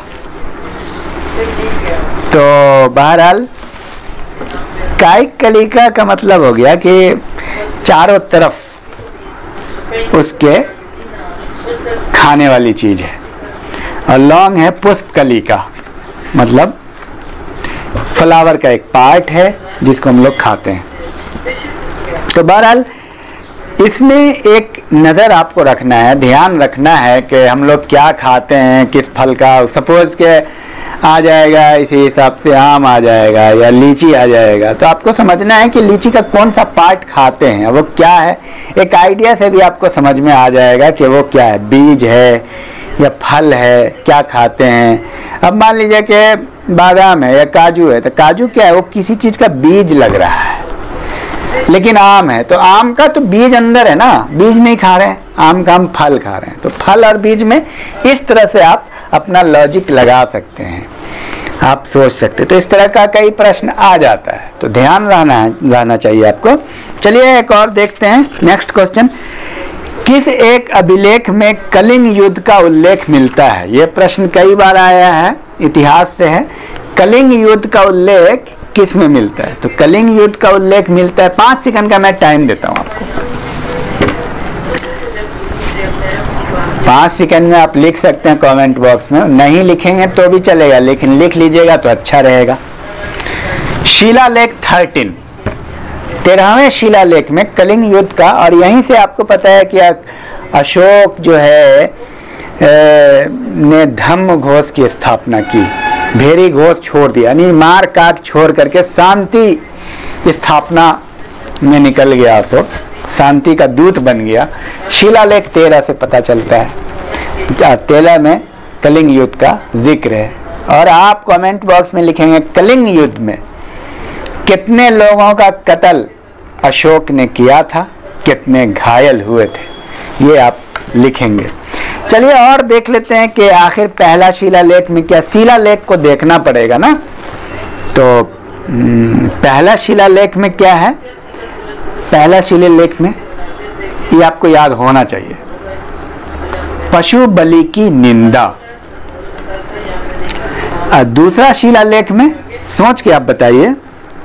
तो बहरहाल कायिक कलिका का मतलब हो गया कि चारों तरफ उसके खाने वाली चीज है। और लौंग है पुष्प कलिका, मतलब फ्लावर का एक पार्ट है जिसको हम लोग खाते हैं। तो बहरहाल इसमें एक नज़र आपको रखना है, ध्यान रखना है कि हम लोग क्या खाते हैं, किस फल का। सपोज के आ जाएगा इसी हिसाब से आम आ जाएगा या लीची आ जाएगा, तो आपको समझना है कि लीची का कौन सा पार्ट खाते हैं, वो क्या है। एक आइडिया से भी आपको समझ में आ जाएगा कि वो क्या है, बीज है या फल है, क्या खाते हैं। अब मान लीजिए कि बादाम है या काजू है, तो काजू क्या है? वो किसी चीज़ का बीज लग रहा है। लेकिन आम है तो आम का तो बीज अंदर है ना, बीज नहीं खा रहे हैं, आम का हम फल खा रहे हैं। तो फल और बीज में इस तरह से आप अपना लॉजिक लगा सकते हैं, आप सोच सकते हैं। तो इस तरह का कई प्रश्न आ जाता है, तो ध्यान रहना चाहिए आपको। चलिए एक और देखते हैं, नेक्स्ट क्वेश्चन। किस एक अभिलेख में कलिंग युद्ध का उल्लेख मिलता है? यह प्रश्न कई बार आया है, इतिहास से है। कलिंग युद्ध का उल्लेख किस में मिलता है? तो कलिंग युद्ध का उल्लेख मिलता है, 5 सेकंड का मैं टाइम देता हूं आपको। 5 सेकंड में आप लिख सकते हैं कमेंट बॉक्स में, नहीं लिखेंगे तो भी चलेगा, लेकिन लिख लीजिएगा तो अच्छा रहेगा। शिलालेख 13वें शिलालेख में कलिंग युद्ध का, और यहीं से आपको पता है कि अशोक जो है ने धम्म घोष की स्थापना की, भेरी घोष छोड़ दिया, यानी मार काट छोड़ करके शांति स्थापना में निकल गया अशोक, शांति का दूत बन गया। शिलालेख 13 से पता चलता है, 13 में कलिंग युद्ध का जिक्र है। और आप कमेंट बॉक्स में लिखेंगे कलिंग युद्ध में कितने लोगों का कत्ल अशोक ने किया था, कितने घायल हुए थे, ये आप लिखेंगे। चलिए और देख लेते हैं कि आखिर पहला शिलालेख में क्या, शिलालेख को देखना पड़ेगा ना। तो पहला शिलालेख में क्या है? पहला शिलालेख में ये आपको याद होना चाहिए, पशु बलि की निंदा। दूसरा शिलालेख में सोच के आप बताइए,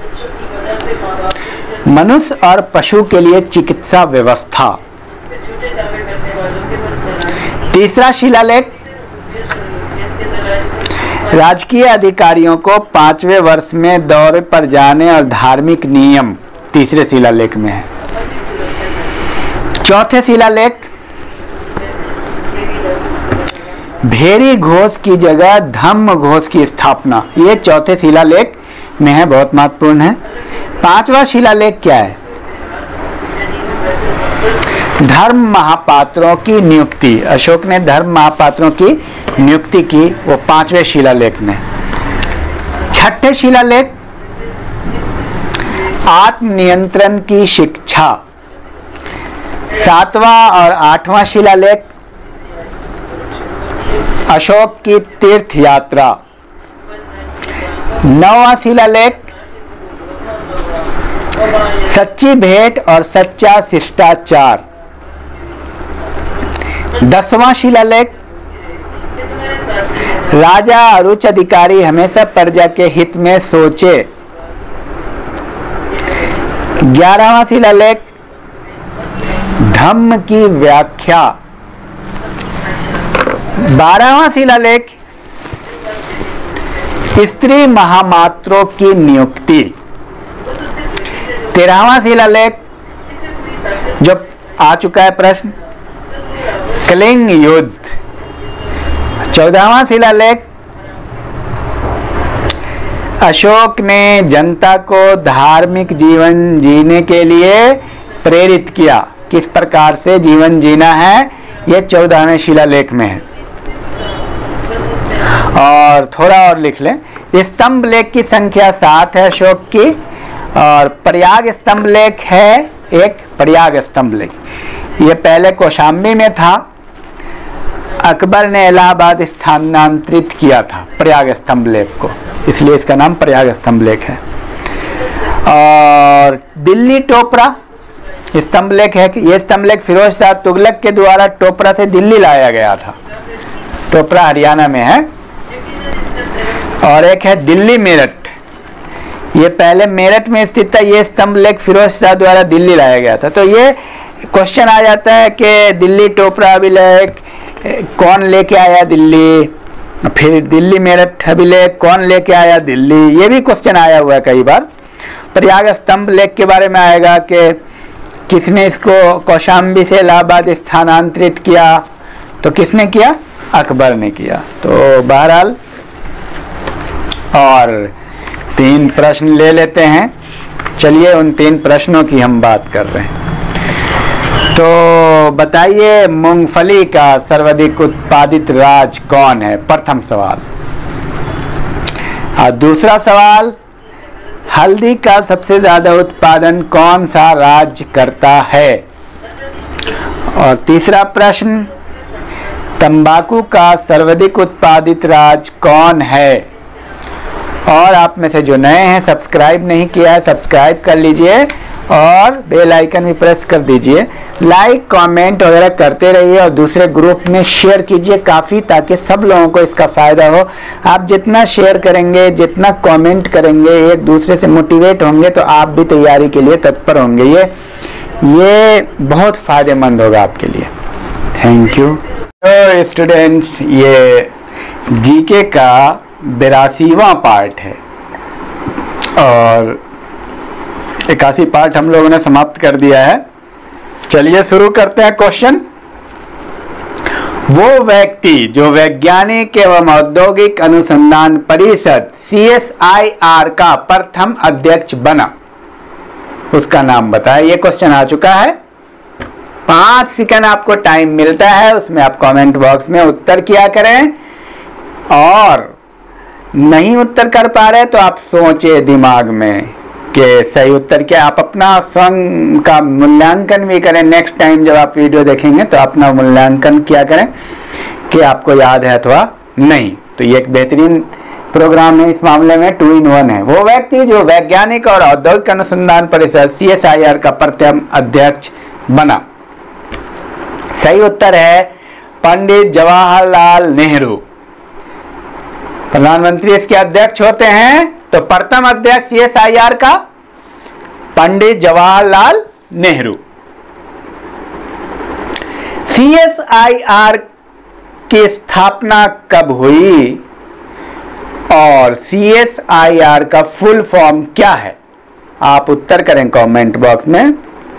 मनुष्य और पशु के लिए चिकित्सा व्यवस्था। तीसरा शिलालेख, राजकीय अधिकारियों को 5वें वर्ष में दौरे पर जाने और धार्मिक नियम, तीसरे शिलालेख में है। चौथे शिलालेख, भेरी घोष की जगह धम्म घोष की स्थापना, ये चौथे शिलालेख में है, बहुत महत्वपूर्ण है। 5वां शिलालेख क्या है? धर्म महापात्रों की नियुक्ति, अशोक ने धर्म महापात्रों की नियुक्ति की, वो 5वें शिलालेख में। 6ठे शिलालेख, आत्मनियंत्रण की शिक्षा, सातवां और आठवां शिलालेख अशोक की तीर्थ यात्रा। नौवां शिलालेख सच्ची भेंट और सच्चा शिष्टाचार। 10वां शिलालेख राजा और उच्च अधिकारी हमेशा प्रजा के हित में सोचे। 11वां शिलालेख धम्म की व्याख्या। 12वां शिलालेख स्त्री महामात्रों की नियुक्ति। 13वां शिलालेख जो आ चुका है प्रश्न, कलिंग युद्ध। 14वां शिलालेख अशोक ने जनता को धार्मिक जीवन जीने के लिए प्रेरित किया। किस प्रकार से जीवन जीना है, यह 14वें शिलालेख में है। और थोड़ा और लिख लें, स्तंभ लेख की संख्या 7 है अशोक की, और प्रयाग स्तंभ लेख है एक, प्रयाग स्तंभ लेख। ये पहले कौशाम्बी में था, अकबर ने इलाहाबाद स्थानांतरित किया था प्रयाग स्तंभ लेख को, इसलिए इसका नाम प्रयाग स्तंभ लेख है। और दिल्ली टोपरा स्तंभ लेख है कि यह स्तंभ लेख फिरोज शाह तुगलक के द्वारा टोपरा से दिल्ली लाया गया था। टोपरा हरियाणा में है। और एक है दिल्ली मेरठ, ये पहले मेरठ में स्थित था, ये स्तंभ लेख फिरोज शाह द्वारा दिल्ली लाया गया था। तो ये क्वेश्चन आ जाता है कि दिल्ली टोपरा अभिलेख कौन लेके आया दिल्ली, फिर दिल्ली मेरठ अभिलेख कौन लेके आया दिल्ली, ये भी क्वेश्चन आया हुआ है कई बार। प्रयाग स्तंभ लेख के बारे में आएगा कि किसने इसको कौशाम्बी से इलाहाबाद स्थानांतरित किया, तो किसने किया, अकबर ने किया। तो बहरहाल और 3 प्रश्न ले लेते हैं। चलिए उन 3 प्रश्नों की हम बात कर रहे हैं। तो बताइए मूंगफली का सर्वाधिक उत्पादित राज्य कौन है, प्रथम सवाल। और दूसरा सवाल, हल्दी का सबसे ज्यादा उत्पादन कौन सा राज्य करता है। और तीसरा प्रश्न, तंबाकू का सर्वाधिक उत्पादित राज्य कौन है। और आप में से जो नए हैं, सब्सक्राइब नहीं किया है, सब्सक्राइब कर लीजिए और बेल आइकन भी प्रेस कर दीजिए। लाइक कमेंट वगैरह करते रहिए और दूसरे ग्रुप में शेयर कीजिए काफ़ी, ताकि सब लोगों को इसका फ़ायदा हो। आप जितना शेयर करेंगे, जितना कमेंट करेंगे, एक दूसरे से मोटिवेट होंगे, तो आप भी तैयारी के लिए तत्पर होंगे। ये बहुत फ़ायदेमंद होगा आपके लिए। Thank you. तो स्टूडेंट्स, ये जीके का 82वां पार्ट है और 81 पार्ट हम लोगों ने समाप्त कर दिया है। चलिए शुरू करते हैं क्वेश्चन। वो व्यक्ति जो वैज्ञानिक एवं औद्योगिक अनुसंधान परिषद CSIR का प्रथम अध्यक्ष बना, उसका नाम बताएं। ये क्वेश्चन आ चुका है। 5 सेकंड आपको टाइम मिलता है, उसमें आप कमेंट बॉक्स में उत्तर किया करें। और नहीं उत्तर कर पा रहे तो आप सोचे दिमाग में कि सही उत्तर क्या। आप अपना स्वयं का मूल्यांकन भी करें। नेक्स्ट टाइम जब आप वीडियो देखेंगे तो अपना मूल्यांकन किया करें कि आपको याद है अथवा नहीं। तो ये एक बेहतरीन प्रोग्राम है, इस मामले में 2 in 1 है। वो व्यक्ति जो वैज्ञानिक और औद्योगिक अनुसंधान परिषद CSIR का प्रथम अध्यक्ष बना, सही उत्तर है पंडित जवाहरलाल नेहरू। प्रधानमंत्री इसके अध्यक्ष होते हैं, तो प्रथम अध्यक्ष CSIR का पंडित जवाहरलाल नेहरू। CSIR की स्थापना कब हुई और CSIR का फुल फॉर्म क्या है, आप उत्तर करें कमेंट बॉक्स में।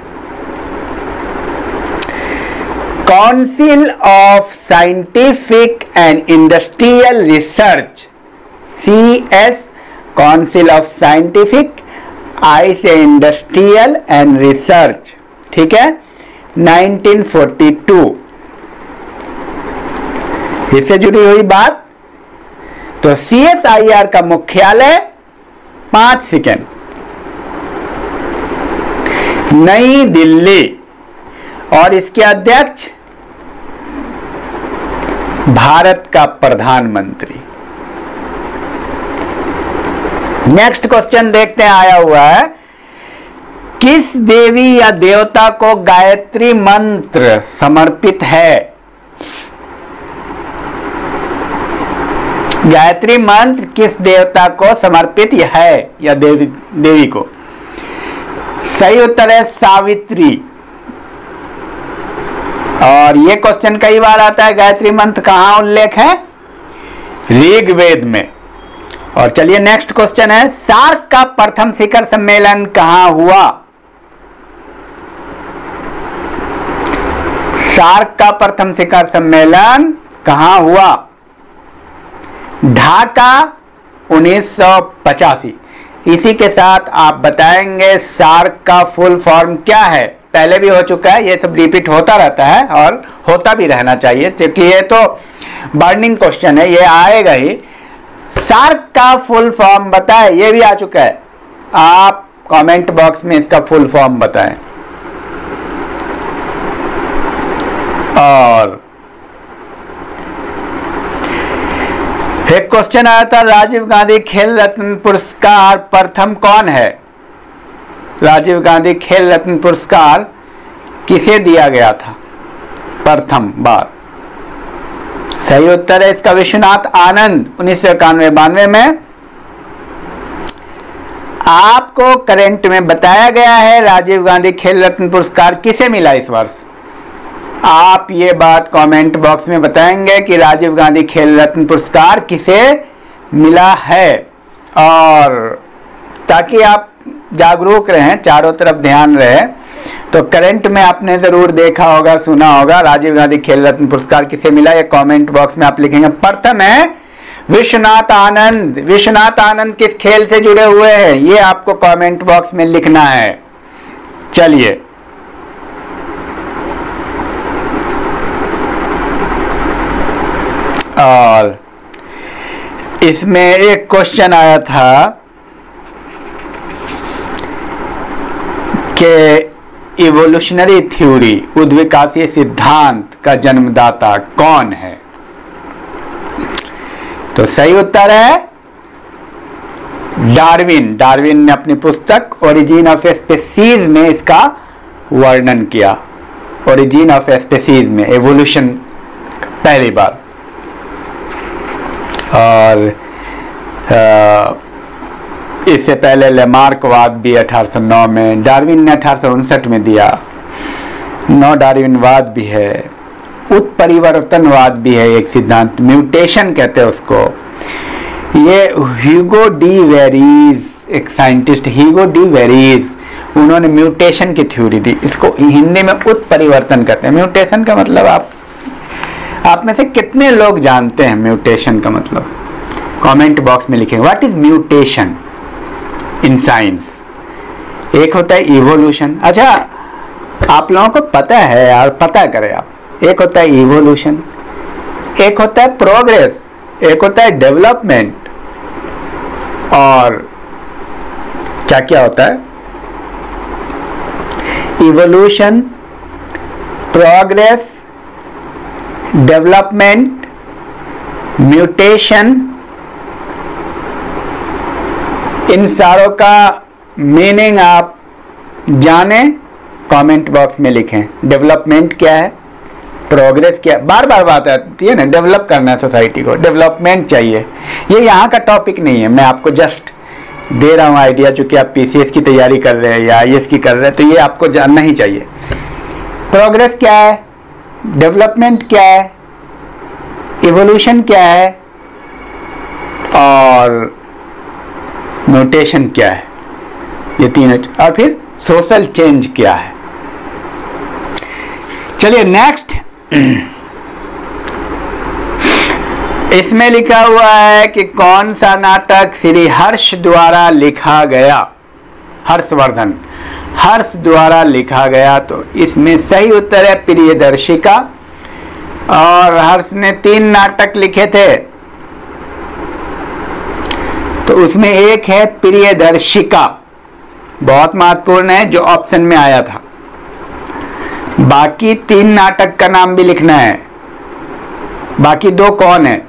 Council of scientific and industrial research, CS, council of scientific, I से इंडस्ट्रियल एंड रिसर्च, ठीक है, 1942। इससे जुड़ी हुई बात। तो CSIR का मुख्यालय 5 सेकंड, नई दिल्ली। और इसके अध्यक्ष भारत का प्रधानमंत्री। नेक्स्ट क्वेश्चन देखते हैं, आया हुआ है, किस देवी या देवता को गायत्री मंत्र समर्पित है? गायत्री मंत्र किस देवता को समर्पित है या देवी को? सही उत्तर है सावित्री। और यह क्वेश्चन कई बार आता है, गायत्री मंत्र कहां उल्लेख है? ऋग्वेद में। और चलिए नेक्स्ट क्वेश्चन है, सार्क का प्रथम शिखर सम्मेलन कहां हुआ? सार्क का प्रथम शिखर सम्मेलन कहां हुआ? ढाका 1985। इसी के साथ आप बताएंगे सार्क का फुल फॉर्म क्या है। पहले भी हो चुका है, ये सब रिपीट होता रहता है और होता भी रहना चाहिए, क्योंकि ये तो बर्निंग क्वेश्चन है, ये आएगा ही। सार्क का फुल फॉर्म बताएं, ये भी आ चुका है। आप कमेंट बॉक्स में इसका फुल फॉर्म बताएं। और एक क्वेश्चन आया था, राजीव गांधी खेल रत्न पुरस्कार प्रथम कौन है? राजीव गांधी खेल रत्न पुरस्कार किसे दिया गया था प्रथम बार? सही उत्तर है इसका विश्वनाथ आनंद 1991-92 में। आपको करंट में बताया गया है राजीव गांधी खेल रत्न पुरस्कार किसे मिला इस वर्ष? आप ये बात कमेंट बॉक्स में बताएंगे कि राजीव गांधी खेल रत्न पुरस्कार किसे मिला है, और ताकि आप जागरूक रहें, चारों तरफ ध्यान रहे। तो करंट में आपने जरूर देखा होगा, सुना होगा, राजीव गांधी खेल रत्न पुरस्कार किसे मिला, ये कमेंट बॉक्स में आप लिखेंगे। प्रथम है विश्वनाथ आनंद। विश्वनाथ आनंद किस खेल से जुड़े हुए हैं, ये आपको कमेंट बॉक्स में लिखना है। चलिए और इसमें एक क्वेश्चन आया था कि इवोल्यूशनरी थ्योरी, उद्विकासीय सिद्धांत का जन्मदाता कौन है? तो सही उत्तर है डार्विन। डार्विन ने अपनी पुस्तक ओरिजिन ऑफ स्पीसीज में इसका वर्णन किया। ओरिजिन ऑफ स्पीसीज में एवोल्यूशन पहली बार। और इससे पहले लेमार्कवाद भी 1809 में, डार्विन ने 1859 में दिया। नौ डार्विनवाद भी है, उत्परिवर्तनवाद भी है एक सिद्धांत, म्यूटेशन कहते हैं उसको। ये ह्यूगो डी वेरीज, एक साइंटिस्ट ह्यूगो डी वेरीज, उन्होंने म्यूटेशन की थ्योरी दी। इसको हिंदी में उत्परिवर्तन कहते हैं। म्यूटेशन का मतलब आप में से कितने लोग जानते हैं म्यूटेशन का मतलब? कमेंट बॉक्स में लिखेंगे। What is mutation in science? एक होता है इवोल्यूशन। अच्छा, आप लोगों को पता है यार, पता करें आप। एक होता है इवोल्यूशन, एक होता है प्रोग्रेस, एक होता है डेवलपमेंट, और क्या क्या होता है? इवोल्यूशन, प्रोग्रेस, डेवलपमेंट, म्यूटेशन, इन सारों का मीनिंग आप जाने, कमेंट बॉक्स में लिखें। डेवलपमेंट क्या है, प्रोग्रेस क्या है? बार बार बात आती है ना, डेवलप करना है सोसाइटी को, डेवलपमेंट चाहिए। ये यहाँ का टॉपिक नहीं है, मैं आपको जस्ट दे रहा हूँ आइडिया। चूंकि आप पीसीएस की तैयारी कर रहे हैं या आईएएस की कर रहे हैं, तो ये आपको जानना ही चाहिए। प्रोग्रेस क्या है, डेवलपमेंट क्या है, इवोल्यूशन क्या है, और म्यूटेशन क्या है, ये तीनों। और फिर सोशल चेंज क्या है। चलिए नेक्स्ट, इसमें लिखा हुआ है कि कौन सा नाटक श्री हर्ष द्वारा लिखा गया? हर्षवर्धन, हर्ष द्वारा लिखा गया। तो इसमें सही उत्तर है प्रियदर्शिका। और हर्ष ने 3 नाटक लिखे थे, तो उसमें एक है प्रियदर्शिका, बहुत महत्वपूर्ण है, जो ऑप्शन में आया था। बाकी 3 नाटक का नाम भी लिखना है। बाकी 2 कौन है,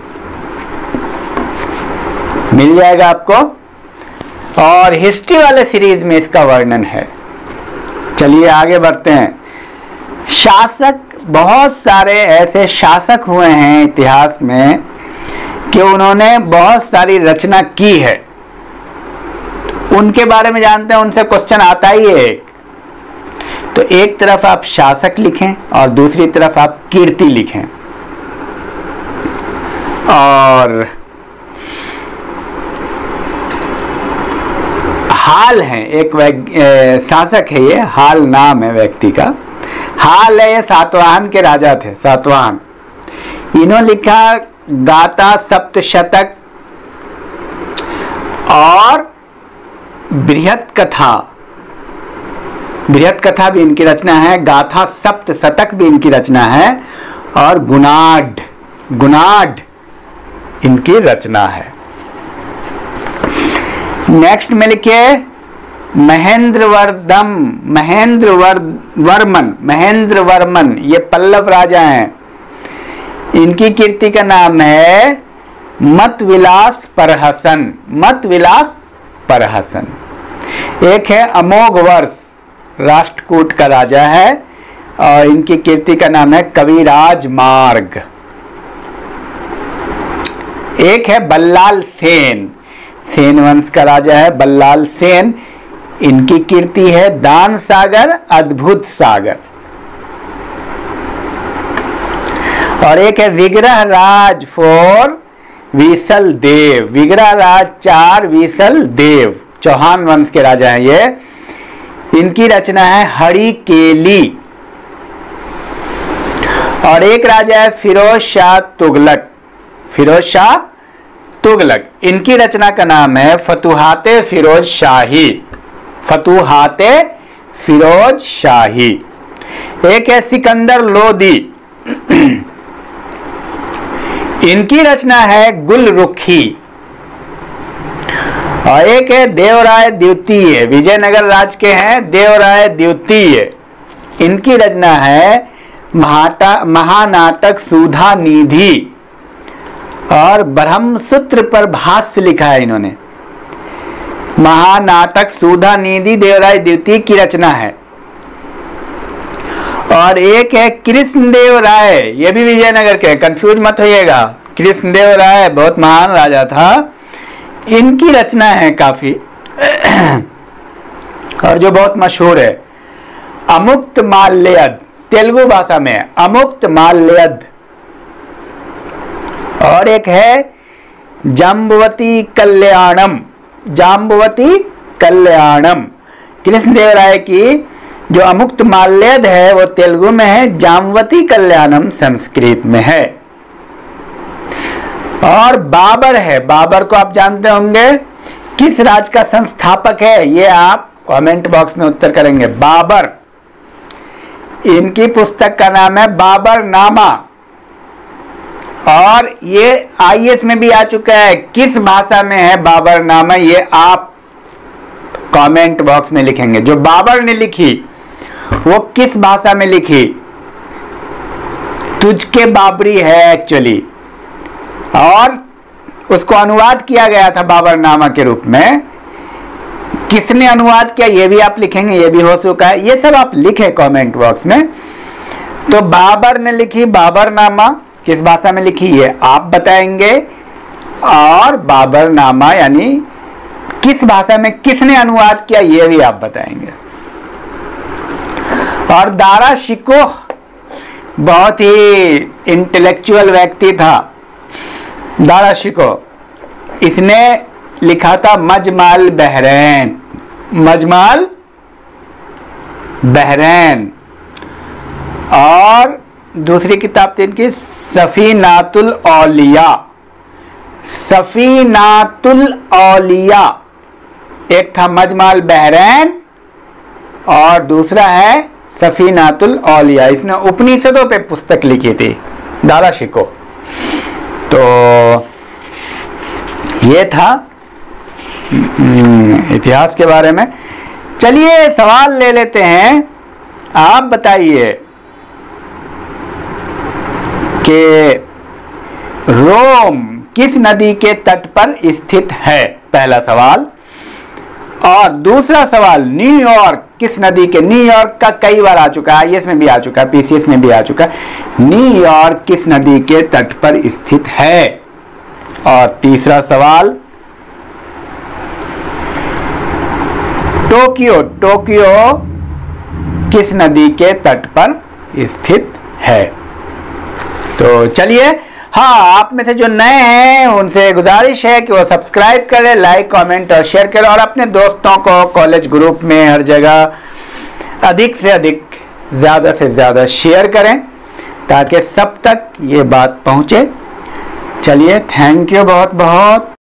मिल जाएगा आपको। और हिस्ट्री वाले सीरीज में इसका वर्णन है। चलिए आगे बढ़ते हैं। शासक, बहुत सारे ऐसे शासक हुए हैं इतिहास में कि उन्होंने बहुत सारी रचना की है। उनके बारे में जानते हैं, उनसे क्वेश्चन आता ही है एक। तो एक तरफ आप शासक लिखें और दूसरी तरफ आप कीर्ति लिखें। और हाल है, एक शासक है, ये हाल नाम है व्यक्ति का। हाल है, ये सातवाहन के राजा थे, सातवाहन। इन्होंने लिखा गाथा सप्तशतक और बृहत कथा। बृहत कथा भी इनकी रचना है, गाथा सप्तशतक भी इनकी रचना है, और गुणाढ़, गुणाढ़ इनकी रचना है। नेक्स्ट में लिखे महेंद्र वर्मन, ये पल्लव राजा हैं। इनकी कीर्ति का नाम है मतविलास परहसन, मतविलास परहसन। एक है अमोघ वर्ष, राष्ट्रकूट का राजा है, और इनकी कीर्ति का नाम है कविराज मार्ग। एक है बल्लाल सेन, सेन वंश का राजा है बल्लाल सेन। इनकी कीर्ति है दान सागर, अद्भुत सागर। और एक है विग्रह राज 4 विसल देव, विग्रह राज 4 विसल देव, चौहान वंश के राजा हैं ये। इनकी रचना है हरिकेली। और एक राजा है फिरोज शाह तुगलक, फिरोज शाह तुगलक। इनकी रचना का नाम है फतुहाते फिरोज शाही, फतुहाते फिरोज शाही। एक है सिकंदर लोदी, इनकी रचना है गुलरुखी। और एक है देवराय द्वितीय, विजयनगर राज के हैं देवराय द्वितीय। इनकी रचना है महानाटक सुधा निधि, और ब्रह्मसूत्र पर भाष्य लिखा है इन्होंने। महानाटक सुधा निधि देवराय द्वितीय की रचना है। और एक है कृष्णदेव राय, ये भी विजयनगर के, कंफ्यूज मत होइएगा। कृष्णदेव राय बहुत महान राजा था, इनकी रचना है काफी और जो बहुत मशहूर है अमुक्त माल्यद, तेलुगु भाषा में अमुक्त माल्यद। और एक है जाम्बवती कल्याणम, जाम्बवती कल्याणम। कृष्णदेव राय की जो अमुक्त माल्यद है वो तेलुगु में है, जाम्बवती कल्याणम संस्कृत में है। और बाबर है, बाबर को आप जानते होंगे, किस राज का संस्थापक है ये आप कमेंट बॉक्स में उत्तर करेंगे। बाबर, इनकी पुस्तक का नाम है बाबर नामा, और ये IAS में भी आ चुका है। किस भाषा में है बाबर नामा ये आप कमेंट बॉक्स में लिखेंगे। जो बाबर ने लिखी वो किस भाषा में लिखी, तुझके बाबरी है एक्चुअली, और उसको अनुवाद किया गया था बाबरनामा के रूप में। किसने अनुवाद किया ये भी आप लिखेंगे, ये भी हो चुका है, ये सब आप लिखें कमेंट बॉक्स में। तो बाबर ने लिखी बाबरनामा, किस भाषा में लिखी ये आप बताएंगे, और बाबरनामा यानी किस भाषा में किसने अनुवाद किया ये भी आप बताएंगे। और दारा शिकोह बहुत ही इंटेलेक्चुअल व्यक्ति था, दारा शिकोह। इसने लिखा था मजमाल बहरैन, मजमाल बहरैन। और दूसरी किताब थी इनकी सफीनातुल औलिया, सफीनातुल औलिया। एक था मजमाल बहरैन और दूसरा है सफीनातुल औलिया। इसने उपनिषदों पे पुस्तक लिखी थी दारा शिकोह। तो ये था इतिहास के बारे में। चलिए सवाल ले लेते हैं। आप बताइए कि रोम किस नदी के तट पर स्थित है, पहला सवाल। और दूसरा सवाल, न्यूयॉर्क किस नदी के, न्यूयॉर्क का कई बार आ चुका है, आईएएस में भी आ चुका है, पीसीएस में भी आ चुका है, न्यूयॉर्क किस नदी के तट पर स्थित है। और तीसरा सवाल, टोक्यो, टोक्यो किस नदी के तट पर स्थित है। तो चलिए, हाँ, आप में से जो नए हैं उनसे गुजारिश है कि वो सब्सक्राइब करें, लाइक कमेंट और शेयर करें, और अपने दोस्तों को कॉलेज ग्रुप में हर जगह अधिक से अधिक, ज़्यादा से ज़्यादा शेयर करें ताकि सब तक ये बात पहुँचे। चलिए, थैंक यू बहुत बहुत।